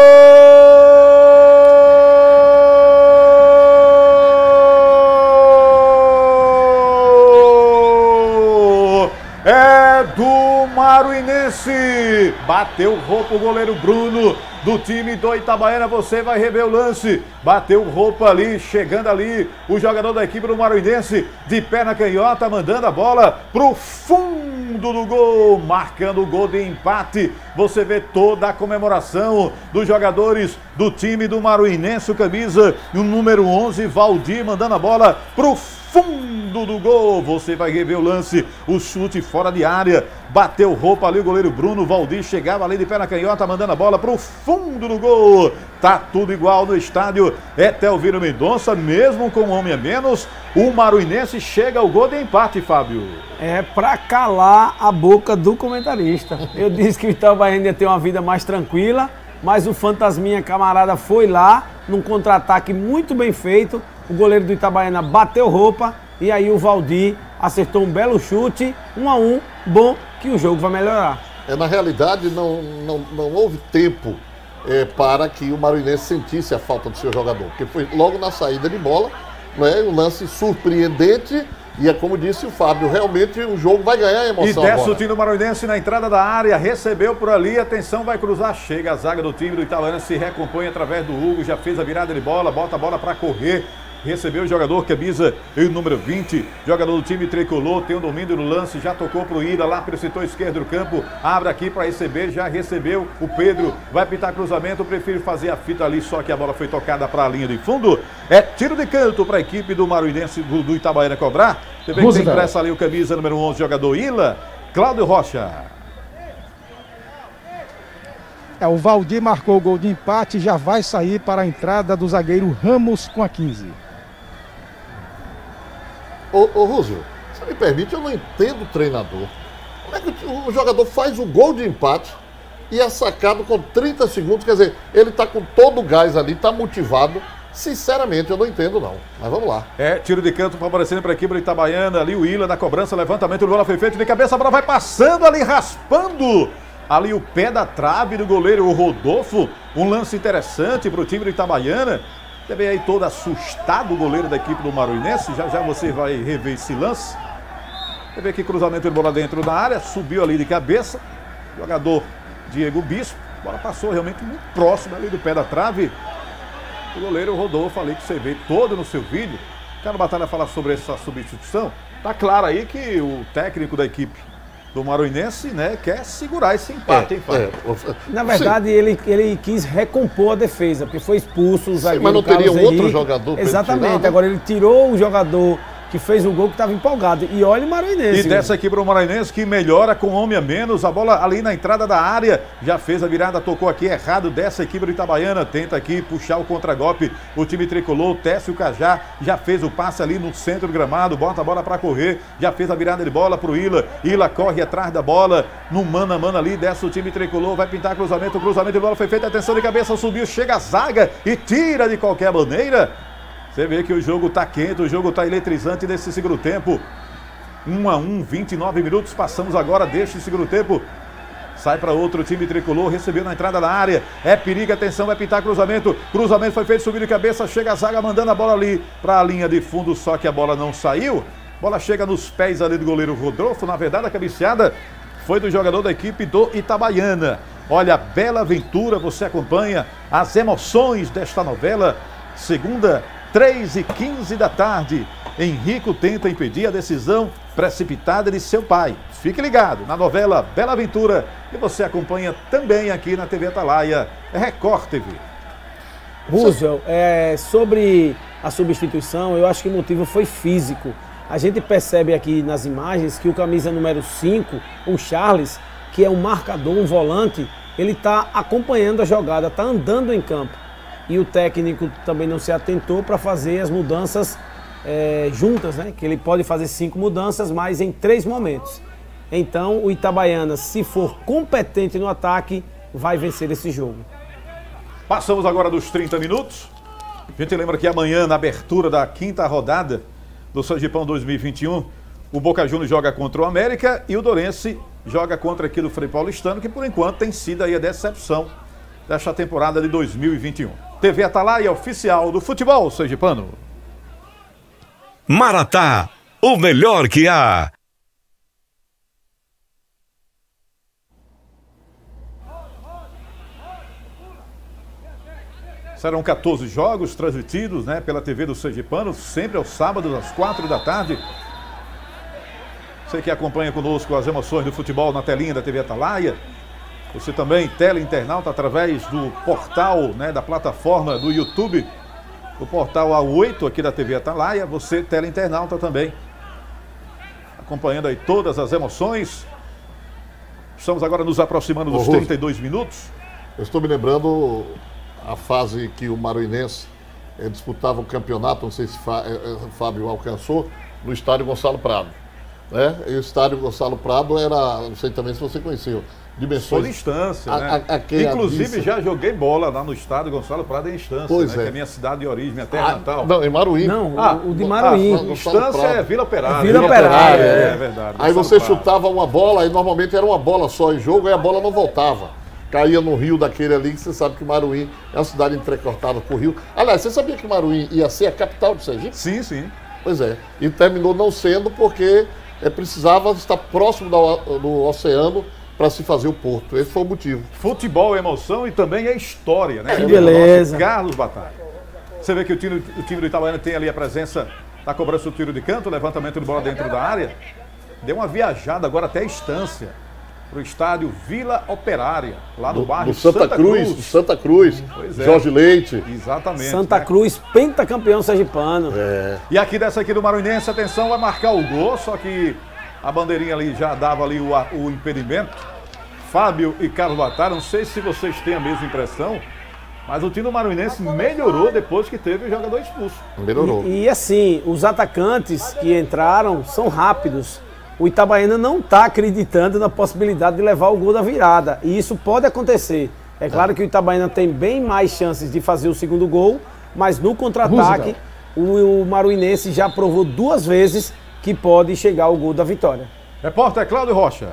É do Maruinense! Bateu roupa o goleiro Bruno do time do Itabaiana, você vai rever o lance. Bateu roupa ali, chegando ali o jogador da equipe do Maruinense, de perna canhota, mandando a bola pro fundo do gol, marcando o gol de empate. Você vê toda a comemoração dos jogadores do time do Maruinense, o camisa e o número 11, Valdir, mandando a bola pro fundo do gol. Você vai rever o lance, o chute fora de área, bateu roupa ali o goleiro Bruno, Valdir chegava ali de perna canhota, mandando a bola pro fundo do gol. Tá tudo igual no estádio Etelvino Mendonça, mesmo com um homem a menos, o Maruinense chega ao gol de empate, Fábio. É pra calar a boca do comentarista. Eu disse que o Itabaiana ia ter uma vida mais tranquila, mas o fantasminha camarada foi lá, num contra-ataque muito bem feito. O goleiro do Itabaiana bateu roupa e aí o Valdir acertou um belo chute, 1-1, bom que o jogo vai melhorar. Na realidade, não houve tempo para que o Maruinense sentisse a falta do seu jogador, porque foi logo na saída de bola, né, um lance surpreendente E é como disse o Fábio, realmente o jogo vai ganhar emoção. E desce agora. o time do Maruinense na entrada da área, recebeu por ali, atenção, vai cruzar, chega a zaga do time do Itabaiana, se recompõe através do Hugo, já fez a virada de bola, bota a bola para correr. Recebeu o jogador camisa número 20, jogador do time tricolor, tem o domínio no lance, já tocou pro Ida lá pelo setor esquerdo do campo, abre aqui para receber, já recebeu o Pedro, vai pintar cruzamento, prefere fazer a fita ali, só que a bola foi tocada para a linha de fundo. É tiro de canto para a equipe do Maruinense do Itabaiana cobrar. Você vê que tem pressa ali o camisa número 11, jogador Ila, Cláudio Rocha. O Valdir marcou o gol de empate e já vai sair para a entrada do zagueiro Ramos com a 15. Ô Rússio, você me permite, eu não entendo o treinador. Como é que o jogador faz o gol de empate e é sacado com 30 segundos? Quer dizer, ele tá com todo o gás ali, tá motivado. Sinceramente, eu não entendo não. Mas vamos lá. Tiro de canto favorecendo para a equipe do Itabaiana. Ali o Ila na cobrança, levantamento do bola foi feito de cabeça, a bola vai passando ali, raspando ali o pé da trave do goleiro Rodolfo. Um lance interessante para o time do Itabaiana. Também aí todo assustado o goleiro da equipe do Maruinense. Já você vai rever esse lance. Você vê que cruzamento de bola dentro da área. Subiu ali de cabeça. Jogador Diego Bispo. A bola passou realmente muito próximo ali do pé da trave. O goleiro Rodolfo ali que você vê todo no seu vídeo. Quero batalha falar sobre essa substituição. Tá claro aí que o técnico da equipe do Maruinense, né, quer segurar esse empate, hein, Fábio? Na verdade, ele quis recompor a defesa, porque foi expulso o zagueiro. Mas não teria Carlos outro Henrique. jogador? Exatamente, agora ele tirou o jogador que fez o gol que estava empolgado. E olha o Maruinense. E dessa aqui para o Maruinense que melhora com homem a menos. A bola ali na entrada da área. Já fez a virada, tocou aqui errado dessa equipe do Itabaiana. Tenta aqui puxar o contragolpe. O time tricolor, Técio Cajá, já fez o passe ali no centro do gramado. Bota a bola para correr. Já fez a virada de bola para o Ila. Ila corre atrás da bola. No mano a mano ali, desce o time tricolor. Vai pintar cruzamento. O cruzamento de bola foi feito. Atenção de cabeça, subiu. Chega a zaga e tira de qualquer maneira. Você vê que o jogo está quente, o jogo está eletrizante nesse segundo tempo. 1-1, 29 minutos, passamos agora deste segundo tempo. Sai para outro time tricolor, recebeu na entrada da área. É perigo, atenção, vai pintar cruzamento. Cruzamento foi feito, subiu de cabeça, chega a zaga mandando a bola ali para a linha de fundo, só que a bola não saiu. Bola chega nos pés ali do goleiro Rodolfo. Na verdade, a cabeceada foi do jogador da equipe do Itabaiana. Olha, bela aventura, você acompanha as emoções desta novela. Segunda, 3h15 da tarde. Henrico tenta impedir a decisão precipitada de seu pai. Fique ligado na novela Bela Aventura, que você acompanha também aqui na TV Atalaia, Record TV. Roosevelt, sobre a substituição, eu acho que o motivo foi físico. A gente percebe aqui nas imagens que o camisa número 5, o Charles, que é um marcador, um volante, ele está acompanhando a jogada, está andando em campo. E o técnico também não se atentou para fazer as mudanças juntas, né? Que ele pode fazer 5 mudanças, mas em 3 momentos. Então o Itabaiana, se for competente no ataque, vai vencer esse jogo. Passamos agora dos 30 minutos. A gente lembra que amanhã, na abertura da 5ª rodada do Sergipão 2021, o Boca Juniors joga contra o América e o Dourense joga contra aqui do Frei Paulistano, que por enquanto tem sido aí a decepção desta temporada de 2021. TV Atalaia, oficial do futebol sergipano. Maratá, o melhor que há. Serão 14 jogos transmitidos, né, pela TV do Sergipano, sempre aos sábados, às 4 da tarde. Você que acompanha conosco as emoções do futebol na telinha da TV Atalaia. Você também, teleinternauta, através do portal, né, da plataforma do YouTube, o portal A8 aqui da TV Atalaia. Você, teleinternauta também, acompanhando aí todas as emoções. Estamos agora nos aproximando dos 32 minutos. Eu estou me lembrando a fase que o Maruinense disputava o campeonato, não sei se o Fábio alcançou, no estádio Gonçalo Prado. Né? E o estádio Gonçalo Prado era, não sei também se você conheceu, dimensões. Por instância, né? Inclusive já joguei bola lá no estádio Gonçalo Prado em Instância, pois né? é. Que é a minha cidade de origem, minha terra natal. Não, em Maruim. Não, o de Maruim. Instância é Vila Operária. Vila Operária, é verdade. Aí você chutava uma bola, e normalmente era uma bola só em jogo, e a bola não voltava. Caía no rio daquele ali, que você sabe que Maruim é uma cidade entrecortada por rio. Aliás, você sabia que Maruim ia ser a capital de Sergipe? Sim, sim. Pois é, e terminou não sendo porque precisava estar próximo do oceano para se fazer o porto. Esse foi o motivo. Futebol é emoção e também é história, né? Que beleza. Carlos Batalha. Você vê que o time do Itabaiana tem ali a presença da cobrança do tiro de canto, levantamento de bola dentro da área. Deu uma viajada agora até a Estância, para o estádio Vila Operária, lá no bairro Santa Cruz, Pois é. Jorge Leite. Exatamente. Santa Cruz, pentacampeão sergipano. E aqui dessa aqui do Maruinense, atenção, vai marcar o gol, só que a bandeirinha ali já dava ali o impedimento. Fábio e Carlos Batalha, não sei se vocês têm a mesma impressão, mas o time do Maruinense melhorou depois que teve o jogador expulso. Melhorou. E assim, os atacantes que entraram são rápidos. O Itabaiana não está acreditando na possibilidade de levar o gol da virada. E isso pode acontecer. É claro que o Itabaiana tem bem mais chances de fazer o segundo gol, mas no contra-ataque, o Maruinense já provou 2 vezes que pode chegar ao gol da vitória. Repórter Cláudio Rocha.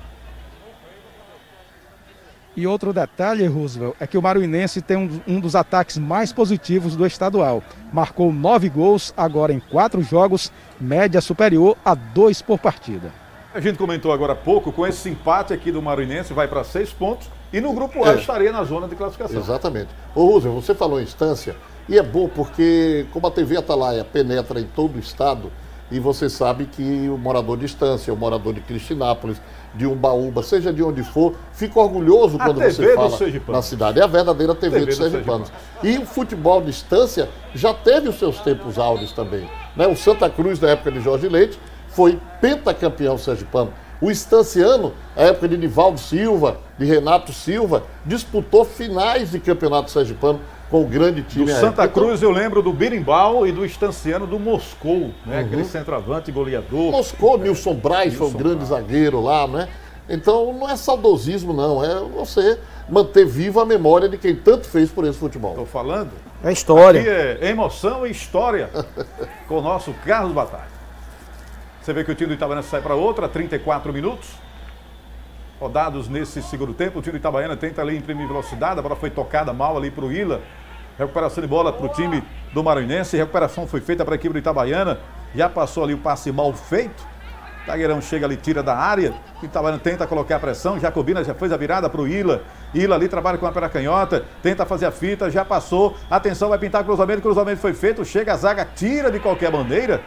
E outro detalhe, Roosevelt, é que o Maruinense tem um dos ataques mais positivos do estadual. Marcou 9 gols, agora em 4 jogos, média superior a 2 por partida. A gente comentou agora há pouco, com esse empate aqui do Maruinense, vai para 6 pontos e no grupo A estaria na zona de classificação. Exatamente. Ô, Roosevelt, você falou em Estância, e é bom porque, como a TV Atalaia penetra em todo o estado, e você sabe que o morador de Estância, o morador de Cristinápolis, de Umbaúba, seja de onde for, fica orgulhoso quando você fala na cidade. É a verdadeira TV dos sergipanos. E o futebol de Estância já teve os seus tempos áureos também. Né? O Santa Cruz, na época de Jorge Leite, foi pentacampeão sergipano. O Estanciano, na época de Nivaldo Silva, de Renato Silva, disputou finais de campeonato sergipano com o grande time. Do Santa Cruz eu lembro do Birimbau e do Estanciano do Moscou, né? Aquele centroavante goleador. Moscou, Nilson Braz foi um grande zagueiro lá, né? Então não é saudosismo não, é você manter viva a memória de quem tanto fez por esse futebol. Estou falando? É história. Aqui é emoção e história com o nosso Carlos Batalha. Você vê que o time do Itabaiana sai para outra, 34 minutos. Rodados nesse segundo tempo, o time do Itabaiana tenta ali imprimir velocidade, a bola foi tocada mal ali para o Ila. Recuperação de bola para o time do Maruinense, recuperação foi feita para a equipe do Itabaiana, já passou ali o passe mal feito. Tagueirão chega ali, tira da área, o Itabaiana tenta colocar a pressão, Jacobina já fez a virada para o Ila. Ila ali trabalha com a pera canhota, tenta fazer a fita, já passou, atenção, vai pintar cruzamento foi feito, chega a zaga, tira de qualquer bandeira.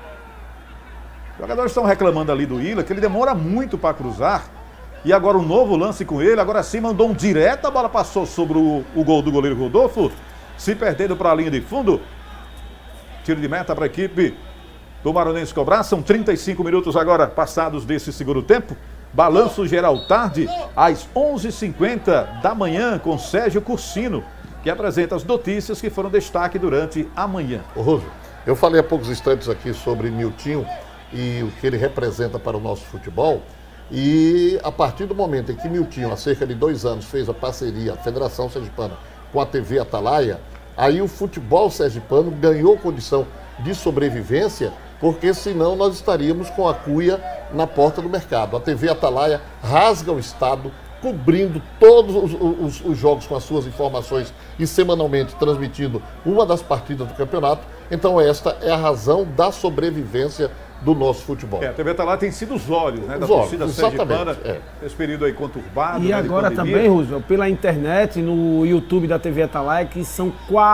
Os jogadores estão reclamando ali do Ila, que ele demora muito para cruzar. E agora um novo lance com ele, agora sim mandou um direto, a bola passou sobre o gol do goleiro Rodolfo, se perdendo para a linha de fundo. Tiro de meta para a equipe do Maruinense cobrar, são 35 minutos agora passados desse segundo tempo. Balanço geral tarde, às 11h50 da manhã, com Sérgio Cursino, que apresenta as notícias que foram destaque durante a manhã. Ô, Roso, eu falei há poucos instantes aqui sobre Miltinho e o que ele representa para o nosso futebol. E a partir do momento em que Miltinho, há cerca de 2 anos, fez a parceria, a Federação Sergipana, com a TV Atalaia, aí o futebol sergipano ganhou condição de sobrevivência, porque senão nós estaríamos com a cuia na porta do mercado. A TV Atalaia rasga o estado, cobrindo todos os jogos com as suas informações e semanalmente transmitindo uma das partidas do campeonato. Então esta é a razão da sobrevivência do nosso futebol. A TV Atalaia tem sido os olhos, né, da torcida sergipana, esse período aí conturbado. E agora também, Roosevelt, pela internet, no YouTube da TV Atalaia, que são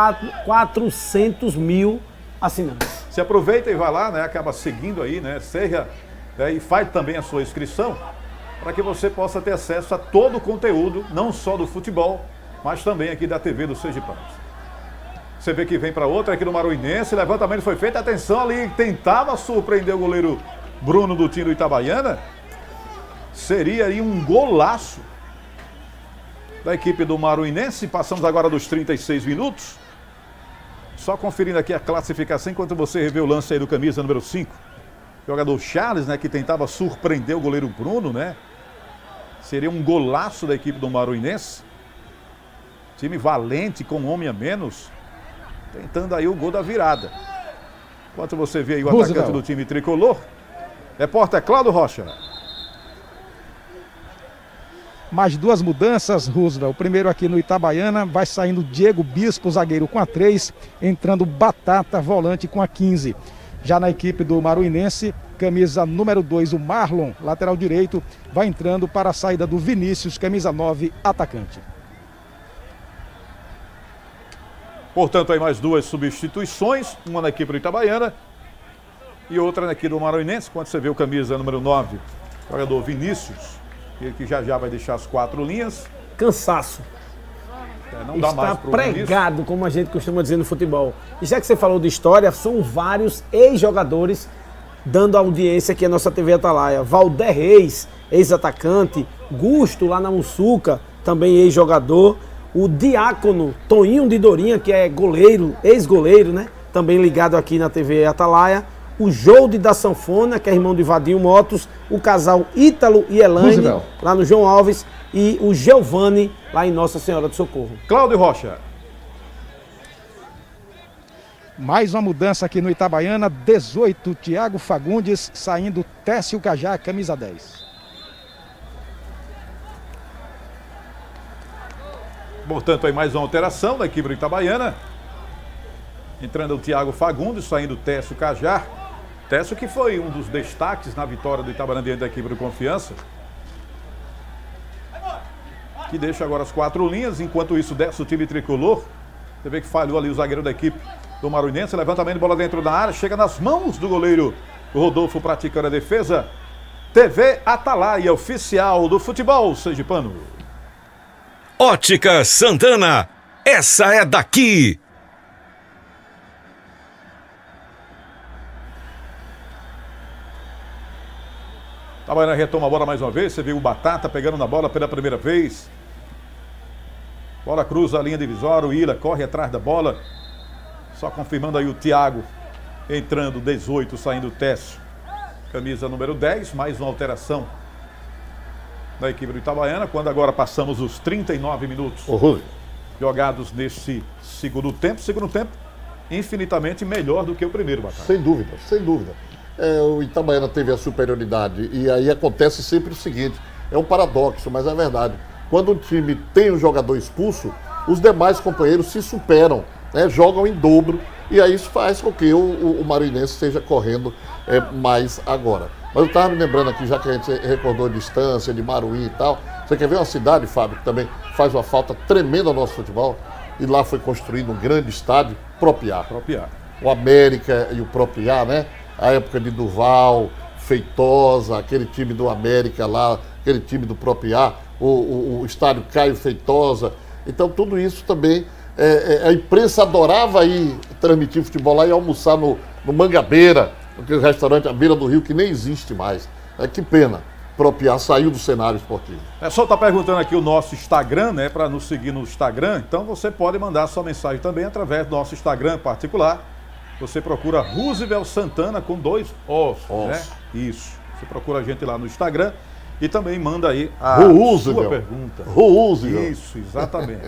400 mil assinantes. Se aproveita e vai lá, né, acaba seguindo aí, né, seja, né, e faz também a sua inscrição, para que você possa ter acesso a todo o conteúdo, não só do futebol, mas também aqui da TV dos sergipanos. Você vê que vem para outra aqui no Maruinense, levantamento foi feito, atenção ali, tentava surpreender o goleiro Bruno do time do Itabaiana. Seria aí um golaço da equipe do Maruinense. Passamos agora dos 36 minutos. Só conferindo aqui a classificação enquanto você revê o lance aí do camisa número 5. Jogador Charles, né, que tentava surpreender o goleiro Bruno, né? Seria um golaço da equipe do Maruinense. Time valente, com um homem a menos, tentando aí o gol da virada. Enquanto você vê aí o atacante do time tricolor, repórter Cláudio Rocha. Mais 2 mudanças, Roosevelt. O primeiro aqui no Itabaiana, vai saindo Diego Bispo, zagueiro com a 3, entrando Batata, volante com a 15. Já na equipe do Maruinense, camisa número 2, o Marlon, lateral direito, vai entrando para a saída do Vinícius, camisa 9, atacante. Portanto, aí mais duas substituições, uma na equipe do Itabaiana e outra na equipe do Maruinense. Quando você vê o camisa número 9, jogador Vinícius, ele que já vai deixar as 4 linhas. Cansaço. Não dá mais pro pregado, como a gente costuma dizer no futebol. E já que você falou de história, são vários ex-jogadores dando audiência aqui à nossa TV Atalaia. Valder Reis, ex-atacante. Gusto, lá na Muçuca, também ex-jogador. O Diácono Toninho de Dorinha, que é goleiro, ex-goleiro, né? Também ligado aqui na TV Atalaia. O Jolde da Sanfona, que é irmão de Vadinho Motos. O casal Ítalo e Elaine, lá no João Alves. E o Giovanni, lá em Nossa Senhora do Socorro. Cláudio Rocha. Mais uma mudança aqui no Itabaiana, 18, Thiago Fagundes, saindo Técio Cajá, camisa 10. Portanto, aí mais uma alteração da equipe do Itabaiana. Entrando o Thiago Fagundes, saindo Técio Cajá. Técio que foi um dos destaques na vitória do Itabaiana diante da equipe do Confiança. Que deixa agora as 4 linhas, enquanto isso desce o time tricolor. Você vê que falhou ali o zagueiro da equipe do Maruinense, levantamento de bola dentro da área, chega nas mãos do goleiro Rodolfo praticando a defesa. TV Atalaia, oficial do futebol sergipano. Ótica Santana, essa é daqui. Itabaiana retoma a bola mais uma vez, você viu o Batata pegando na bola pela primeira vez. Bola cruza a linha divisória, o Ila corre atrás da bola. Só confirmando aí o Thiago, entrando 18, saindo o Técio. Camisa número 10, mais uma alteração da equipe do Itabaiana, quando agora passamos os 39 minutos jogados nesse segundo tempo. Segundo tempo infinitamente melhor do que o primeiro, Batata. Sem dúvida, sem dúvida. O Itabaiana teve a superioridade e aí acontece sempre o seguinte, é um paradoxo, mas é verdade. Quando o time tem um jogador expulso, os demais companheiros se superam, né, jogam em dobro, e aí isso faz com que o Maruinense esteja correndo mais agora. Mas eu estava me lembrando aqui, já que a gente recordou distância, de Maruí e tal, você quer ver uma cidade, Fábio, que também faz uma falta tremenda ao nosso futebol, e lá foi construído um grande estádio, Propriá. O América e o Propriá, né? A época de Duval, Feitosa, aquele time do América lá, aquele time do Propriá, o estádio Caio Feitosa. Então tudo isso também, a imprensa adorava ir transmitir futebol lá e almoçar no Mangabeira, aquele restaurante à beira do rio que nem existe mais. Que pena, Propriá saiu do cenário esportivo. Só está perguntando aqui o nosso Instagram, né, para nos seguir no Instagram, então você pode mandar sua mensagem também através do nosso Instagram particular. Você procura Roosevelt Santana com 2 Os, né? Isso. Você procura a gente lá no Instagram e também manda aí a sua pergunta. Roosevelt. Isso, exatamente.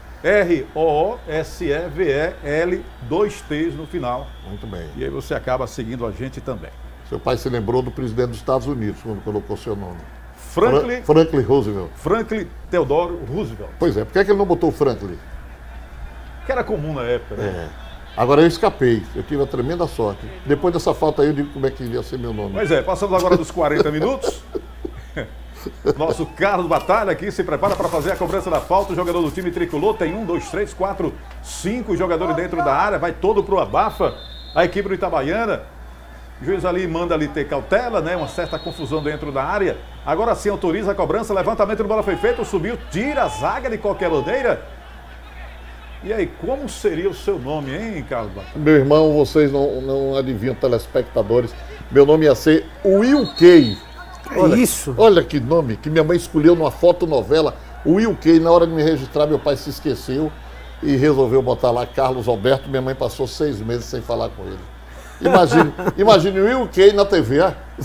R-O-O-S-E-V-E-L, 2 T's no final. Muito bem. E aí você acaba seguindo a gente também. Seu pai se lembrou do presidente dos Estados Unidos quando colocou seu nome. Franklin Roosevelt. Franklin Theodore Roosevelt. Pois é, por que ele não botou Franklin? Que era comum na época, né? Agora eu escapei, eu tive uma tremenda sorte. Depois dessa falta aí eu digo como é que ia ser meu nome. Pois é, passamos agora dos 40 minutos. Nosso Carlos Batalha aqui se prepara para fazer a cobrança da falta. O jogador do time tricolor tem 1, 2, 3, 4, 5 jogadores dentro da área. Vai todo pro abafa. A equipe do Itabaiana. O juiz ali manda ali ter cautela, né? Uma certa confusão dentro da área. Agora sim autoriza a cobrança. Levantamento de bola foi feito. Subiu, tira a zaga de qualquer bandeira. E aí, como seria o seu nome, hein, Carlos Batalha? Meu irmão, vocês não adivinham, telespectadores. Meu nome ia ser Will Kay. Olha, isso? Olha que nome, que minha mãe escolheu numa fotonovela. Will Kay, na hora de me registrar, meu pai se esqueceu e resolveu botar lá Carlos Alberto. Minha mãe passou 6 meses sem falar com ele. Imagine Will Kay na TV,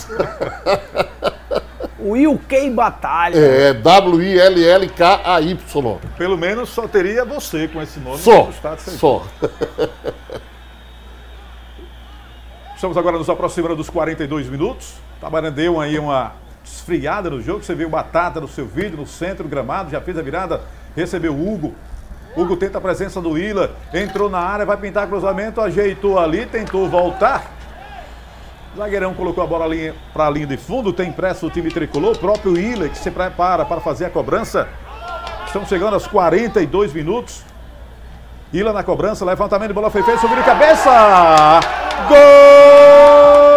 Will Kay Batalha. W-I-L-L-K-A-Y. Pelo menos só teria você com esse nome. Só. Estamos agora nos aproximando dos 42 minutos. Itabaiana deu aí uma esfriada no jogo. Você viu o Batata no seu vídeo, no centro do gramado. Já fez a virada, recebeu o Hugo. Hugo tenta a presença do Ila. Entrou na área, vai pintar cruzamento, ajeitou ali, tentou voltar. O zagueirão colocou a bola para a linha de fundo, tem pressa o time tricolor, o próprio Ila que se prepara para fazer a cobrança. Estamos chegando aos 42 minutos. Ila na cobrança, levantamento de bola foi feito, subiu de cabeça! Gol!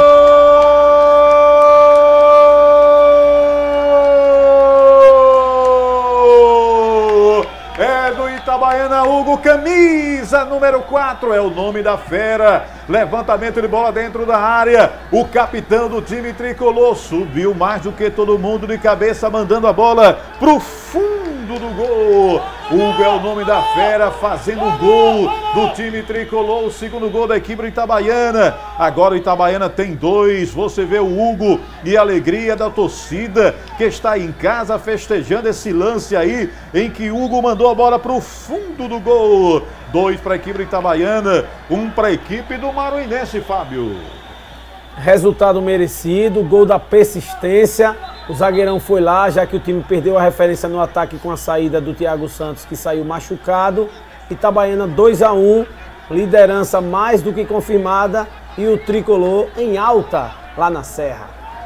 Itabaiana, Hugo, camisa número 4, é o nome da fera. Levantamento de bola dentro da área. O capitão do time tricolor subiu mais do que todo mundo de cabeça, mandando a bola pro fundo do gol. Hugo é o nome da fera, fazendo o gol do time tricolor, o segundo gol da equipe do Itabaiana. Agora o Itabaiana tem 2. Você vê o Hugo e a alegria da torcida que está em casa festejando esse lance aí, em que Hugo mandou a bola pro fundo do gol. 2 para a equipe do Itabaiana, 1 para a equipe do Maruinense, Fábio. Resultado merecido, gol da persistência. O zagueirão foi lá, já que o time perdeu a referência no ataque com a saída do Thiago Santos, que saiu machucado. Itabaiana 2-1, liderança mais do que confirmada e o tricolor em alta lá na Serra.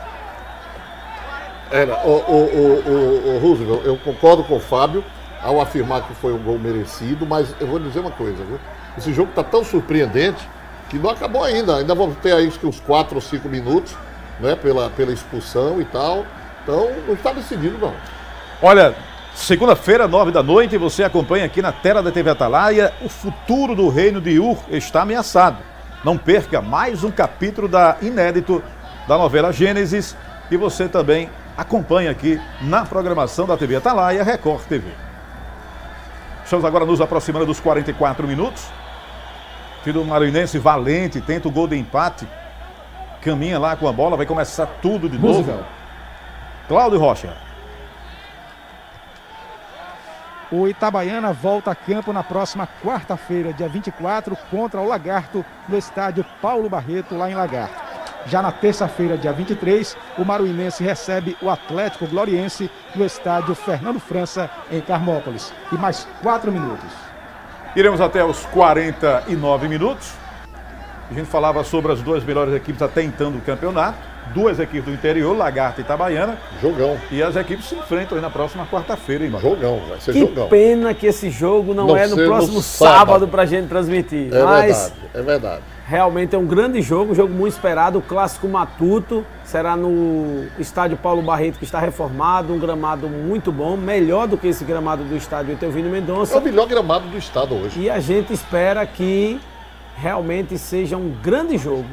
Roosevelt, eu concordo com o Fábio ao afirmar que foi um gol merecido, mas eu vou dizer uma coisa, viu? Esse jogo está tão surpreendente que não acabou ainda. Ainda vamos ter aí uns 4 ou 5 minutos, né, pela expulsão e tal. Então, não está decidido, não. Olha, segunda-feira, 9 da noite, você acompanha aqui na tela da TV Atalaia. O futuro do reino de Ur está ameaçado. Não perca mais um capítulo inédito da novela Gênesis. E você também acompanha aqui na programação da TV Atalaia, Record TV. Estamos agora nos aproximando dos 44 minutos. O time do Maruinense valente, tenta o gol de empate. Caminha lá com a bola, vai começar tudo de novo. Cláudio Rocha. O Itabaiana volta a campo na próxima quarta-feira, dia 24, contra o Lagarto, no estádio Paulo Barreto, lá em Lagarto. Já na terça-feira, dia 23, o Maruinense recebe o Atlético Gloriense no estádio Fernando França, em Carmópolis. E mais 4 minutos. Iremos até os 49 minutos. A gente falava sobre as 2 melhores equipes até então do campeonato. 2 equipes do interior, Lagarto e Itabaiana. Jogão. E as equipes se enfrentam aí na próxima quarta-feira, hein, Jogão, vai ser jogão. Que pena que esse jogo não é no próximo sábado pra gente transmitir. Mas é verdade. Realmente é um grande jogo, um jogo muito esperado, o clássico matuto. Será no estádio Paulo Barreto, que está reformado, um gramado muito bom, melhor do que esse gramado do estádio Etelvino Mendonça. É o melhor gramado do estado hoje. E a gente espera que realmente seja um grande jogo.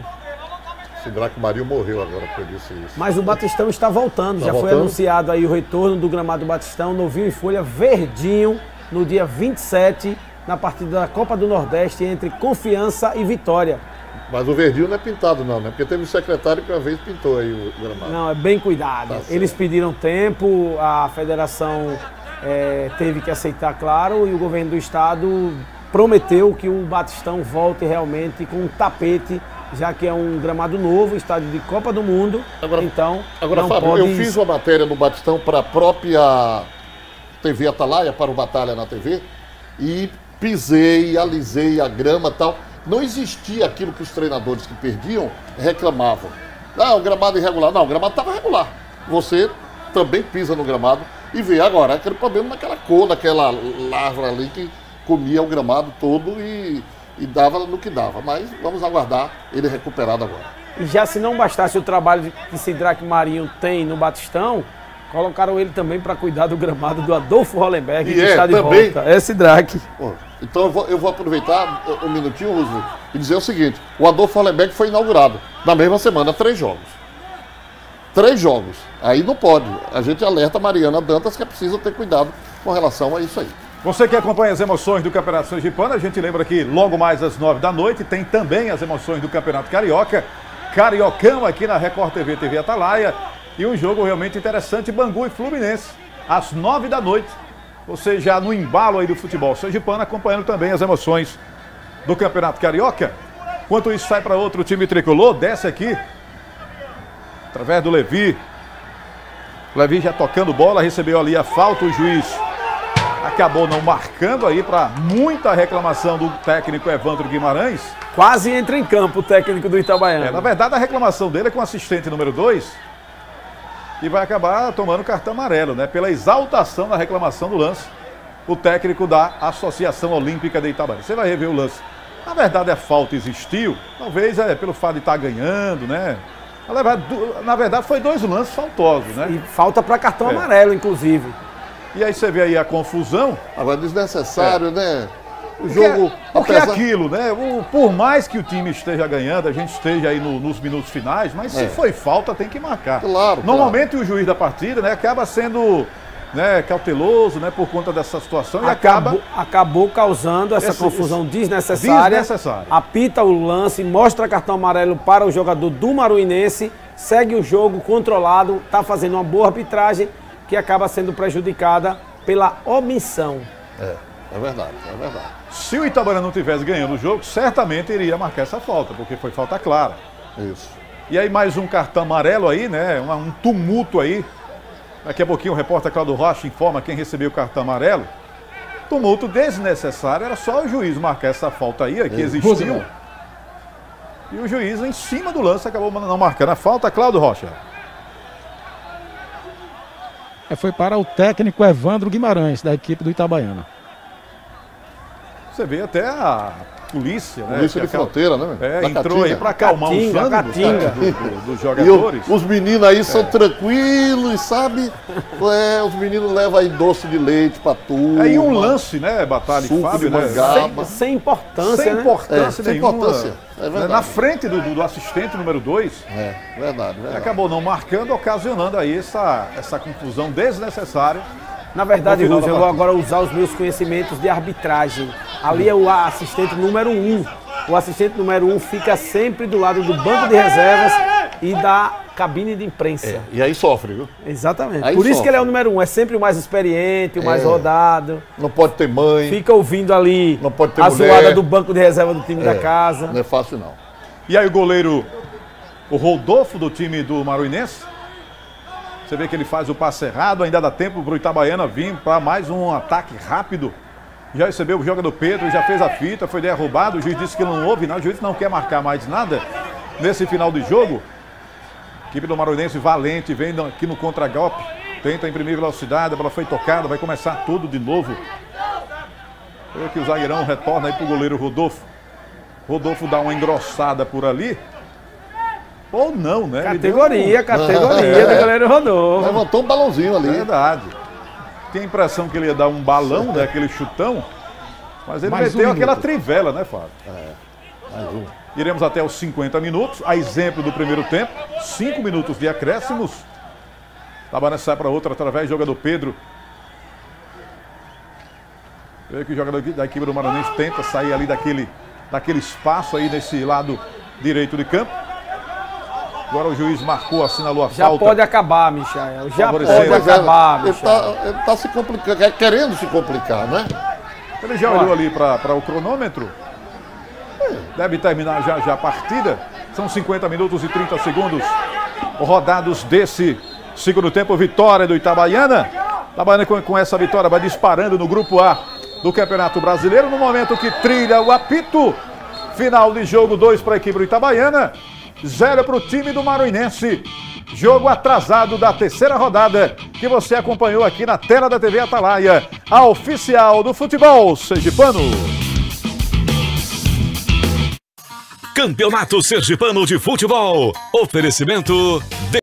O Draco Marinho morreu agora, por isso. Mas o Batistão está voltando, foi anunciado aí o retorno do gramado Batistão, novinho em folha, verdinho, no dia 27, na partida da Copa do Nordeste entre Confiança e Vitória. Mas o verdinho não é pintado não, né? Porque teve um secretário que uma vez pintou aí o gramado. Não, é bem cuidado. Tá, eles pediram tempo, a federação teve que aceitar, claro, e o governo do estado prometeu que o Batistão volte realmente com um tapete, já que é um gramado novo, estádio de Copa do Mundo. Agora Fábio, eu fiz uma matéria no Batistão para a própria TV Atalaia, para o Batalha na TV, e pisei, alisei a grama e tal. Não existia aquilo que os treinadores que perdiam reclamavam. Ah, o gramado irregular. Não, o gramado estava regular. Você também pisa no gramado e vê agora aquele problema naquela cor, daquela larva ali que comia o gramado todo e dava no que dava. Mas vamos aguardar ele recuperado agora. E já se não bastasse o trabalho que esse Draco Marinho tem no Batistão, colocaram ele também para cuidar do gramado do Adolfo Hollenberg, que está de também volta. Esse Draco. Então eu vou aproveitar um minutinho, Roosevelt, e dizer o seguinte: o Adolfo Hollenberg foi inaugurado na mesma semana, 3 jogos. 3 jogos. Aí não pode. A gente alerta a Mariana Dantas que é preciso ter cuidado com relação a isso aí. Você que acompanha as emoções do Campeonato Sergipano, a gente lembra que logo mais às 9 da noite tem também as emoções do Campeonato Carioca. Cariocão aqui na Record TV, TV Atalaia. E um jogo realmente interessante, Bangu e Fluminense, às 9 da noite. Você já no embalo aí do futebol sergipano, acompanhando também as emoções do Campeonato Carioca. Enquanto isso, sai para outro time tricolor, desce aqui, através do Levi. O Levi já tocando bola, recebeu ali a falta, o juiz acabou não marcando aí para muita reclamação do técnico Evandro Guimarães. Quase entra em campo o técnico do Itabaiana. Na verdade, a reclamação dele é com o assistente número 2 e vai acabar tomando cartão amarelo, né? Pela exaltação da reclamação do lance, o técnico da Associação Olímpica de Itabaiana. Você vai rever o lance. Na verdade, a falta existiu, talvez pelo fato de estar ganhando, né? Na verdade, foi 2 lances faltosos, né? E falta para cartão amarelo, inclusive. E aí você vê aí a confusão. Agora, desnecessário, né? O jogo... Porque é aquilo, né? Por mais que o time esteja ganhando, a gente esteja aí nos minutos finais, mas se foi falta, tem que marcar. Claro. Normalmente o juiz da partida, né, acaba sendo, né, cauteloso, né, por conta dessa situação e acabou causando essa confusão desnecessária. Apita o lance, mostra cartão amarelo para o jogador do Maruinense, segue o jogo controlado, está fazendo uma boa arbitragem que acaba sendo prejudicada pela omissão. É verdade, é verdade. Se o Itabaiana não tivesse ganhando o jogo, certamente iria marcar essa falta, porque foi falta clara. Isso. E aí mais um cartão amarelo aí, né? Um tumulto aí. Daqui a pouquinho o repórter Claudio Rocha informa quem recebeu o cartão amarelo. Tumulto desnecessário, era só o juiz marcar essa falta aí, que existiu. E o juiz em cima do lance acabou não marcando a falta. Claudio Rocha. Foi para o técnico Evandro Guimarães, da equipe do Itabaiana. Você vê até a polícia, né? Polícia de fronteira, né? Entrou aí para acalmar os ânimos dos jogadores. E os meninos aí são tranquilos, sabe? Os meninos levam aí doce de leite para tudo. Aí um lance, né, Batalha e Fábio, né? Sem importância, sem importância nenhuma. Sem importância. É verdade. Na frente do assistente número 2. Verdade. Acabou não marcando, ocasionando aí essa confusão desnecessária. Na verdade, Rússia, eu vou agora usar os meus conhecimentos de arbitragem. Ali é o assistente número 1. O assistente número 1 fica sempre do lado do banco de reservas e da cabine de imprensa. E aí sofre, viu? Exatamente. Por isso que ele é o número 1. É sempre o mais experiente, o mais rodado. Não pode ter mãe. Fica ouvindo ali não pode ter a mulher. zoada do banco de reserva do time da casa. Não é fácil, não. E aí o goleiro, o Rodolfo do time do Maruinense. Você vê que ele faz o passe errado, ainda dá tempo para o Itabaiana vir para mais um ataque rápido. Já recebeu o jogador Pedro, já fez a fita, foi derrubado. O juiz disse que não houve, o juiz não quer marcar mais nada nesse final de jogo. A equipe do Maruinense valente, vem aqui no contra-golpe, tenta imprimir velocidade, a bola foi tocada, vai começar tudo de novo. Vê que o zagueirão retorna aí para o goleiro Rodolfo. Rodolfo dá uma engrossada por ali. Ou não, né? Categoria do goleiro Rodolfo. Levantou um balãozinho ali. Verdade. Tem a impressão que ele ia dar um balão, né? Aquele chutão. Mas ele meteu aquela trivela, né, Fábio? Mais um. Iremos até os 50 minutos. A exemplo do primeiro tempo. 5 minutos de acréscimos. Itabaiana sai para outra através do jogador Pedro. Vê que o jogador da equipe do Maranhense tenta sair ali daquele espaço aí nesse lado direito de campo. Agora o juiz marcou, assinalou a falta. Já pode acabar, Michael. Já pode acabar, Michael. Ele está se complicando, querendo se complicar, né? Ele já olhou ali para o cronômetro. Deve terminar já a partida. São 50 minutos e 30 segundos rodados desse segundo tempo. Vitória do Itabaiana. Itabaiana com essa vitória vai disparando no grupo A do Campeonato Brasileiro. No momento que trilha o apito. Final de jogo, 2 para a equipe do Itabaiana. 0 para o time do Maruinense. Jogo atrasado da terceira rodada que você acompanhou aqui na tela da TV Atalaia, a oficial do futebol sergipano. Campeonato Sergipano de Futebol. Oferecimento